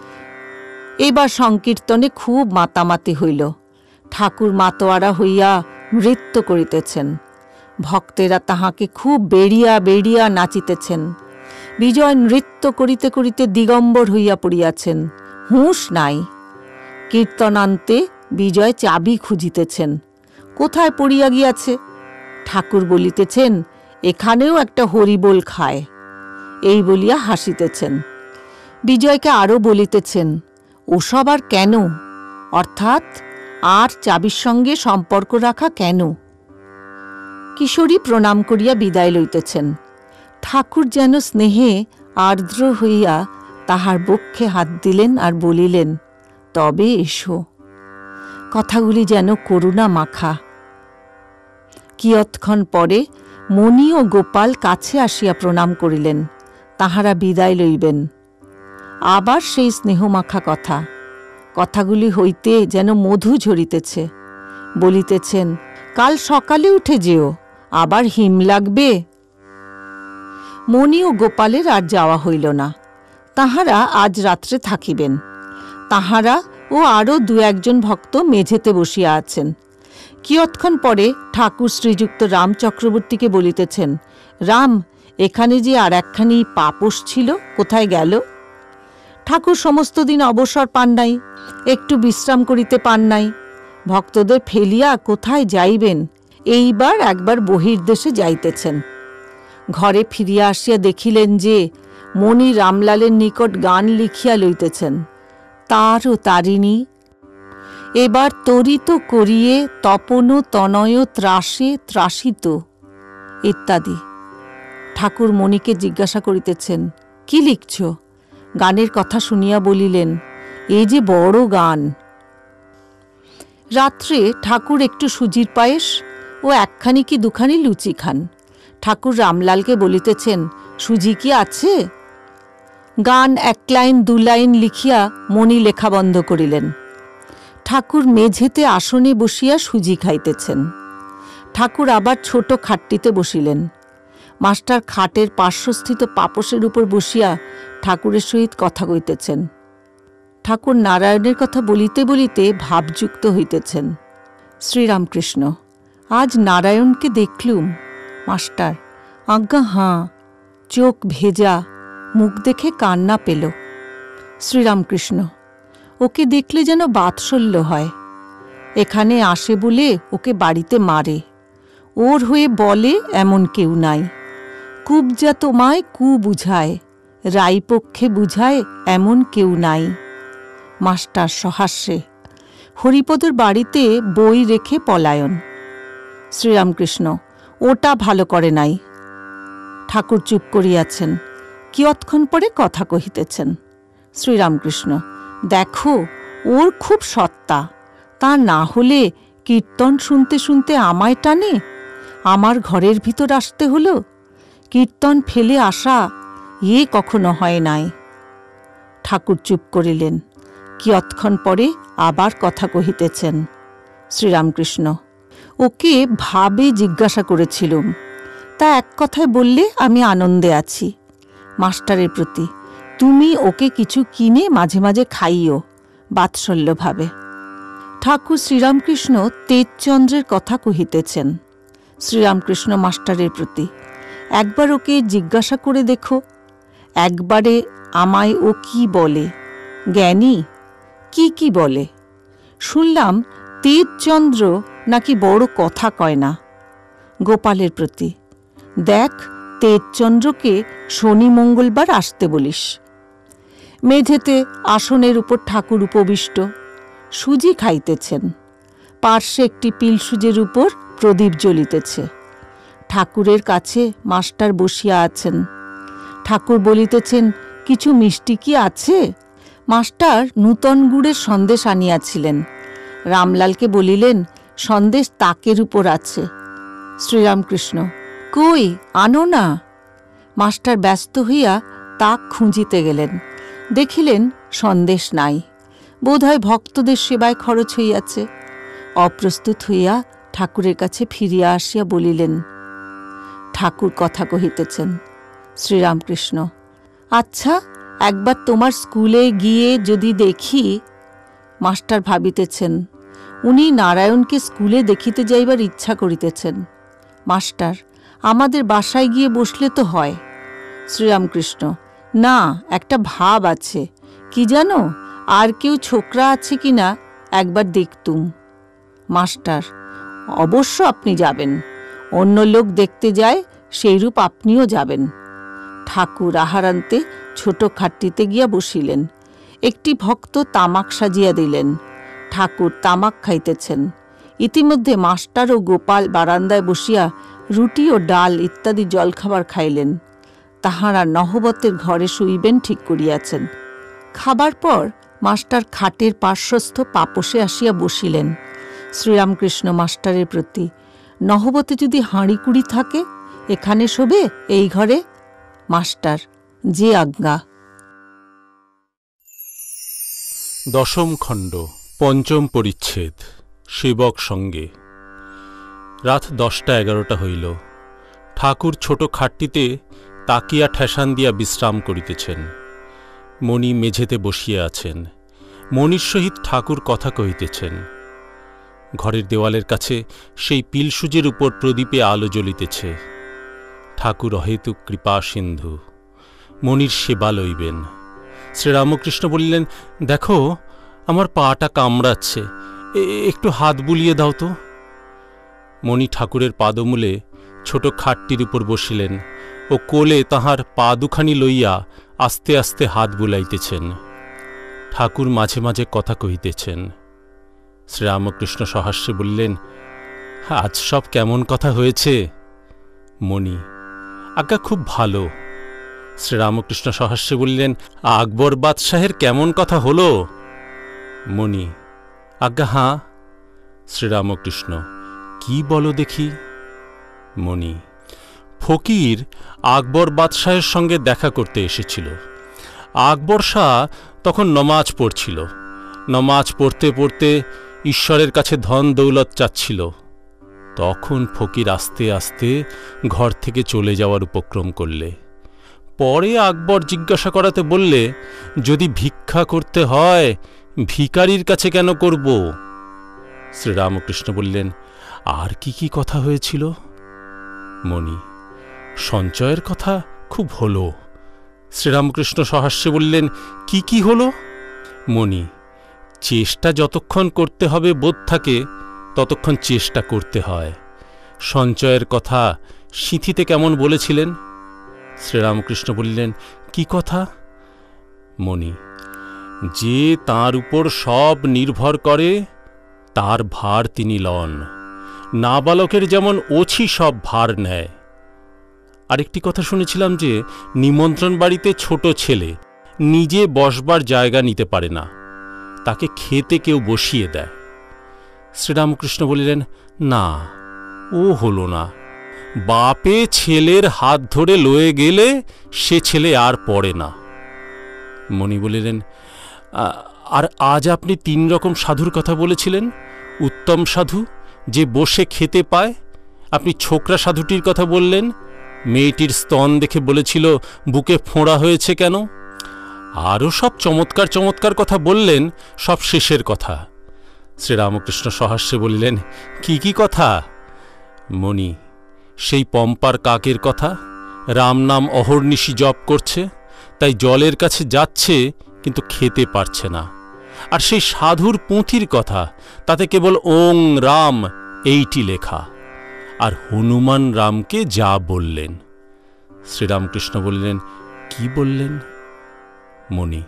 এবার সংকীর্তনে খুব মাতামাতি হইল। ঠাকুর মাতোয়ারা হইয়া নৃত্য করিতেছেন। ভক্তেরা তাহাকে খুব বেড়িয়া বেড়িয়া নাচিতেছেন। বিজয় নৃত্য করিতে করিতে দিগম্বর হইয়া পড়িয়াছেন, হুঁশ নাই। কীর্তনান্তে বিজয় চাবি খুঁজিতেছেন। কোথায় পড়িয়া গিয়াছে? ঠাকুর বলিতেছেন, এখানেও একটা হরিবোল খায়। এই বলিয়া হাসিতেছেন। বিজয়কে আরও বলিতেছেন, ওসব আর কেন? অর্থাৎ আর চাবির সঙ্গে সম্পর্ক রাখা কেন? কিশোরী প্রণাম করিয়া বিদায় লইতেছেন। ঠাকুর যেন স্নেহে আর্দ্র হইয়া তাহার বক্ষে হাত দিলেন আর বলিলেন, তবে এসো। কথাগুলি যেন করুণা মাখা। কিয়ৎক্ষণ পরে মণি ও গোপাল কাছে আসিয়া প্রণাম করিলেন। তাহারা বিদায় লইবেন। আবার সেই স্নেহমাখা কথা। কথাগুলি হইতে যেন মধু ঝরিতেছে। বলিতেছেন, কাল সকালে উঠে যেও, আবার হিম লাগবে। মণি ও গোপালের আর যাওয়া হইল না। তাহারা আজ রাত্রে থাকিবেন। তাহারা ও আরও দু একজন ভক্ত মেঝেতে বসিয়া আছেন। কিয়ৎক্ষণ পরে ঠাকুর শ্রীযুক্ত রাম চক্রবর্তীকে বলিতেছেন, রাম, এখানে যে আর একখানি পাপোশ ছিল, কোথায় গেল? ঠাকুর সমস্ত দিন অবসর পান নাই, একটু বিশ্রাম করিতে পান নাই। ভক্তদের ফেলিয়া কোথায় যাইবেন? এইবার একবার বহির্দেশে যাইতেছেন। ঘরে ফিরিয়া আসিয়া দেখিলেন যে মণি রামলালের নিকট গান লিখিয়া লইতেছেন। তার ও তারিণী, এবার তরিত করিয়ে তপন তনয় ত্রাসে ত্রাসিত ইত্যাদি। ঠাকুর মণিকে জিজ্ঞাসা করিতেছেন, কি লিখছ? গানের কথা শুনিয়া বলিলেন, এই যে বড় গান। রাত্রে ঠাকুর একটু সুজির পায়েস ও একখানি কি দুখানি লুচি খান। ঠাকুর রামলালকে বলিতেছেন, সুজি কি আছে? গান এক লাইন দু লাইন লিখিয়া মণি লেখা বন্ধ করিলেন। ঠাকুর মেঝেতে আসনে বসিয়া সুজি খাইতেছেন। ঠাকুর আবার ছোট খাটটিতে বসিলেন। মাস্টার খাটের পার্শ্বস্থিত পাপোশের উপর বসিয়া ঠাকুরের সহিত কথা কইতেছেন। ঠাকুর নারায়ণের কথা বলিতে বলিতে ভাবযুক্ত হইতেছেন। শ্রীরামকৃষ্ণ, আজ নারায়ণকে দেখলুম। মাস্টার, আজ্ঞা হাঁ। চোখ ভেজা, মুখ দেখে কান্না পেল। শ্রীরামকৃষ্ণ, ওকে দেখলে যেন বাৎসল্য হয়। এখানে আসে বলে ওকে বাড়িতে মারে। ওর হয়ে বলে এমন কেউ নাই। কুব যা তোমায় কু বুঝায়, রাইপক্ষে বুঝায় এমন কেউ নাই। মাস্টার সহাস্যে, হরিপদর বাড়িতে বই রেখে পলায়ন। শ্রীরামকৃষ্ণ, ওটা ভালো করে নাই। ঠাকুর চুপ করিয়াছেন। কিয়ৎক্ষণ পরে কথা কহিতেছেন। শ্রীরামকৃষ্ণ, দেখো, ওর খুব সত্তা। তা না হলে কীর্তন শুনতে শুনতে আমায় টানে, আমার ঘরের ভিতর আসতে হলো। কীর্তন ফেলে আসা এ কখনো হয় নাই। ঠাকুর চুপ করিলেন। কিয়ৎক্ষণ পরে আবার কথা কহিতেছেন। শ্রীরামকৃষ্ণ, ওকে ভাবে জিজ্ঞাসা করেছিলুম, তা এক কথায় বললে আমি আনন্দে আছি। মাস্টারের প্রতি, তুমি ওকে কিছু কিনে মাঝে মাঝে খাইও, বাৎসল্যভাবে। ঠাকুর শ্রীরামকৃষ্ণ তেজচন্দ্রের কথা কহিতেছেন। শ্রীরামকৃষ্ণ মাস্টারের প্রতি, একবার ওকে জিজ্ঞাসা করে দেখো, একবারে আমায় ও কি বলে। জ্ঞানী কি কি বলে? শুনলাম তেজচন্দ্র নাকি বড় কথা কয় না। গোপালের প্রতি, দেখ তেজচন্দ্রকে শনি মঙ্গলবার আসতে বলিস। মেঝেতে আসনের উপর ঠাকুর উপবিষ্ট, সুজি খাইতেছেন। পার্শ্বে একটি পিলসুজের উপর প্রদীপ জ্বলিতেছে। ঠাকুরের কাছে মাস্টার বসিয়া আছেন। ঠাকুর বলিতেছেন, কিছু মিষ্টি কি আছে? মাস্টার নূতন গুড়ের সন্দেশ আনিয়াছিলেন। রামলালকে বলিলেন, সন্দেশ তাকের উপর আছে। শ্রীরামকৃষ্ণ, কই আনো না। মাস্টার ব্যস্ত হইয়া তাক খুঁজিতে গেলেন। দেখিলেন সন্দেশ নাই, বোধহয় ভক্তদের সেবায় খরচ হইয়াছে। অপ্রস্তুত হইয়া ঠাকুরের কাছে ফিরিয়া আসিয়া বলিলেন, ঠাকুর কথা কহিতেছেন। শ্রীরামকৃষ্ণ, আচ্ছা একবার তোমার স্কুলে গিয়ে যদি দেখি। মাস্টার ভাবিতেছেন, উনি নারায়ণকে স্কুলে দেখিতে যাইবার ইচ্ছা করিতেছেন। মাস্টার, আমাদের বাসায় গিয়ে বসলে তো হয়। শ্রীরামকৃষ্ণ, না, একটা ভাব আছে, কি জানো, আর কেউ ছোকরা আছে কিনা একবার দেখতুম। মাস্টার, অবশ্য আপনি যাবেন, অন্য লোক দেখতে যায় সেইরূপ আপনিও যাবেন। ঠাকুর আহারান্তে ছোট খাটটিতে গিয়া বসিলেন। একটি ভক্ত তামাক সাজিয়া দিলেন। ঠাকুর তামাক খাইতেছেন। ইতিমধ্যে মাস্টার ও গোপাল বারান্দায় বসিয়া রুটি ও ডাল ইত্যাদি জলখাবার খাইলেন। তাহারা নহবতের ঘরে শুইবেন ঠিক করিয়াছেন। খাবার পর মাস্টার খাটের পার্শ্বস্থ পাপোশে আসিয়া বসিলেন। শ্রীরামকৃষ্ণ মাস্টারের প্রতি, নহবতে যদি হাঁড়িকুড়ি থাকে এখানে শোবে, এই ঘরে? মাস্টার, যে আজ্ঞা। দশম খণ্ড, পঞ্চম পরিচ্ছেদ। সেবক সঙ্গে। রাত দশটা এগারোটা হইল। ঠাকুর ছোট খাটটিতে তাকিয়া ঠেসান দিয়া বিশ্রাম করিতেছেন। মণি মেঝেতে বসিয়া আছেন। মণির সহিত ঠাকুর কথা কহিতেছেন। ঘরের দেওয়ালের কাছে সেই পিলসুজের উপর প্রদীপে আলো জ্বলিতেছে। ঠাকুর অহেতুক কৃপা সিন্ধু, মণির সেবা লইবেন। শ্রীরামকৃষ্ণ বলিলেন, দেখো আমার পাটা কামড়াচ্ছে, একটু হাত বুলিয়ে দাও তো। মণি ঠাকুরের পাদমূলে ছোট খাটটির উপর বসিলেন ও কোলে তাহার পা দুখানি লইয়া আস্তে আস্তে হাত বুলাইতেছেন। ঠাকুর মাঝে মাঝে কথা কহিতেছেন। শ্রীরামকৃষ্ণ সহাস্যে বললেন, আজ সব কেমন কথা হয়েছে? মণি, আজ্ঞা খুব ভালো। শ্রীরামকৃষ্ণ সহাস্যে বললেন, আকবর বাদশাহের কেমন কথা হল? মণি, আজ্ঞা হাঁ। শ্রীরামকৃষ্ণ, কি বলো দেখি? মণি, ফকির আকবর বাদশাহের সঙ্গে দেখা করতে এসেছিল। আকবর শাহ তখন নমাজ পড়ছিল। নমাজ পড়তে পড়তে ঈশ্বরের কাছে ধন দৌলত চাচ্ছিল। তখন ফকির আস্তে আস্তে ঘর থেকে চলে যাওয়ার উপক্রম করলে। পরে আকবর জিজ্ঞাসা করাতে বললে, যদি ভিক্ষা করতে হয় ভিখারির কাছে কেন করব? শ্রীরামকৃষ্ণ বললেন, আর কি কি কথা হয়েছিল? মণি, সঞ্চয়ের কথা খুব হলো। শ্রীরামকৃষ্ণ সহাস্যে বললেন, কি কি হলো? মণি, চেষ্টা যতক্ষণ করতে হবে বোধ থাকে ততক্ষণ চেষ্টা করতে হয়। সঞ্চয়ের কথা সিঁথিতে কেমন বলেছিলেন? শ্রীরামকৃষ্ণ বললেন, কি কথা? মণি, যে তাঁর উপর সব নির্ভর করে তার ভার তিনি লন। নাবালকের যেমন ওছি সব ভার নেয়। আরেকটি কথা শুনেছিলাম যে নিমন্ত্রণ বাড়িতে ছোট ছেলে নিজে বসবার জায়গা নিতে পারে না, তাকে খেতে কেউ বসিয়ে দেয়। শ্রীরামকৃষ্ণ বলিলেন, না, ও হলো না। বাপে ছেলের হাত ধরে লয়ে গেলে সে ছেলে আর পড়ে না। মণি বলিলেন, আর আজ আপনি তিন রকম সাধুর কথা বলেছিলেন। উত্তম সাধু, যে বসে খেতে পায়। আপনি ছোকরা সাধুটির কথা বললেন। মেয়েটির স্তন দেখে বলেছিল বুকে ফোঁড়া হয়েছে কেন। আরও সব চমৎকার চমৎকার কথা বললেন, সব শেষের কথা। শ্রীরামকৃষ্ণ সহাস্যে বলিলেন, কি কি কথা? মণি, সেই পম্পার কাকের কথা, রাম নাম অহর্নিশি জপ করছে, তাই জলের কাছে যাচ্ছে কিন্তু খেতে পারছে না। আর সেই সাধুর পুঁথির কথা, তাতে কেবল ওং রাম এইটি লেখা। আর হনুমান রামকে যা বললেন। শ্রীরামকৃষ্ণ বললেন, কি বললেন? মণি,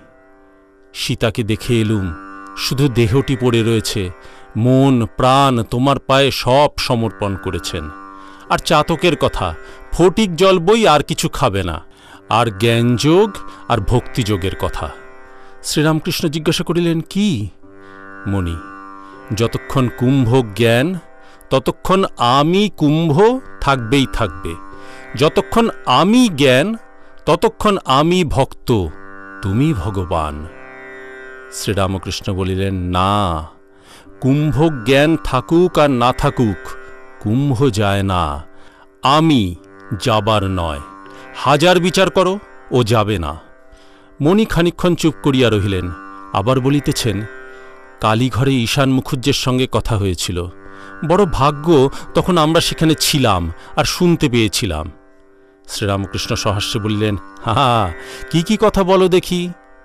সীতাকে দেখে এলুম, শুধু দেহটি পড়ে রয়েছে, মন প্রাণ তোমার পায়ে সব সমর্পণ করেছেন। আর চাতকের কথা, ফটিক জল বই আর কিছু খাবে না। আর জ্ঞানযোগ আর ভক্তিযোগের কথা। শ্রীরামকৃষ্ণ জিজ্ঞাসা করিলেন, কি? মণি, যতক্ষণ কুম্ভ জ্ঞান, ততক্ষণ আমি কুম্ভ থাকবেই থাকবে। যতক্ষণ আমি জ্ঞান, ততক্ষণ আমি ভক্ত, তুমি ভগবান। শ্রীরামকৃষ্ণ বলিলেন, না, কুম্ভ জ্ঞান থাকুক আর না থাকুক, কুম্ভ যায় না। আমি যাবার নয়, হাজার বিচার করো, ও যাবে না। মণি খানিকক্ষণ চুপ করিয়া রহিলেন। আবার বলিতেছেন, কালীঘরে ঈশান মুখুজ্জের সঙ্গে কথা হয়েছিল। বড় ভাগ্য তখন আমরা সেখানে ছিলাম আর শুনতে পেয়েছিলাম। শ্রীরামকৃষ্ণ সহাস্যে বলিলেন, হা, কি কি কথা বলো দেখি।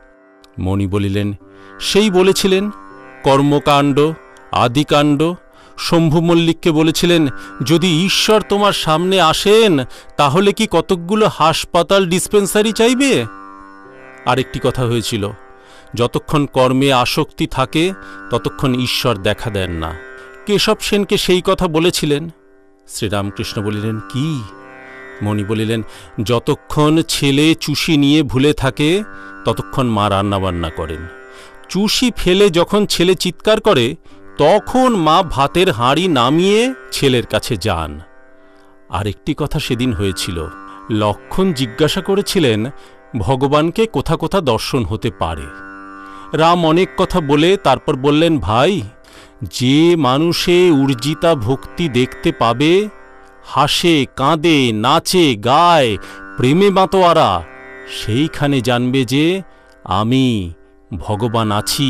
মণি বলিলেন, সেই বলেছিলেন কর্মকাণ্ড, আদিকাণ্ড। শম্ভু মল্লিককে বলেছিলেন, যদি ঈশ্বর তোমার সামনে আসেন তাহলে কি কতকগুলো হাসপাতাল ডিসপেন্সারি চাইবে? আরেকটি কথা হয়েছিল, যতক্ষণ কর্মে আসক্তি থাকে ততক্ষণ ঈশ্বর দেখা দেন না। কেশব সেনকে সেই কথা বলেছিলেন। শ্রীরামকৃষ্ণ বলিলেন, কি? মণি বলিলেন, যতক্ষণ ছেলে চুষি নিয়ে ভুলে থাকে ততক্ষণ মা রান্নাবান্না করেন। চুষি ফেলে যখন ছেলে চিৎকার করে তখন মা ভাতের হাঁড়ি নামিয়ে ছেলের কাছে যান। আরেকটি কথা সেদিন হয়েছিল, লক্ষণ জিজ্ঞাসা করেছিলেন ভগবানকে কোথা কোথা দর্শন হতে পারে। রাম অনেক কথা বলে তারপর বললেন, ভাই, যে মানুষে উর্জিতা ভক্তি দেখতে পাবে, হাসে, কাঁদে, নাচে, গায়, প্রেমে মাতোয়ারা, সেইখানে জানবে যে আমি ভগবান আছি।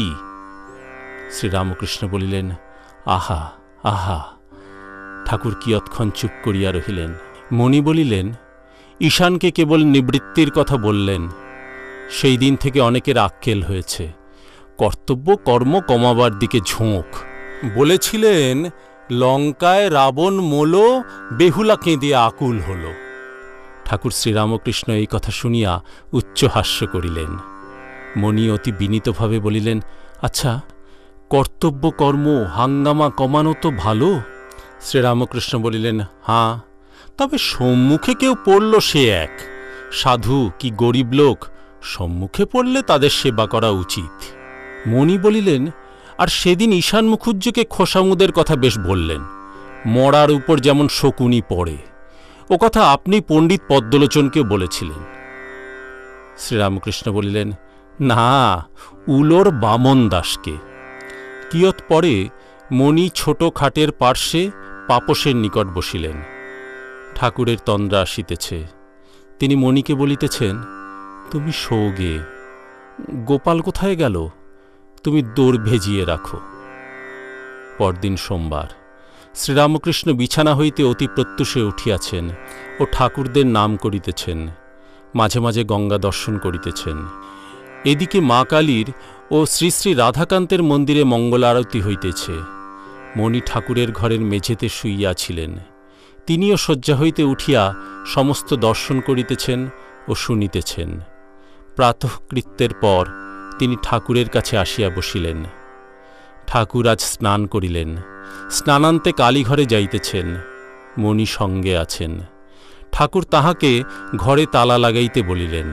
শ্রীরামকৃষ্ণ বলিলেন, আহা আহা। ঠাকুর কিয়ৎক্ষণ চুপ করিয়া রহিলেন। মণি বলিলেন, ঈশানকে কেবল নিবৃত্তির কথা বললেন। সেই দিন থেকে অনেকের আক্কেল হয়েছে, কর্তব্য কর্ম কমাবার দিকে ঝোঁক। বলেছিলেন, লঙ্কায় রাবণ মোল, বেহুলা কেঁদে আকুল হল। ঠাকুর শ্রীরামকৃষ্ণ এই কথা শুনিয়া উচ্চহাস্য করিলেন। মণি অতি বিনীতভাবে বলিলেন, আচ্ছা, কর্তব্য কর্ম হাঙ্গামা কমানো তো ভালো। শ্রীরামকৃষ্ণ বলিলেন, হাঁ, তবে সম্মুখে কেউ পড়ল সে এক, সাধু কি গরিব লোক, সম্মুখে পড়লে তাদের সেবা করা উচিত। মণি বলিলেন, আর সেদিন ঈশান মুখুজ্জকে খোসামুদের কথা বেশ বললেন, মরার উপর যেমন শকুনি পড়ে, ও কথা আপনি পণ্ডিত পদ্মলোচনকেও বলেছিলেন। শ্রীরামকৃষ্ণ বলিলেন, না, উলোর বামন দাসকে। কিয়ৎ পরে মণি ছোট খাটের পার্শ্বে পাপসের নিকট বসিলেন। ঠাকুরের তন্দ্রা আসিতেছে। তিনি মণিকে বলিতেছেন, তুমি শোগে, গোপাল কোথায় গেল? তুমি দৌড় ভেজিয়ে রাখো। পরদিন সোমবার। শ্রীরামকৃষ্ণ বিছানা হইতে অতি প্রত্যুষে উঠিয়াছেন ও ঠাকুরদের নাম করিতেছেন, মাঝে মাঝে গঙ্গা দর্শন করিতেছেন। এদিকে মা কালীর ও শ্রী শ্রী রাধাকান্তের মন্দিরে মঙ্গল আরতি হইতেছে। মণি ঠাকুরের ঘরের মেঝেতে শুইয়াছিলেন। তিনিও শয্যা হইতে উঠিয়া সমস্ত দর্শন করিতেছেন ও শুনিতেছেন। প্রাতঃকৃত্যের পর তিনি ঠাকুরের কাছে আসিয়া বসিলেন। ঠাকুর আজ স্নান করিলেন। স্নানান্তে কালীঘরে যাইতেছেন। মণি সঙ্গে আছেন। ঠাকুর তাহাকে ঘরে তালা লাগাইতে বলিলেন।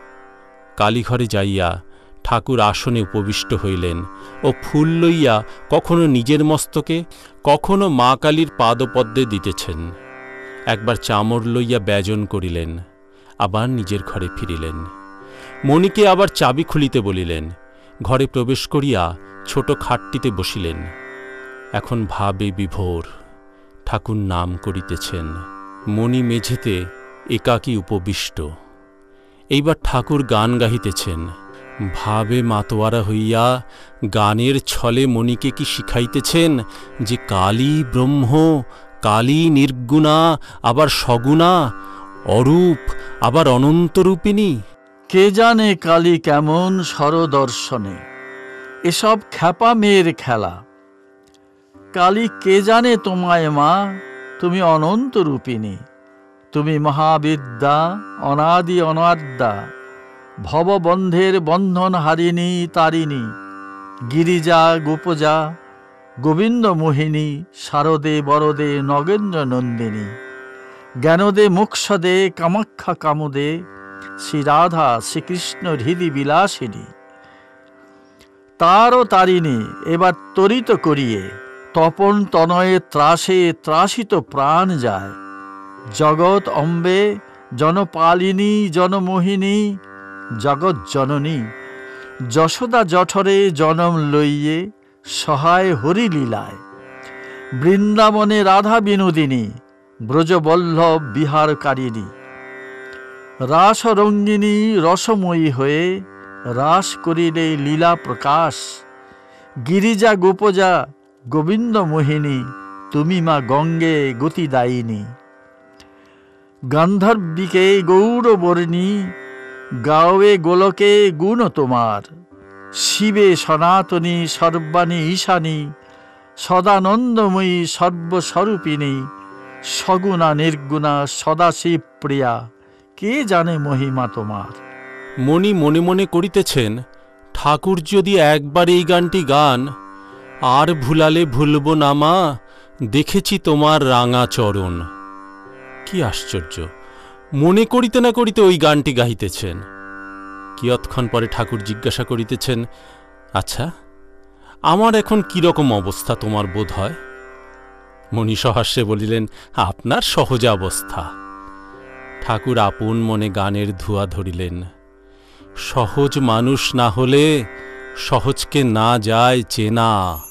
কালীঘরে যাইয়া ঠাকুর আসনে উপবিষ্ট হইলেন ও ফুল লইয়া কখনো নিজের মস্তকে, কখনো মা কালীর পাদপদ্মে দিতেছেন। একবার চামর লইয়া ব্যজন করিলেন, আবার নিজের ঘরে ফিরিলেন। মণিকে আবার চাবি খুলিতে বলিলেন। ঘরে প্রবেশ করিয়া ছোট খাটটিতে বসিলেন। এখন ভাবে বিভোর। ঠাকুর নাম করিতেছেন। মণি মেঝেতে একাকী উপবিষ্ট। এইবার ঠাকুর গান গাহিতেছেন। ভাবে মাতোয়ারা হইয়া গানের ছলে মণিকে কি শিখাইতেছেন যে কালী ব্রহ্ম, কালী নির্গুণা, আবার সগুণা, অরূপ আবার অনন্তরূপিণী? কে জানে কালী কেমন সরদর্শনে, এসব খ্যাপা মেয়ের খেলা। কালী কে জানে তোমায় মা, তুমি অনন্ত রূপিণী, তুমি মহাবিদ্যা, অনাদি অনাদ্যা, ভববন্ধের বন্ধন হারিণী তারিণী, গিরিজা গোপজা, গোবিন্দ মোহিনী, শারদে বরদে নগেন্দ্র নন্দিনী, জ্ঞানদে মোক্ষদে কামাখ্যা কামদে, শ্রীরাধা শ্রীকৃষ্ণ হৃদি বিলাসিনী। তারও তারিণী এবার তরিত করিয়ে, তপন তনয়ে ত্রাসে ত্রাসিত প্রাণ যায়। জগৎ অম্বে জনপালিনী জনমোহিনী, জগৎ জননী যশোদা জঠরে জনম লইয়ে, সহায় হরিলীলায়। বৃন্দাবনে রাধা বিনোদিনী, ব্রজবল্লভ বিহারকারিণী, রাসরঙ্গিনী রসময়ী হয়ে, রাস করিলে লীলা প্রকাশ। গিরিজা গোপজা গোবিন্দ মোহিনী, তুমি মা গঙ্গে গতিদায়িনী। গান্ধর্বিকে গৌরবর্ণী, গাওয়ে গোলকে গুণ তোমার। শিবে সনাতনী সর্বাণী ঈশানী, সদানন্দময়ী সর্বস্বরূপিণী, সগুণা নির্গুণা সদাশিব প্রিয়া, কে জানে মহিমা তোমার। মণি মনে মনে করিতেছেন, ঠাকুর যদি একবার এই গানটি গান, আর ভুলালে ভুলব না মা, দেখেছি তোমার রাঙা চরণ। কি আশ্চর্য, মনে করিতে না করিতে ওই গানটি গাহিতেছেন। কিয়ৎক্ষণ পরে ঠাকুর জিজ্ঞাসা করিতেছেন, আচ্ছা, আমার এখন কিরকম অবস্থা তোমার বোধ হয়? মণি সহাস্যে বলিলেন, আপনার সহজ অবস্থা। ঠাকুর আপন মনে গানের ধুয়া ধরিলেন। সহজ মানুষ না হলে সহজকে না যায় চেনা।